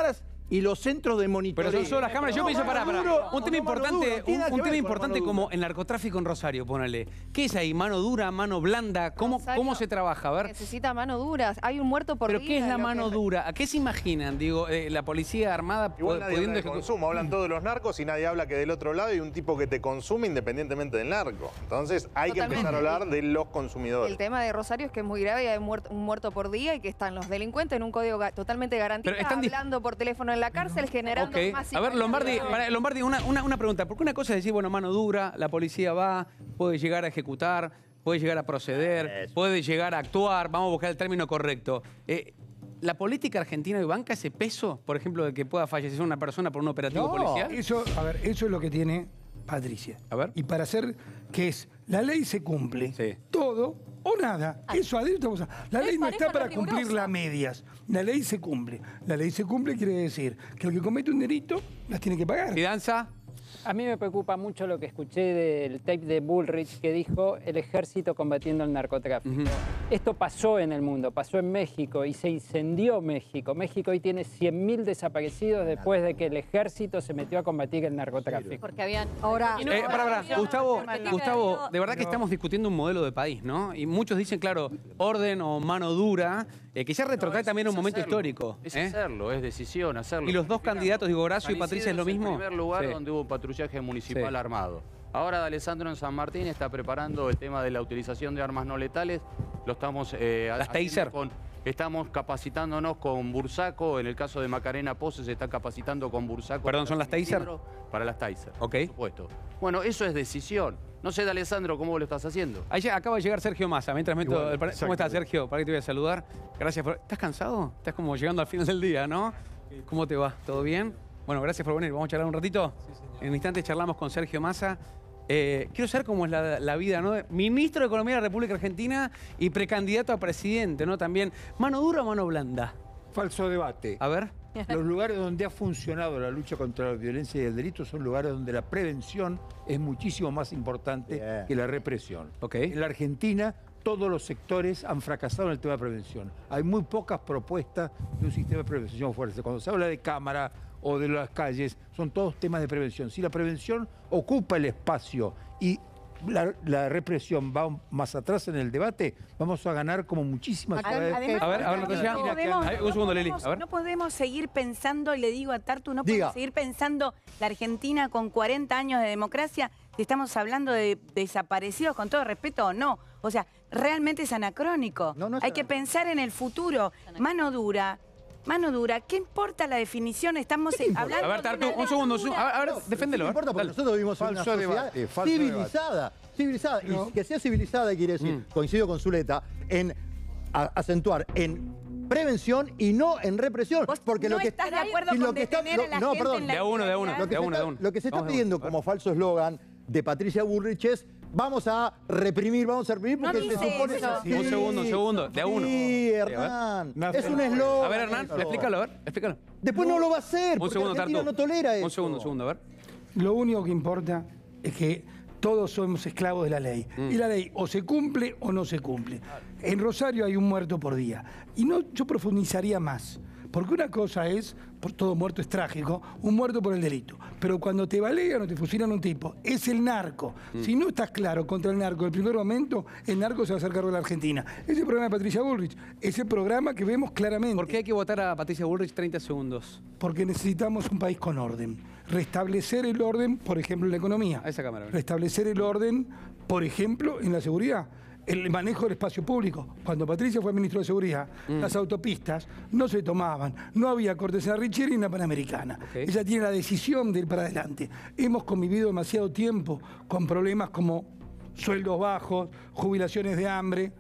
y los centros de monitoreo. Pero son solo las cámaras. Yo No, pienso, pará, pará. Maduro, Un tema no, importante, Maduro, no tiene un, nada un que tema ver con importante Maduro. como el narcotráfico en Rosario, ponele. ¿Qué es ahí? ¿Mano dura, mano blanda? ¿Cómo, Rosario cómo se trabaja? A ver. Necesita mano dura. Hay un muerto por ¿Pero día. qué es la lo mano que- dura? ¿A qué se imaginan? Digo, eh, la policía armada Igual pu- nadie pudiendo habla de ejecu- consumo, hablan todos de los narcos y nadie habla que del otro lado hay un tipo que te consume independientemente del narco. Entonces hay que Totalmente. empezar a hablar de los consumidores. El tema de Rosario es que es muy grave y hay muerto, un muerto por día y que están los delincuentes en un código ga- totalmente garantista, Pero están dis- hablando por teléfono en la cárcel, generando Ok. más A ver, Lombardi, situaciones. para- Lombardi una, una, una pregunta. Porque una cosa es decir, bueno, mano dura, la policía va, puede llegar a ejecutar, puede llegar a proceder, puede llegar a actuar, vamos a buscar el término correcto. Eh, ¿La política argentina hoy banca ese peso, por ejemplo, de que pueda fallecer una persona por un operativo policial? Eso, a ver, eso es lo que tiene Patricia. A ver. Y para hacer que es, la ley se cumple, todo o nada. Eso adentro, estamos a- la Es ley no pareja, está para no cumplir rigurosa. las medias. La ley se cumple. La ley se cumple quiere decir que el que comete un delito las tiene que pagar. ¿Y danza? A mí me preocupa mucho lo que escuché del tape de Bullrich que dijo el ejército combatiendo el narcotráfico. Esto pasó en el mundo, pasó en México y se incendió México. México hoy tiene cien mil desaparecidos después de que el ejército se metió a combatir el narcotráfico. Porque habían... Ahora, Eh, pará, pará. Gustavo, Porque Gustavo, tiene- de verdad que estamos discutiendo un modelo de país, ¿no? Y muchos dicen, claro, orden o mano dura, eh, que ya retrotrae también a un momento hacerlo, histórico. Es ¿eh? hacerlo, es decisión, hacerlo. Y los dos candidatos, digo, Horacio y San Patricia, ¿es lo Isidro mismo? el primer lugar Sí. donde hubo patrullaje municipal Sí. armado. Ahora D'Alessandro en San Martín está preparando el tema de la utilización de armas no letales. Lo estamos eh, Las haciendo taser. con- Estamos capacitándonos con Bursaco. En el caso de Macarena Pose se está capacitando con Bursaco. Perdón, para ¿son las San taser? Isidro, Para las taser, Ok. por supuesto. Bueno, eso es decisión. No sé, D'Alessandro, cómo lo estás haciendo. Ahí ya acaba de llegar Sergio Massa. Mientras meto Igual, el par- ¿Cómo estás, Sergio? Para que te voy a saludar. Gracias por... ¿Estás cansado? Estás como llegando al final del día, ¿no? ¿Cómo te va? ¿Todo bien? Bueno, gracias por venir. ¿Vamos a charlar un ratito? En un instante charlamos con Sergio Massa. Eh, quiero saber cómo es la, la vida, ¿no? Ministro de Economía de la República Argentina y precandidato a presidente, ¿no? También. ¿Mano dura o mano blanda? Falso debate. A ver. Los lugares donde ha funcionado la lucha contra la violencia y el delito son lugares donde la prevención es muchísimo más importante Bien. que la represión. Ok. En la Argentina todos los sectores han fracasado en el tema de prevención. Hay muy pocas propuestas de un sistema de prevención fuerte. Cuando se habla de cámara o de las calles, son todos temas de prevención. Si la prevención ocupa el espacio y la, la represión va más atrás en el debate, vamos a ganar como muchísimas Acá, ciudades. además, A ver, a ver, no Natalia. podemos- Ay, un segundo, no Leli. podemos- A ver. No podemos seguir pensando, y le digo a Tartu, no Diga. podemos seguir pensando la Argentina con cuarenta años de democracia si estamos hablando de desaparecidos, con todo respeto o no. O sea, realmente es anacrónico. No, no es Hay que pensar en el futuro. Mano dura. Mano dura, ¿qué importa la definición? Estamos hablando A ver, de Tartu, una un segundo. un ley segundo. A ver, a ver, No, deféndelo. No a ver, importa, porque dale. nosotros vivimos en una Falso sociedad debate, falso civilizada. Civilizada. Y que sea civilizada quiere decir, Mm. coincido con Zuleta, en a- acentuar en prevención y no en represión. Porque no lo que estás de acuerdo y lo con que está- detener lo- a la no, gente perdón. en la De a uno, de a uno. Lo que, De a se uno, está, de uno. lo que se está Vamos de pidiendo uno. A ver. como falso eslogan de Patricia Bullrich es vamos a reprimir, vamos a reprimir No porque se dice supone... eso. Sí, Un segundo, un segundo. De a uno. Sí, Sí, a ver. Hernán. No, es no, un eslogan. A ver, Hernán, eso. explícalo, a ver, explícalo. Después no, lo va a hacer, Un porque segundo, Argentina Tartu. no tolera eso. Un segundo, un segundo, a ver. Lo único que importa es que todos somos esclavos de la ley. Mm. Y la ley o se cumple o no se cumple. En Rosario hay un muerto por día. Y no, yo profundizaría más. Porque una cosa es, por todo muerto es trágico, un muerto por el delito. Pero cuando te balean o te fusilan un tipo, es el narco. Mm. Si no estás claro contra el narco, en el primer momento, el narco se va a hacer cargo de la Argentina. Ese programa de Patricia Bullrich, ese programa que vemos claramente. ¿Por qué hay que votar a Patricia Bullrich treinta segundos? Porque necesitamos un país con orden. Restablecer el orden, por ejemplo, en la economía. A esa cámara. Restablecer el orden, por ejemplo, en la seguridad. El manejo del espacio público. Cuando Patricia fue ministro de Seguridad, Mm. las autopistas no se tomaban. No había cortes en la Richieri ni en la Panamericana. Ella tiene la decisión de ir para adelante. Hemos convivido demasiado tiempo con problemas como sueldos bajos, jubilaciones de hambre,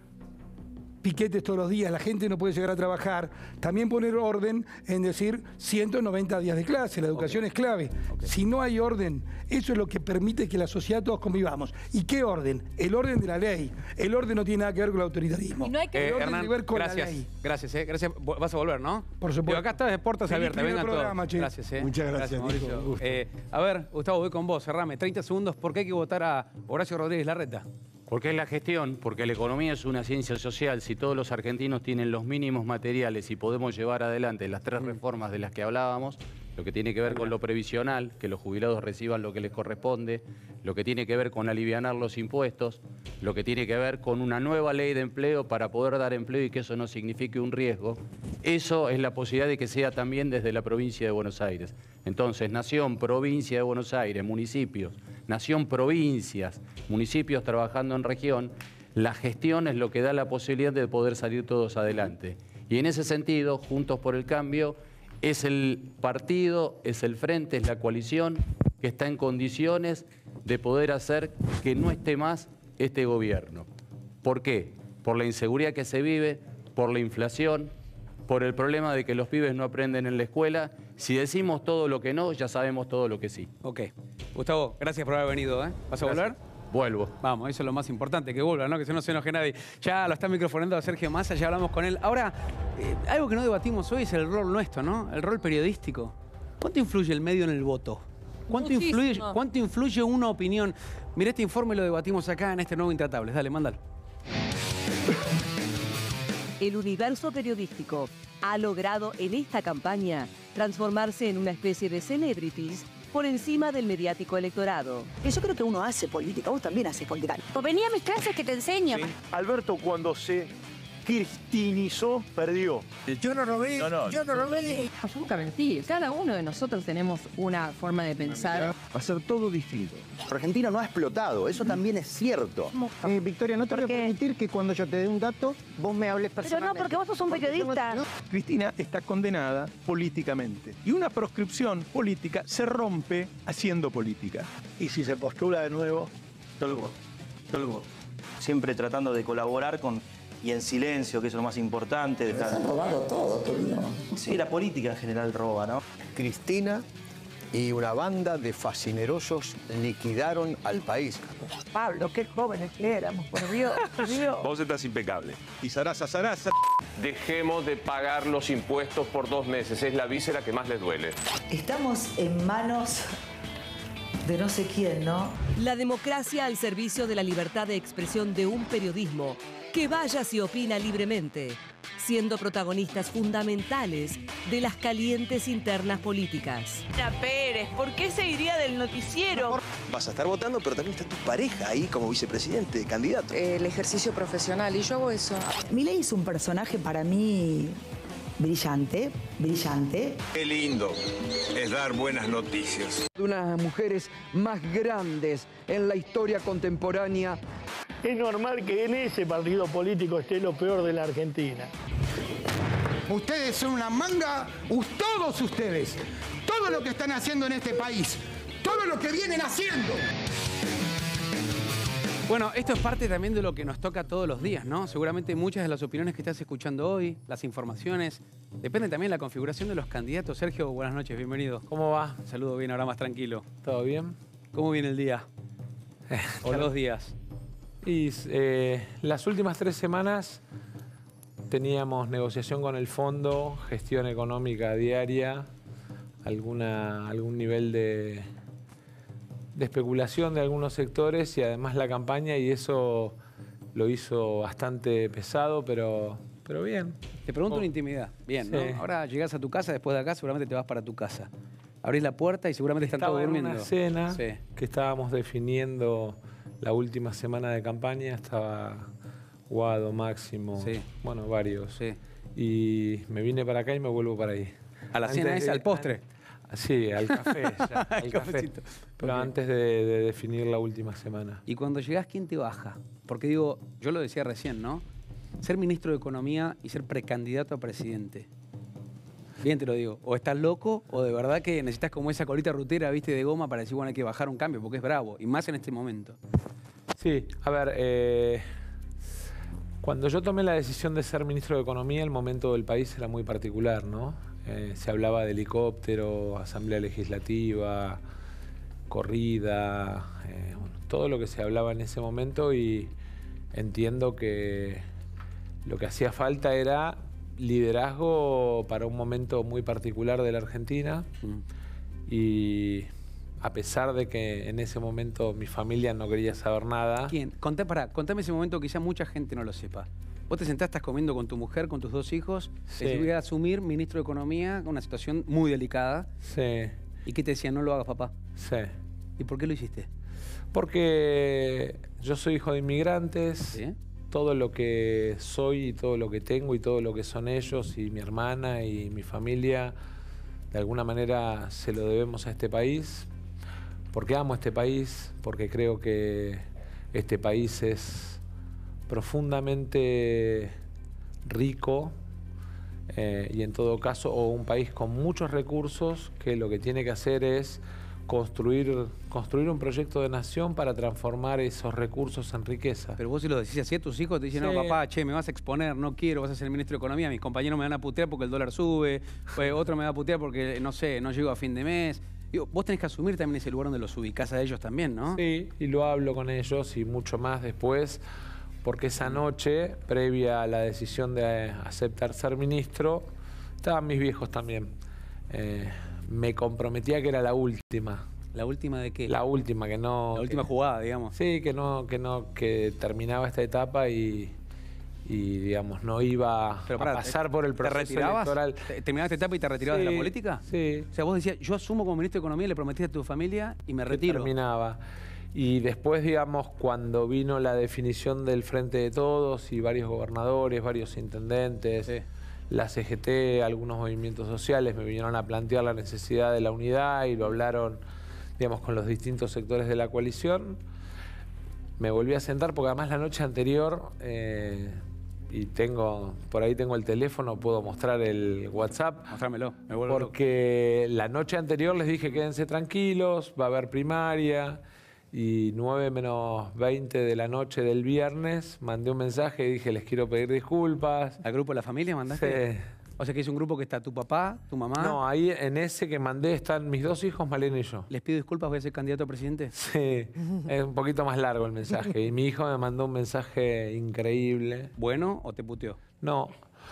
piquetes todos los días, la gente no puede llegar a trabajar. También poner orden en decir ciento noventa días de clase, la educación es clave. Si no hay orden, eso es lo que permite que la sociedad todos convivamos. ¿Y qué orden? El orden de la ley. El orden no tiene nada que ver con el autoritarismo. Y no hay que- Eh, El orden Hernán, tiene que ver con gracias. la ley. Gracias, eh. Gracias. Vo- Vas a volver, ¿no? Por supuesto. Digo, acá está de puertas Feliz abiertas. primer Vengan todos. programa, che. Gracias, eh. Muchas gracias, Mauricio. Nico, un gusto. Eh, a ver, Gustavo, voy con vos. Cerrame. treinta segundos. ¿Por qué hay que votar a Horacio Rodríguez Larreta? Porque es la gestión, porque la economía es una ciencia social. Si todos los argentinos tienen los mínimos materiales y podemos llevar adelante las tres reformas de las que hablábamos, lo que tiene que ver con lo previsional, que los jubilados reciban lo que les corresponde, lo que tiene que ver con alivianar los impuestos, lo que tiene que ver con una nueva ley de empleo para poder dar empleo y que eso no signifique un riesgo. Eso es la posibilidad de que sea también desde la provincia de Buenos Aires. Entonces, nación, provincia de Buenos Aires, municipios, nación, provincias, municipios trabajando en región, la gestión es lo que da la posibilidad de poder salir todos adelante. Y en ese sentido, Juntos por el Cambio es el partido, es el frente, es la coalición que está en condiciones de poder hacer que no esté más este gobierno. ¿Por qué? Por la inseguridad que se vive, por la inflación, por el problema de que los pibes no aprenden en la escuela. Si decimos todo lo que no, ya sabemos todo lo que sí. Ok. Gustavo, gracias por haber venido, ¿eh? ¿Vas a Gracias. volver? Vuelvo. Vamos, eso es lo más importante, que vuelva, ¿no? Que no se enoje nadie. Ya lo está microfonando a Sergio Massa, ya hablamos con él. Ahora, eh, algo que no debatimos hoy es el rol nuestro, ¿no? El rol periodístico. ¿Cuánto influye el medio en el voto? ¿Cuánto influye, ¿Cuánto influye una opinión? Mira, este informe lo debatimos acá en este nuevo Intratables. Dale, mándalo. El universo periodístico ha logrado en esta campaña transformarse en una especie de celebrities por encima del mediático electorado. Yo creo que uno hace política, vos también haces política. Pues venía a mis clases que te enseño. Sí. Alberto, cuando se cristinizó, perdió. Yo no robé, no, no. yo no robé. Absolutamente sí. Cada uno de nosotros tenemos una forma de pensar. Va a ser todo distinto. Argentina no ha explotado, eso también es cierto. Eh, Victoria, no te voy a permitir que cuando yo te dé un dato, vos me hables personalmente. Pero no, porque vos sos un periodista. No, no. Cristina está condenada políticamente. Y una proscripción política se rompe haciendo política. Y si se postula de nuevo, yo lo voto. Yo lo voto. Siempre tratando de colaborar con... y en silencio, que es lo más importante. De estar... Han robado todo, querido. Sí, la política en general roba, ¿no? Cristina y una banda de fascinerosos liquidaron al país. Pablo, qué jóvenes que éramos, por Dios, por Dios. Vos estás impecable. Y zaraza, zaraza. Dejemos de pagar los impuestos por dos meses. Es la víscera que más les duele. Estamos en manos de no sé quién, ¿no? La democracia al servicio de la libertad de expresión de un periodismo que vaya si opina libremente, siendo protagonistas fundamentales de las calientes internas políticas. Ana Pérez, ¿por qué se iría del noticiero? Vas a estar votando, pero también está tu pareja ahí como vicepresidente, candidato. El ejercicio profesional, y yo hago eso. Milei es un personaje para mí brillante, brillante. Qué lindo es dar buenas noticias. Una de las mujeres más grandes en la historia contemporánea. Es normal que en ese partido político esté lo peor de la Argentina. Ustedes son una manga, todos ustedes, todo lo que están haciendo en este país, todo lo que vienen haciendo. Bueno, esto es parte también de lo que nos toca todos los días, ¿no? Seguramente muchas de las opiniones que estás escuchando hoy, las informaciones, depende también de la configuración de los candidatos. Sergio, buenas noches, bienvenido. ¿Cómo va? Saludo bien, ahora más tranquilo. ¿Todo bien? ¿Cómo viene el día? ¿O los días? Y eh, las últimas tres semanas teníamos negociación con el fondo, gestión económica diaria, alguna, algún nivel de, de especulación de algunos sectores y además la campaña, y eso lo hizo bastante pesado, pero, pero bien. Te pregunto una intimidad. Bien, Sí. ¿no? Ahora llegás a tu casa, después de acá seguramente te vas para tu casa. Abrís la puerta y seguramente están todos durmiendo. Estaba en una cena Sí. que estábamos definiendo la última semana de campaña, estaba Guado, Máximo, Sí. bueno, varios. Sí. Y me vine para acá y me vuelvo para ahí. ¿A la Antes cena de- esa, al postre? Ah, Sí, al café, ya, al Al café. cafecito. Pero Ok. antes de, de definir la última semana. Y cuando llegás, ¿quién te baja? Porque digo, yo lo decía recién, ¿no? Ser ministro de Economía y ser precandidato a presidente. Bien te lo digo. O estás loco o de verdad que necesitas como esa colita rutera, viste, de goma para decir, bueno, hay que bajar un cambio porque es bravo. Y más en este momento. Sí, a ver, eh, cuando yo tomé la decisión de ser ministro de Economía, el momento del país era muy particular, ¿no? Eh, se hablaba de helicóptero, asamblea legislativa, corrida, eh, bueno, todo lo que se hablaba en ese momento, y entiendo que lo que hacía falta era liderazgo para un momento muy particular de la Argentina. Y a pesar de que en ese momento mi familia no quería saber nada. ¿Quién? Contá, pará, contame ese momento que quizá mucha gente no lo sepa. Vos te sentás, estás comiendo con tu mujer, con tus dos hijos, Sí. te voy a asumir ministro de Economía, una situación muy delicada. Sí. ¿Y qué te decían? No lo hagas, papá. Sí. ¿Y por qué lo hiciste? Porque yo soy hijo de inmigrantes. ¿Sí? Todo lo que soy y todo lo que tengo y todo lo que son ellos y mi hermana y mi familia, de alguna manera se lo debemos a este país. Porque amo este país, porque creo que este país es profundamente rico eh, y en todo caso, o un país con muchos recursos que lo que tiene que hacer es construir, construir un proyecto de nación para transformar esos recursos en riqueza. Pero vos si lo decís así a tus hijos, te dicen, Sí. no, papá, che, me vas a exponer, no quiero, vas a ser el ministro de Economía, mis compañeros me van a putear porque el dólar sube, pues, otro me va a putear porque, no sé, no llego a fin de mes. Digo, vos tenés que asumir también ese lugar donde los ubicás a ellos también, ¿no? Sí, y lo hablo con ellos y mucho más después, porque esa noche, previa a la decisión de aceptar ser ministro, estaban mis viejos también. Eh, me comprometía que era la última. ¿La última de qué? La última, que no... La última que, jugada, digamos. Sí, que no, que no, que terminaba esta etapa y, y digamos, no iba Pero a pará, pasar te- por el ¿Te proceso retirabas? electoral. ¿Te- ¿Terminabas esta etapa y te retirabas de Sí, la política? Sí. O sea, vos decías, yo asumo como ministro de Economía, le prometí a tu familia y me retiro. Terminaba. Y después, digamos, cuando vino la definición del Frente de Todos y varios gobernadores, varios intendentes, Sí. la C G T, algunos movimientos sociales me vinieron a plantear la necesidad de la unidad y lo hablaron, digamos, con los distintos sectores de la coalición. Me volví a sentar porque además la noche anterior, eh, y tengo, por ahí tengo el teléfono, puedo mostrar el WhatsApp. Mostrámelo, me vuelvo loco. Porque la noche anterior les dije quédense tranquilos, va a haber primaria. Y nueve menos veinte de la noche del viernes mandé un mensaje y dije les quiero pedir disculpas. ¿Al grupo de la familia mandaste? Sí. O sea que es un grupo que está tu papá, tu mamá. No, ahí en ese que mandé están mis dos hijos, Malena y yo. ¿Les pido disculpas, voy a ser candidato a presidente? Sí, es un poquito más largo el mensaje. Y mi hijo me mandó un mensaje increíble. ¿Bueno o te puteó? No,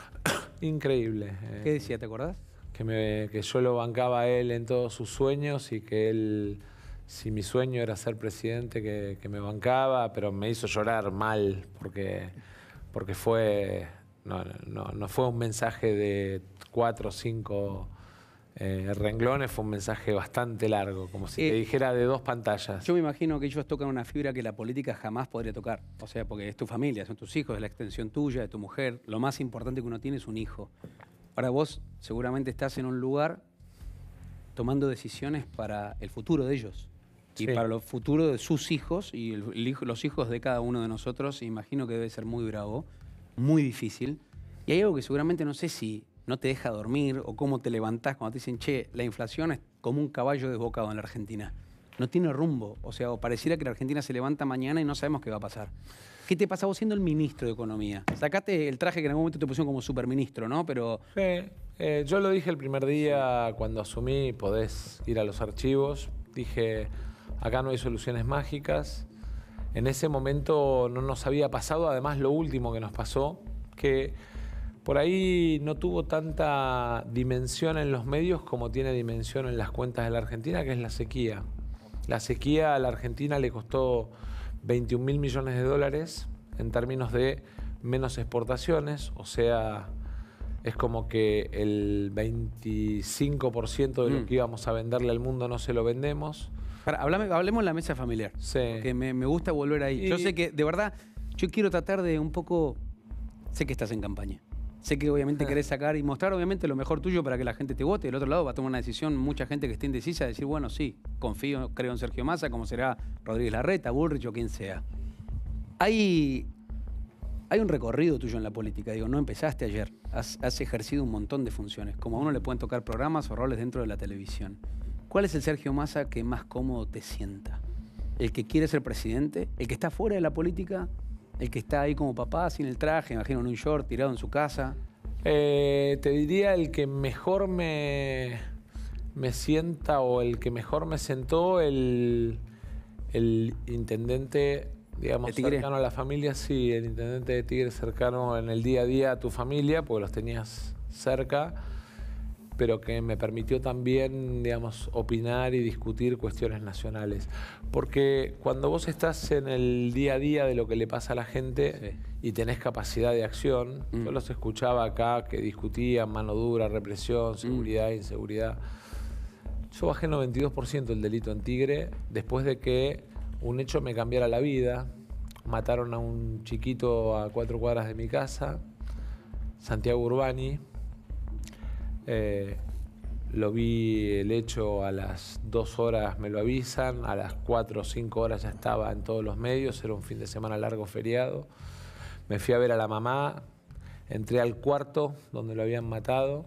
increíble. ¿Qué decía, te acordás? Que, me, que yo lo bancaba a él en todos sus sueños y que él, si mi sueño era ser presidente, que, que me bancaba, pero me hizo llorar mal porque, porque fue, no, no, no fue un mensaje de cuatro o cinco eh, renglones, fue un mensaje bastante largo, como si Eh, te dijera de dos pantallas. Yo me imagino que ellos tocan una fibra que la política jamás podría tocar. O sea, porque es tu familia, son tus hijos, es la extensión tuya, de tu mujer. Lo más importante que uno tiene es un hijo. Ahora vos seguramente estás en un lugar tomando decisiones para el futuro de ellos. Y Sí. para el futuro de sus hijos y el- el hijo- los hijos de cada uno de nosotros. Imagino que debe ser muy bravo, muy difícil. Y hay algo que seguramente no sé si no te deja dormir o cómo te levantás cuando te dicen, che, la inflación es como un caballo desbocado en la Argentina. No tiene rumbo. O sea, o pareciera que la Argentina se levanta mañana y no sabemos qué va a pasar. ¿Qué te pasa vos siendo el ministro de Economía? Sacaste el traje que en algún momento te pusieron como superministro, ¿no? Pero Sí, eh, yo lo dije el primer día cuando asumí, podés ir a los archivos. Dije, acá no hay soluciones mágicas. En ese momento no nos había pasado, además lo último que nos pasó, que por ahí no tuvo tanta dimensión en los medios como tiene dimensión en las cuentas de la Argentina, que es la sequía. La sequía a la Argentina le costó veintiún mil millones de dólares en términos de menos exportaciones, o sea, es como que el veinticinco por ciento de lo Mm. que íbamos a venderle al mundo no se lo vendemos. Pará, hablame- hablemos de la mesa familiar. Sí. Que me, me gusta volver ahí. Yo Y- sé que, de verdad, yo quiero tratar de un poco... Sé que estás en campaña. Sé que obviamente querés sacar y mostrar obviamente lo mejor tuyo para que la gente te vote. Del otro lado va a tomar una decisión mucha gente que esté indecisa de decir, bueno, sí, confío, creo en Sergio Massa, como será Rodríguez Larreta, Bullrich o quien sea. Hay, hay un recorrido tuyo en la política. Digo, no empezaste ayer. Has, has ejercido un montón de funciones. Como a uno le pueden tocar programas o roles dentro de la televisión. ¿Cuál es el Sergio Massa que más cómodo te sienta? ¿El que quiere ser presidente? ¿El que está fuera de la política? ¿El que está ahí como papá, sin el traje, imagino en un short, tirado en su casa? Eh, te diría el que mejor me, me sienta o el que mejor me sentó, el, el intendente, digamos, ¿De Tigre? cercano a la familia, sí, el intendente de Tigre cercano en el día a día a tu familia, porque los tenías cerca. pero que me permitió también, digamos, opinar y discutir cuestiones nacionales. Porque cuando vos estás en el día a día de lo que le pasa a la gente sí. y tenés capacidad de acción, mm. yo los escuchaba acá que discutían mano dura, represión, seguridad, mm. inseguridad. Yo bajé noventa y dos por ciento el delito en Tigre después de que un hecho me cambiara la vida. Mataron a un chiquito a cuatro cuadras de mi casa, Santiago Urbani. Eh, lo vi el hecho a las dos horas, me lo avisan, a las cuatro o cinco horas ya estaba en todos los medios, era un fin de semana largo feriado. Me fui a ver a la mamá, entré al cuarto donde lo habían matado.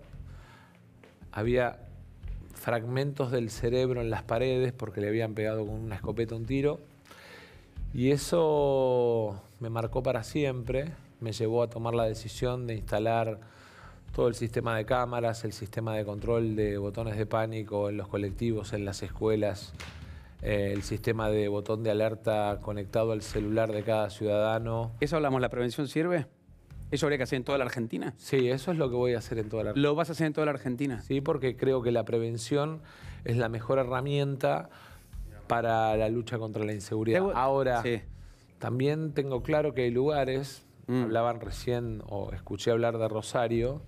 Había fragmentos del cerebro en las paredes porque le habían pegado con una escopeta un tiro. Y eso me marcó para siempre, me llevó a tomar la decisión de instalar todo el sistema de cámaras, el sistema de control de botones de pánico en los colectivos, en las escuelas, eh, el sistema de botón de alerta conectado al celular de cada ciudadano. ¿Eso hablamos, la prevención sirve? ¿Eso habría que hacer en toda la Argentina? Sí, eso es lo que voy a hacer en toda la Argentina. ¿Lo vas a hacer en toda la Argentina? Sí, porque creo que la prevención es la mejor herramienta para la lucha contra la inseguridad. Ahora, sí. también tengo claro que hay lugares, mm. hablaban recién o escuché hablar de Rosario,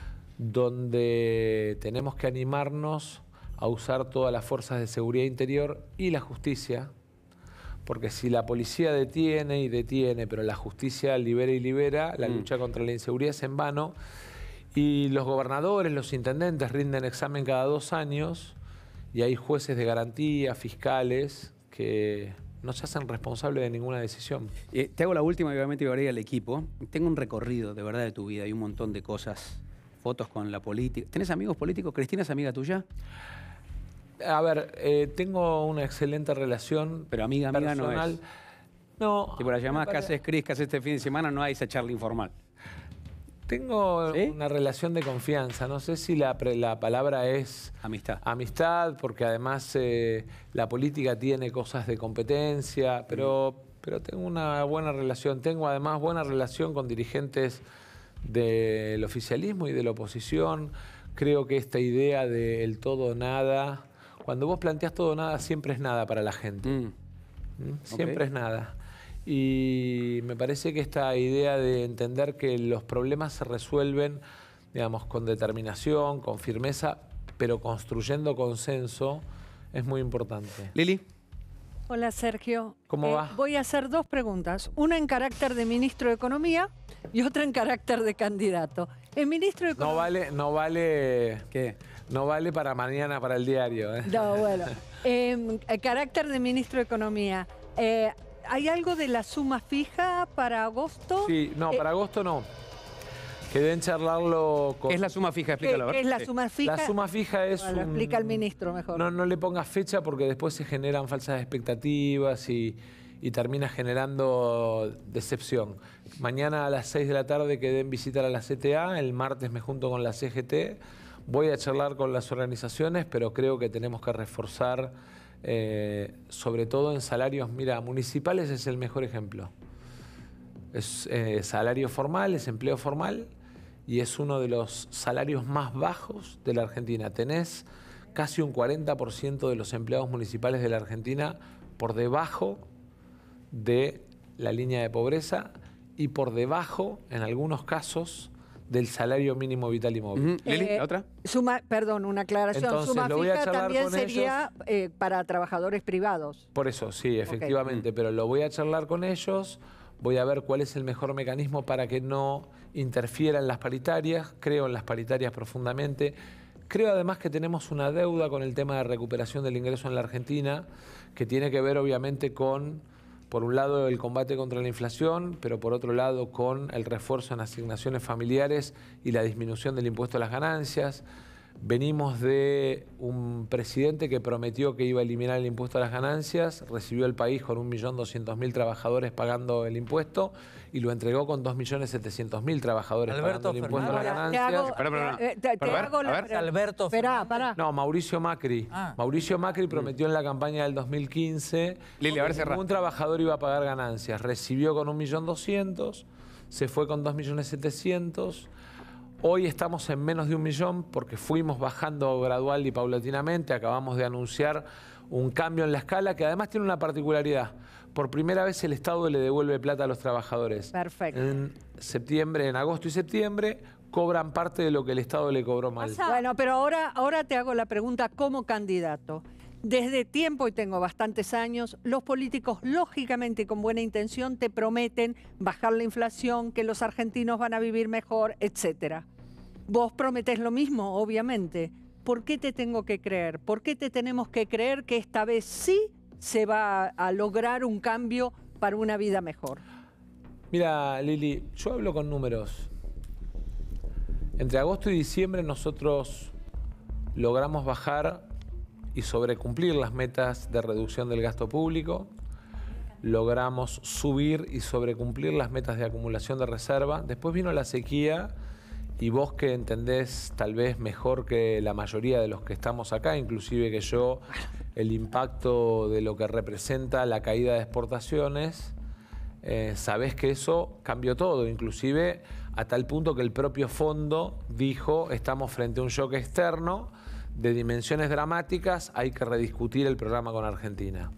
donde tenemos que animarnos a usar todas las fuerzas de seguridad interior y la justicia, porque si la policía detiene y detiene, pero la justicia libera y libera, la mm. lucha contra la inseguridad es en vano, y los gobernadores, los intendentes rinden examen cada dos años, y hay jueces de garantía, fiscales, que no se hacen responsables de ninguna decisión. Eh, te hago la última y obviamente voy a ir al equipo. Tengo un recorrido de verdad de tu vida y un montón de cosas. Fotos con la política. ¿Tenés amigos políticos? ¿Cristina es amiga tuya? A ver, eh, tengo una excelente relación. Pero amiga, amiga personal. no es. No. Tipo las llamadas que haces, Cris, que haces este fin de semana, no hay esa charla informal. Tengo ¿Sí? una relación de confianza. No sé si la, la palabra es... Amistad. Amistad, porque además eh, la política tiene cosas de competencia, pero, mm. pero tengo una buena relación. Tengo además buena relación con dirigentes del oficialismo y de la oposición. Creo que esta idea del todo o nada... Cuando vos planteás todo o nada, siempre es nada para la gente. Mm. ¿Mm? Siempre okay. es nada. Y me parece que esta idea de entender que los problemas se resuelven, digamos, con determinación, con firmeza, pero construyendo consenso, es muy importante. Lili. Hola, Sergio. ¿Cómo eh, va? Voy a hacer dos preguntas. Una en carácter de ministro de Economía y otra en carácter de candidato. El ministro de Economía... No vale, no vale... ¿Qué? No vale para mañana, para el diario. ¿eh? No, bueno. Eh, el carácter de ministro de Economía. Eh, ¿Hay algo de la suma fija para agosto? Sí, no, eh, para agosto no. Quedé en charlarlo con... ¿Qué es la suma fija? Explícalo. ¿Qué, ¿qué es la suma fija? La suma fija es bueno, lo un... explica el ministro mejor. No, no le pongas fecha porque después se generan falsas expectativas y, y termina generando decepción. Mañana a las seis de la tarde quedé en visitar a la C T A, el martes me junto con la C G T. Voy a charlar con las organizaciones, pero creo que tenemos que reforzar... Eh, sobre todo en salarios, mira, municipales es el mejor ejemplo. Es eh, salario formal, es empleo formal y es uno de los salarios más bajos de la Argentina. Tenés casi un cuarenta por ciento de los empleados municipales de la Argentina por debajo de la línea de pobreza y por debajo, en algunos casos, del salario mínimo vital y móvil. Uh-huh. Lili, eh, ¿la otra? Suma, perdón, una aclaración. Entonces, suma lo voy a fija charlar también con sería eh, para trabajadores privados. Por eso, sí, efectivamente, okay. Pero lo voy a charlar con ellos, voy a ver cuál es el mejor mecanismo para que no interfiera en las paritarias. Creo en las paritarias profundamente. Creo además que tenemos una deuda con el tema de recuperación del ingreso en la Argentina, que tiene que ver obviamente con... Por un lado, el combate contra la inflación, pero por otro lado, con el refuerzo en asignaciones familiares y la disminución del impuesto a las ganancias. Venimos de un presidente que prometió que iba a eliminar el impuesto a las ganancias, recibió el país con un millón doscientos mil trabajadores pagando el impuesto y lo entregó con dos millones setecientos mil trabajadores Alberto pagando el impuesto a las ganancias. Te hago, te, te, te hago la, Alberto Esperá, pará. No, Mauricio Macri. Ah. Mauricio Macri prometió en la campaña del dos mil quince Lili, a ver, que ningún trabajador iba a pagar ganancias. Recibió con un millón doscientos, se fue con dos millones setecientos. Hoy estamos en menos de un millón porque fuimos bajando gradual y paulatinamente. Acabamos de anunciar un cambio en la escala que además tiene una particularidad. Por primera vez el Estado le devuelve plata a los trabajadores. Perfecto. En septiembre, en agosto y septiembre, cobran parte de lo que el Estado le cobró mal. Bueno, pero ahora, ahora te hago la pregunta como candidato. Desde tiempo, y tengo bastantes años, los políticos, lógicamente y con buena intención, te prometen bajar la inflación, que los argentinos van a vivir mejor, etcétera. Vos prometés lo mismo, obviamente. ¿Por qué te tengo que creer? ¿Por qué te tenemos que creer que esta vez sí se va a lograr un cambio para una vida mejor? Mira, Lili, yo hablo con números. Entre agosto y diciembre nosotros logramos bajar y sobrecumplir las metas de reducción del gasto público. Logramos subir y sobrecumplir las metas de acumulación de reserva. Después vino la sequía y vos que entendés tal vez mejor que la mayoría de los que estamos acá, inclusive que yo, el impacto de lo que representa la caída de exportaciones, eh, sabés que eso cambió todo, inclusive a tal punto que el propio fondo dijo, estamos frente a un shock externo de dimensiones dramáticas, hay que rediscutir el programa con Argentina.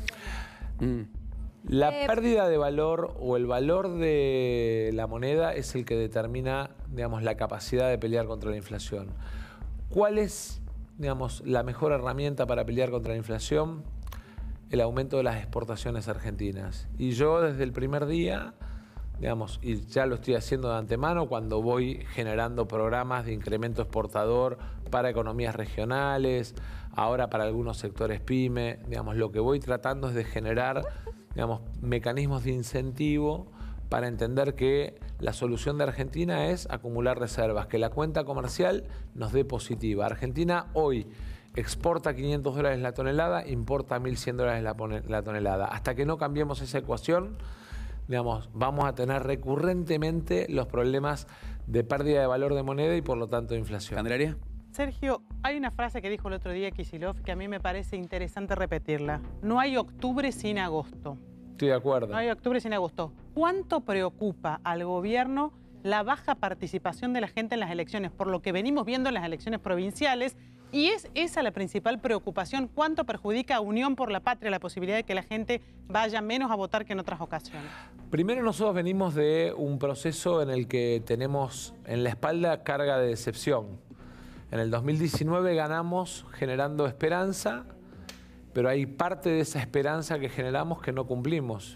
Mm. La eh, pérdida de valor o el valor de la moneda es el que determina, digamos, la capacidad de pelear contra la inflación. ¿Cuál es, digamos, la mejor herramienta para pelear contra la inflación? El aumento de las exportaciones argentinas. Y yo desde el primer día, digamos, y ya lo estoy haciendo de antemano cuando voy generando programas de incremento exportador para economías regionales, ahora para algunos sectores pyme, digamos, lo que voy tratando es de generar, digamos, mecanismos de incentivo para entender que la solución de Argentina es acumular reservas, que la cuenta comercial nos dé positiva. Argentina hoy exporta quinientos dólares la tonelada, importa mil cien dólares la, la tonelada. Hasta que no cambiemos esa ecuación, digamos, vamos a tener recurrentemente los problemas de pérdida de valor de moneda y por lo tanto de inflación. ¿Candelaria? Sergio, hay una frase que dijo el otro día Kicillof que a mí me parece interesante repetirla. No hay octubre sin agosto. Estoy de acuerdo. No hay octubre sin agosto. ¿Cuánto preocupa al gobierno la baja participación de la gente en las elecciones? Por lo que venimos viendo en las elecciones provinciales. Y es esa la principal preocupación. ¿Cuánto perjudica a Unión por la Patria la posibilidad de que la gente vaya menos a votar que en otras ocasiones? Primero, nosotros venimos de un proceso en el que tenemos en la espalda carga de decepción. En el dos mil diecinueve ganamos generando esperanza, pero hay parte de esa esperanza que generamos que no cumplimos.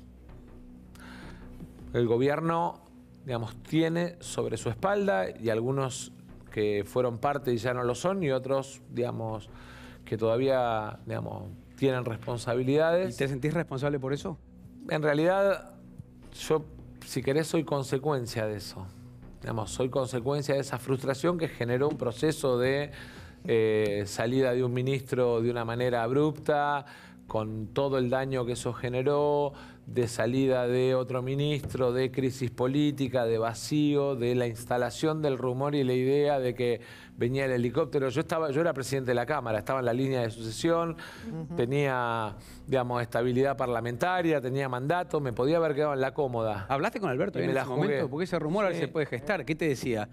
El gobierno, digamos, tiene sobre su espalda, y algunos que fueron parte y ya no lo son, y otros, digamos, que todavía, digamos, tienen responsabilidades. ¿Y te sentís responsable por eso? En realidad, yo, si querés, soy consecuencia de eso. Digamos, soy consecuencia de esa frustración que generó un proceso de eh, salida de un ministro de una manera abrupta, con todo el daño que eso generó, de salida de otro ministro, de crisis política, de vacío, de la instalación del rumor y la idea de que venía el helicóptero. Yo estaba, yo era presidente de la Cámara, estaba en la línea de sucesión, uh-huh. tenía, digamos, estabilidad parlamentaria, tenía mandato, me podía haber quedado en la cómoda. ¿Hablaste con Alberto en ese momento? Porque ese rumor sí. a ver si se puede gestar. ¿Qué te decía?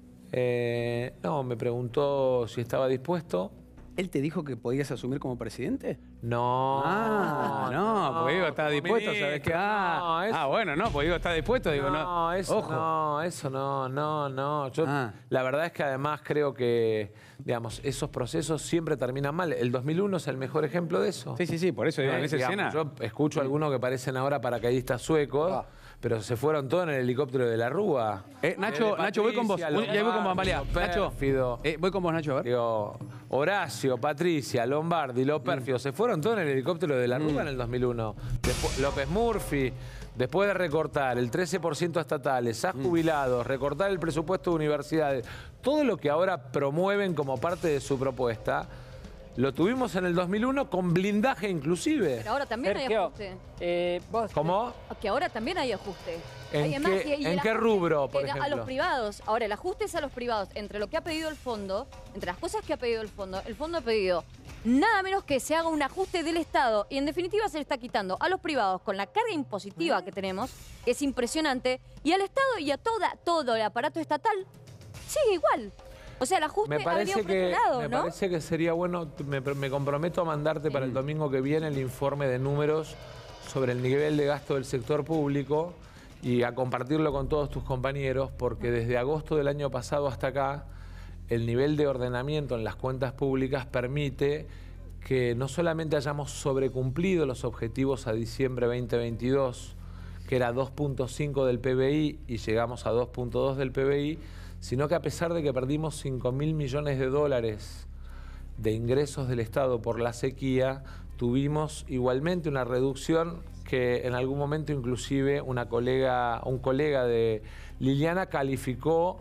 Eh, no, me preguntó si estaba dispuesto. ¿Él te dijo que podías asumir como presidente? No. Ah, no, no porque digo, estaba dispuesto, ministro, ¿sabes qué? Ah, no, eso, ah, bueno, no, porque digo, está dispuesto, digo, no. No, eso Ojo. no, eso no, no, no. Yo, ah. La verdad es que además creo que, digamos, esos procesos siempre terminan mal. El dos mil uno es el mejor ejemplo de eso. Sí, sí, sí, por eso digo, en esa digamos, escena. Yo escucho a algunos que parecen ahora paracaidistas suecos. Ah. Pero se fueron todos en el helicóptero de la Rúa. Eh, Nacho, eh, Nacho, voy con vos. Ya voy con vos, Amalia. Nacho, eh, voy con vos, Nacho, a ver. Digo, Horacio, Patricia, Lombardi, Lo Perfio, mm. se fueron todos en el helicóptero de la Rúa mm. en el dos mil uno. Después, López Murphy, después de recortar el trece por ciento a estatales, a jubilados, mm. recortar el presupuesto de universidades, todo lo que ahora promueven como parte de su propuesta, lo tuvimos en el dos mil uno con blindaje inclusive. Pero ahora también hay ajuste. Eh, ¿Cómo? Que ahora también hay ajuste. ¿En, hay qué, y, y ¿en qué rubro, por ejemplo? A los privados. Ahora, el ajuste es a los privados. Entre lo que ha pedido el fondo, entre las cosas que ha pedido el fondo, el fondo ha pedido nada menos que se haga un ajuste del Estado. Y en definitiva se le está quitando a los privados con la carga impositiva que tenemos, que es impresionante, y al Estado y a toda, todo el aparato estatal sigue igual. O sea, el ajuste Me ha parece, venido por otro que, lado, me ¿no? parece que sería bueno, me, me comprometo a mandarte para el domingo que viene el informe de números sobre el nivel de gasto del sector público y a compartirlo con todos tus compañeros, porque desde agosto del año pasado hasta acá, el nivel de ordenamiento en las cuentas públicas permite que no solamente hayamos sobrecumplido los objetivos a diciembre veinte veintidós, que era dos punto cinco del P B I y llegamos a dos punto dos del P B I, sino que a pesar de que perdimos cinco mil millones de dólares de ingresos del Estado por la sequía, tuvimos igualmente una reducción que en algún momento inclusive una colega, un colega de Liliana calificó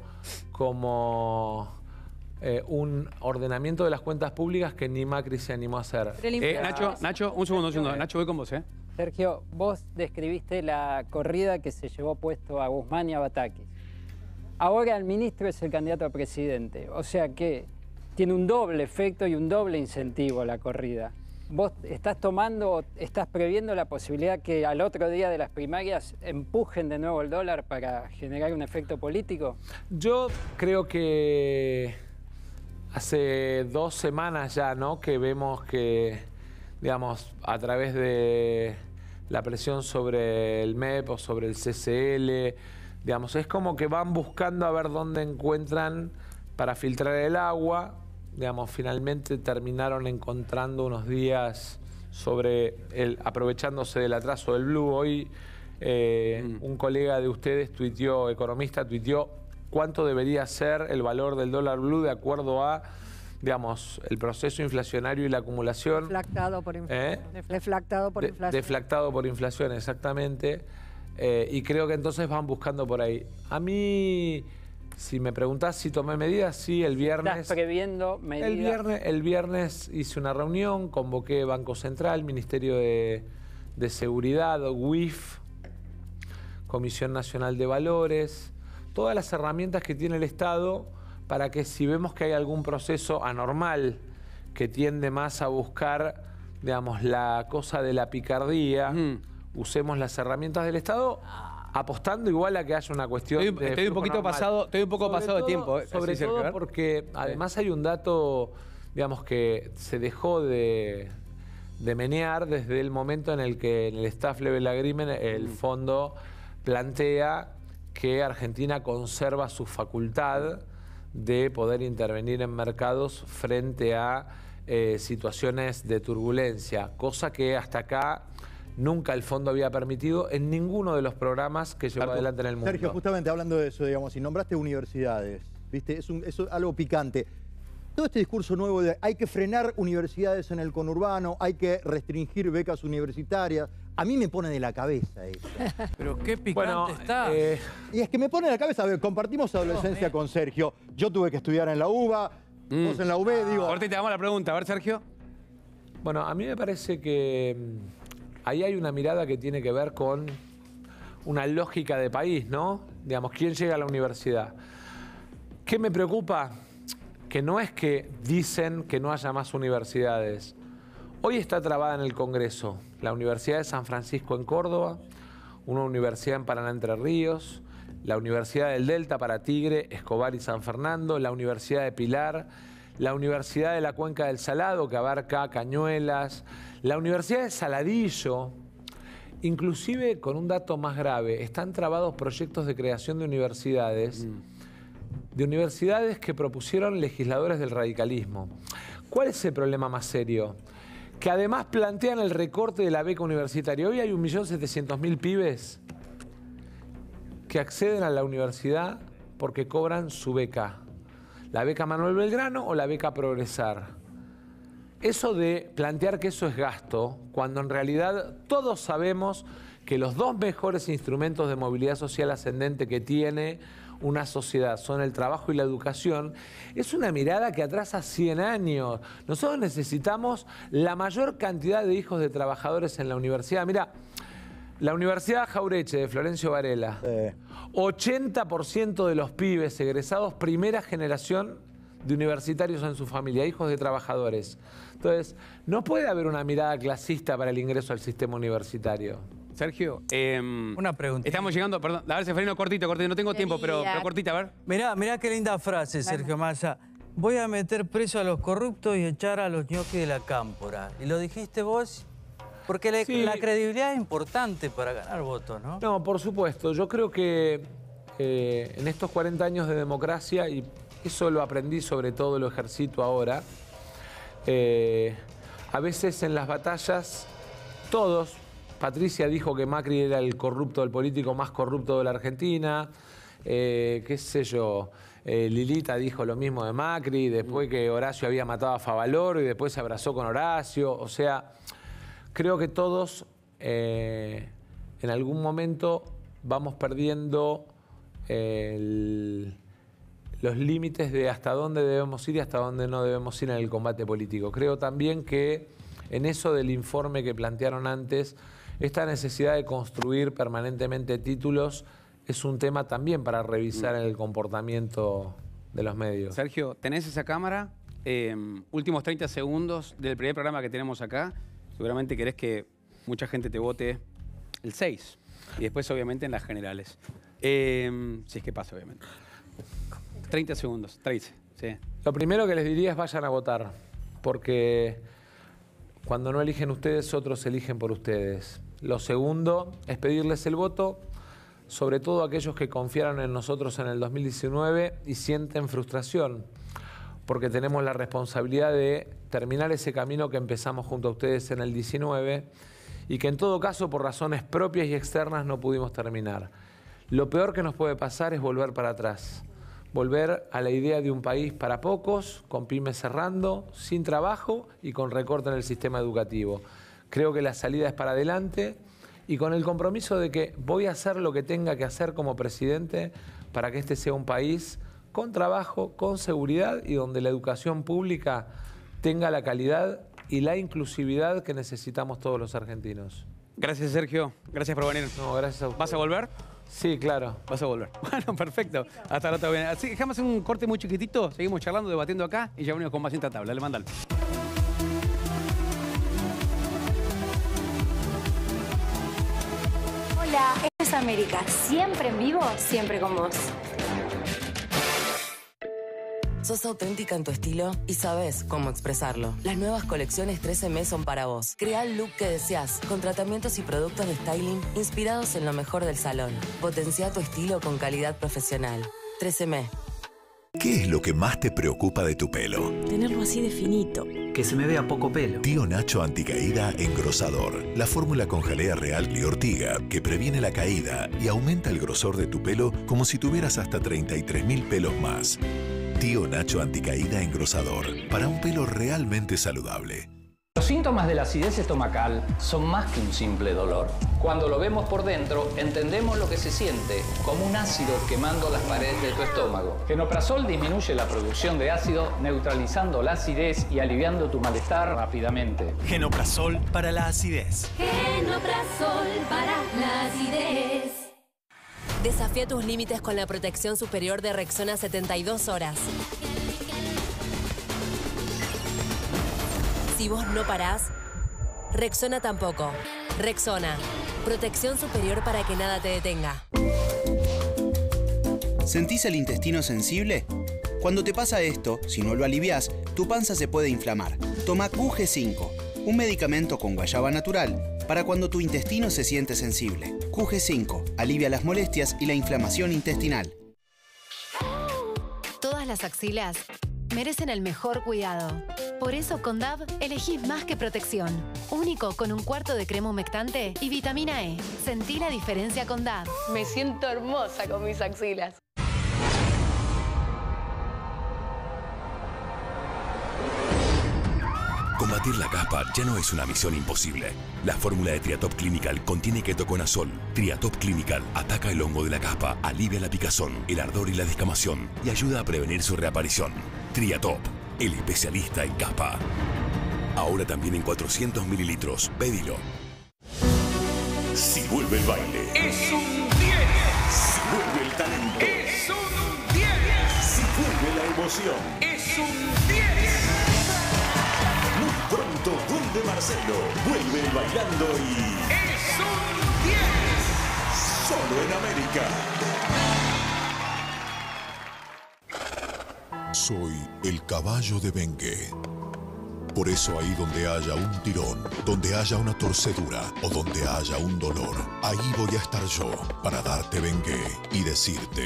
como eh, un ordenamiento de las cuentas públicas que ni Macri se animó a hacer. Eh, Nacho, Nacho, un segundo, un segundo. Nacho, voy con vos, ¿eh? Sergio, vos describiste la corrida que se llevó puesto a Guzmán y a Batakis. Ahora el ministro es el candidato a presidente, o sea que tiene un doble efecto y un doble incentivo la corrida. ¿Vos estás tomando, estás previendo la posibilidad que al otro día de las primarias empujen de nuevo el dólar para generar un efecto político? Yo creo que hace dos semanas ya, ¿no?, que vemos que, digamos, a través de la presión sobre el M E P o sobre el C C L, digamos, es como que van buscando a ver dónde encuentran para filtrar el agua. Digamos, finalmente terminaron encontrando unos días sobre el, aprovechándose del atraso del blue. Hoy eh, mm. un colega de ustedes tuiteó, economista, tuiteó cuánto debería ser el valor del dólar blue de acuerdo a, digamos, el proceso inflacionario y la acumulación. Deflactado por inflación. ¿Eh? Deflactado por de, inflación. Deflactado por inflación, exactamente. Eh, y creo que entonces van buscando por ahí. A mí, si me preguntás si tomé medidas, sí, el viernes... ¿Estás previendo medidas? El viernes, el viernes hice una reunión, convoqué Banco Central, Ministerio de, de Seguridad, U I F, Comisión Nacional de Valores, todas las herramientas que tiene el Estado para que si vemos que hay algún proceso anormal que tiende más a buscar, digamos, la cosa de la picardía... Mm. Usemos las herramientas del Estado, apostando igual a que haya una cuestión estoy, de estoy un poquito normal. pasado, estoy un poco sobre pasado todo, de tiempo. ¿eh? Sobre sí, todo cerca, porque además hay un dato, digamos, que se dejó de, de menear desde el momento en el que en el Staff Level Agreement el mm. fondo plantea que Argentina conserva su facultad de poder intervenir en mercados frente a eh, situaciones de turbulencia, cosa que hasta acá nunca el fondo había permitido en ninguno de los programas que llevó adelante en el mundo. Sergio, justamente hablando de eso, digamos, y nombraste universidades, ¿viste? Es, un, es algo picante. Todo este discurso nuevo de hay que frenar universidades en el conurbano, hay que restringir becas universitarias, a mí me pone de la cabeza eso. Pero qué picante bueno, está. Eh, y es que me pone de la cabeza, a ver, compartimos adolescencia con Sergio. Yo tuve que estudiar en la UBA, mm. vos en la U B, digo... Ahorita te damos la pregunta, a ver, Sergio. Bueno, a mí me parece que... ahí hay una mirada que tiene que ver con una lógica de país, ¿no? Digamos, ¿quién llega a la universidad? ¿Qué me preocupa? Que no es que dicen que no haya más universidades. Hoy está trabada en el Congreso la Universidad de San Francisco en Córdoba, una universidad en Paraná Entre Ríos, la Universidad del Delta para Tigre, Escobar y San Fernando, la Universidad de Pilar, la Universidad de la Cuenca del Salado, que abarca Cañuelas, la Universidad de Saladillo. Inclusive, con un dato más grave, están trabados proyectos de creación de universidades, mm. de universidades que propusieron legisladores del radicalismo. ¿Cuál es el problema más serio? Que además plantean el recorte de la beca universitaria. Hoy hay un millón setecientos mil pibes que acceden a la universidad porque cobran su beca. La beca Manuel Belgrano o la beca Progresar. Eso de plantear que eso es gasto, cuando en realidad todos sabemos que los dos mejores instrumentos de movilidad social ascendente que tiene una sociedad son el trabajo y la educación, es una mirada que atrasa cien años. Nosotros necesitamos la mayor cantidad de hijos de trabajadores en la universidad. Mira, la Universidad Jaureche de Florencio Varela, sí. ochenta por ciento de los pibes egresados, primera generación de universitarios en su familia, hijos de trabajadores. Entonces, no puede haber una mirada clasista para el ingreso al sistema universitario. Sergio, eh, una pregunta. Estamos llegando, perdón, a ver, Seferino, cortito, cortito, no tengo tiempo, pero, pero cortita, a ver. Mirá, mirá qué linda frase, Sergio Massa. Voy a meter preso a los corruptos y echar a los ñoquis de la cámpora. ¿Y lo dijiste vos? Porque la, Sí. la credibilidad es importante para ganar votos, ¿no? No, por supuesto. Yo creo que eh, en estos cuarenta años de democracia, y eso lo aprendí, sobre todo lo ejercito ahora, eh, a veces en las batallas, todos, Patricia dijo que Macri era el corrupto, el político más corrupto de la Argentina, eh, qué sé yo, eh, Lilita dijo lo mismo de Macri, después que Horacio había matado a Favaloro y después se abrazó con Horacio, o sea... Creo que todos eh, en algún momento vamos perdiendo eh, el, los límites de hasta dónde debemos ir y hasta dónde no debemos ir en el combate político. Creo también que en eso del informe que plantearon antes, esta necesidad de construir permanentemente títulos es un tema también para revisar en el comportamiento de los medios. Sergio, ¿tenés esa cámara? Eh, últimos treinta segundos del primer programa que tenemos acá. Seguramente querés que mucha gente te vote el seis. Y después, obviamente, en las generales. Eh, si es que pasa, obviamente. treinta segundos. treinta, sí. Lo primero que les diría es vayan a votar. Porque cuando no eligen ustedes, otros eligen por ustedes. Lo segundo es pedirles el voto, sobre todo a aquellos que confiaron en nosotros en el dos mil diecinueve y sienten frustración. Porque tenemos la responsabilidad de terminar ese camino que empezamos junto a ustedes en el diecinueve y que en todo caso por razones propias y externas no pudimos terminar. Lo peor que nos puede pasar es volver para atrás, volver a la idea de un país para pocos, con pymes cerrando, sin trabajo y con recorte en el sistema educativo. Creo que la salida es para adelante y con el compromiso de que voy a hacer lo que tenga que hacer como presidente para que este sea un país con trabajo, con seguridad y donde la educación pública tenga la calidad y la inclusividad que necesitamos todos los argentinos. Gracias, Sergio. Gracias por venir. No, gracias a ustedes. ¿Vas a volver? Sí, claro. Vas a volver. Bueno, perfecto. Hasta la otra vez. Así, dejamos un corte muy chiquitito. Seguimos charlando, debatiendo acá y ya venimos con más Intratable. Le mandalo. Hola, esto es América. Siempre en vivo, siempre con vos. Sos auténtica en tu estilo y sabes cómo expresarlo. Las nuevas colecciones trece eme son para vos. Crea el look que deseas, con tratamientos y productos de styling inspirados en lo mejor del salón. Potencia tu estilo con calidad profesional. trece eme. ¿Qué es lo que más te preocupa de tu pelo? Tenerlo así de finito. Que se me vea poco pelo. Tío Nacho Anticaída Engrosador. La fórmula con jalea real y ortiga que previene la caída y aumenta el grosor de tu pelo como si tuvieras hasta treinta y tres mil pelos más. Tío Nacho Anticaída Engrosador. Para un pelo realmente saludable. Los síntomas de la acidez estomacal son más que un simple dolor. Cuando lo vemos por dentro, entendemos lo que se siente, como un ácido quemando las paredes de tu estómago. Genoprazol disminuye la producción de ácido, neutralizando la acidez y aliviando tu malestar rápidamente. Genoprazol para la acidez. Genoprazol para la acidez. Desafía tus límites con la protección superior de Rexona setenta y dos horas. Si vos no parás, Rexona tampoco. Rexona, protección superior para que nada te detenga. ¿Sentís el intestino sensible? Cuando te pasa esto, si no lo aliviás, tu panza se puede inflamar. Toma Q G cinco, un medicamento con guayaba natural para cuando tu intestino se siente sensible. Q G cinco alivia las molestias y la inflamación intestinal. Todas las axilas merecen el mejor cuidado. Por eso con D A V elegís más que protección. Único con un cuarto de crema humectante y vitamina E. Sentí la diferencia con D A V. Me siento hermosa con mis axilas. Combatir la caspa ya no es una misión imposible. La fórmula de Triatop Clinical contiene ketoconazol. Triatop Clinical ataca el hongo de la caspa, alivia la picazón, el ardor y la descamación y ayuda a prevenir su reaparición. Triatop, el especialista en caspa. Ahora también en cuatrocientos mililitros. Pedilo. Si vuelve el baile. Es un diez. Si vuelve el talento. Es un diez. Si vuelve la emoción. Es un diez. Muy pronto vuelve Marcelo. Vuelve el bailando y... Es un diez. solo en América. Soy el caballo de Bengue. Por eso ahí donde haya un tirón, donde haya una torcedura o donde haya un dolor, ahí voy a estar yo para darte Bengue y decirte: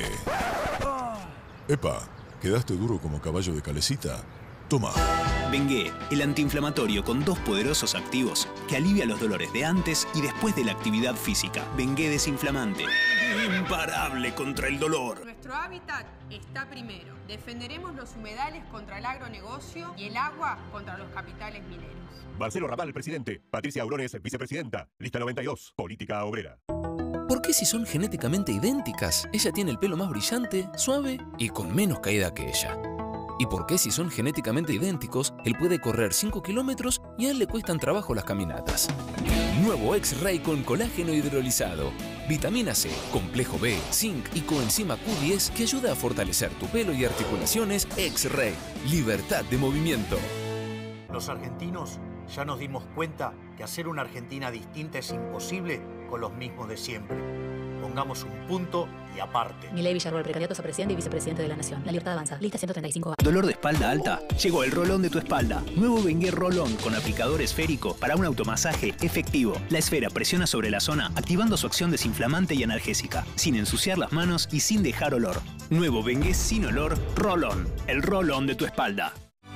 Epa, ¿quedaste duro como caballo de calecita? Toma. Bengue, el antiinflamatorio con dos poderosos activos que alivia los dolores de antes y después de la actividad física. Bengue desinflamante. Imparable contra el dolor. Nuestro hábitat está primero. Defenderemos los humedales contra el agronegocio y el agua contra los capitales mineros. Marcelo Raval, presidente. Patricia Aurones, vicepresidenta. Lista noventa y dos, política obrera. ¿Por qué si son genéticamente idénticas, ella tiene el pelo más brillante, suave y con menos caída que ella? ¿Y por qué si son genéticamente idénticos, él puede correr cinco kilómetros y a él le cuestan trabajo las caminatas? Nuevo X-Ray con colágeno hidrolizado, vitamina C, complejo B, zinc y coenzima Q diez que ayuda a fortalecer tu pelo y articulaciones. X-Ray, libertad de movimiento. Los argentinos ya nos dimos cuenta que hacer una Argentina distinta es imposible con los mismos de siempre. Pongamos un punto y aparte. Milei Villarroel, precandidatos a presidente y vicepresidente de la Nación. La Libertad Avanza. Lista ciento treinta y cinco A. ¿Dolor de espalda alta? Llegó el rolón de tu espalda. Nuevo Bengue Rolón con aplicador esférico para un automasaje efectivo. La esfera presiona sobre la zona, activando su acción desinflamante y analgésica, sin ensuciar las manos y sin dejar olor. Nuevo Bengue sin olor, Rolón. El rolón de tu espalda.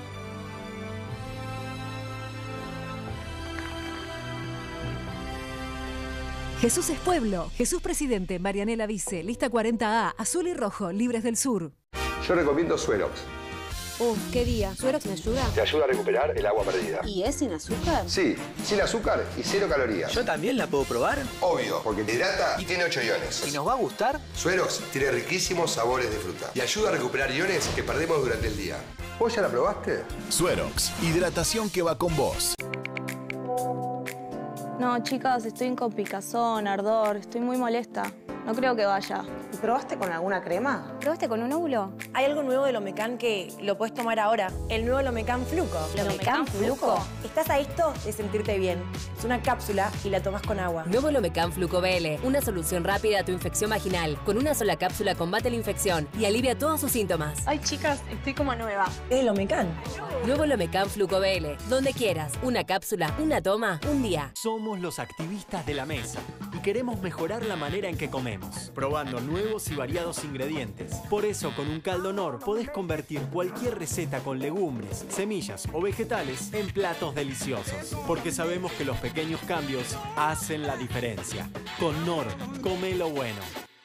Jesús es pueblo. Jesús presidente. Marianela Vice. Lista cuarenta A. Azul y rojo. Libres del Sur. Yo recomiendo Suerox. Uf, ¿qué día? ¿Suerox me ayuda? Te ayuda a recuperar el agua perdida. ¿Y es sin azúcar? Sí, sin azúcar y cero calorías. ¿Yo también la puedo probar? Obvio, porque te hidrata y tiene ocho iones. ¿Y nos va a gustar? Suerox tiene riquísimos sabores de fruta y ayuda a recuperar iones que perdemos durante el día. ¿Vos ya la probaste? Suerox, hidratación que va con vos. No, chicas, estoy en con picazón, ardor, estoy muy molesta. No creo que vaya. ¿Y probaste con alguna crema? ¿Probaste con un óvulo? Hay algo nuevo de Lomecan que lo puedes tomar ahora. El nuevo Lomecan Fluco. ¿Lomecan Fluco? Estás a esto de sentirte bien. Es una cápsula y la tomas con agua. Nuevo Lomecan Fluco B L. Una solución rápida a tu infección vaginal. Con una sola cápsula combate la infección y alivia todos sus síntomas. Ay, chicas, estoy como nueva. ¿Es Lomecan? Nuevo Lomecan Fluco B L. Donde quieras. Una cápsula, una toma, un día. Somos los activistas de la mesa y queremos mejorar la manera en que comemos, probando nuevos y variados ingredientes. Por eso, con un caldo Nor podés convertir cualquier receta con legumbres, semillas o vegetales en platos deliciosos. Porque sabemos que los pequeños cambios hacen la diferencia. Con Nor, come lo bueno.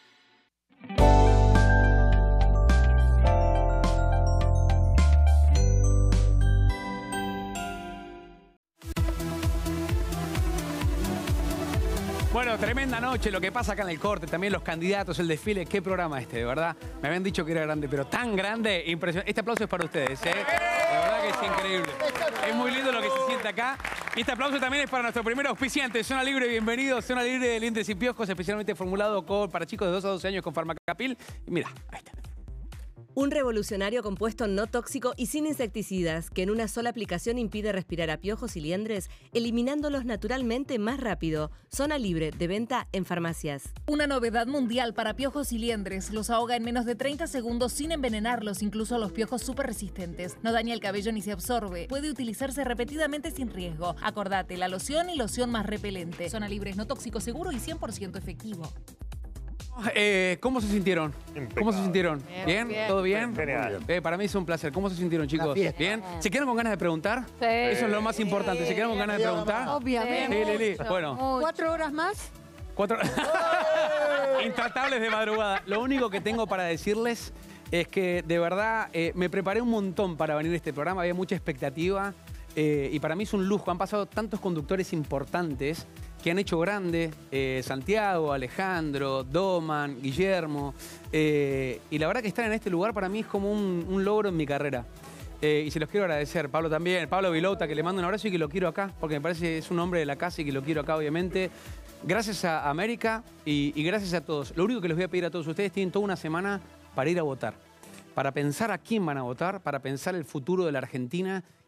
Bueno, tremenda noche, lo que pasa acá en el corte, también los candidatos, el desfile. Qué programa este, de verdad. Me habían dicho que era grande, pero tan grande, impresionante. Este aplauso es para ustedes, ¿eh? De verdad que es increíble. Es muy lindo lo que se siente acá. Y este aplauso también es para nuestro primer auspiciante, Zona Libre. Bienvenidos, Zona Libre de Dientes y Piojos, especialmente formulado con, para chicos de dos a doce años con Farmacapil. Y mira, ahí está. Un revolucionario compuesto no tóxico y sin insecticidas, que en una sola aplicación impide respirar a piojos y liendres, eliminándolos naturalmente más rápido. Zona Libre, de venta en farmacias. Una novedad mundial para piojos y liendres. Los ahoga en menos de treinta segundos sin envenenarlos, incluso a los piojos súper resistentes. No daña el cabello ni se absorbe. Puede utilizarse repetidamente sin riesgo. Acordate, la loción y loción más repelente. Zona Libre es no tóxico, seguro y cien por ciento efectivo. Eh, ¿Cómo se sintieron? ¿Cómo se sintieron? Bien, ¿Bien? bien. ¿Todo bien? Genial. Eh, para mí es un placer. ¿Cómo se sintieron, chicos? ¿Bien? ¿Se quedaron con ganas de preguntar? Sí. Eso es lo más importante. ¿Se quedaron con ganas de preguntar? Obviamente. Sí, Lili. Bueno. ¿Cuatro horas más? Cuatro... Intratables de madrugada. Lo único que tengo para decirles es que, de verdad, eh, me preparé un montón para venir a este programa. Había mucha expectativa. Eh, y para mí es un lujo. Han pasado tantos conductores importantes que han hecho grande, eh, Santiago, Alejandro, Doman, Guillermo, eh, y la verdad que estar en este lugar para mí es como un, un logro en mi carrera. Eh, y se los quiero agradecer, Pablo también, Pablo Vilota, que le mando un abrazo y que lo quiero acá, porque me parece que es un hombre de la casa y que lo quiero acá, obviamente. Gracias a América y, y gracias a todos. Lo único que les voy a pedir a todos ustedes, tienen toda una semana para ir a votar, para pensar a quién van a votar, para pensar el futuro de la Argentina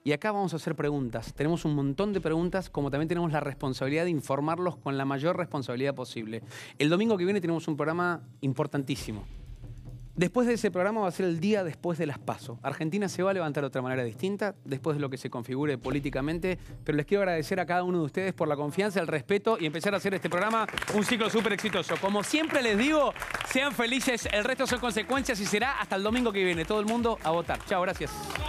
Y acá vamos a hacer preguntas. Tenemos un montón de preguntas, como también tenemos la responsabilidad de informarlos con la mayor responsabilidad posible. El domingo que viene tenemos un programa importantísimo. Después de ese programa va a ser el día después de las PASO. Argentina se va a levantar de otra manera distinta, después de lo que se configure políticamente, pero les quiero agradecer a cada uno de ustedes por la confianza, el respeto y empezar a hacer este programa un ciclo súper exitoso. Como siempre les digo, sean felices, el resto son consecuencias y será hasta el domingo que viene. Todo el mundo a votar. Chao, gracias.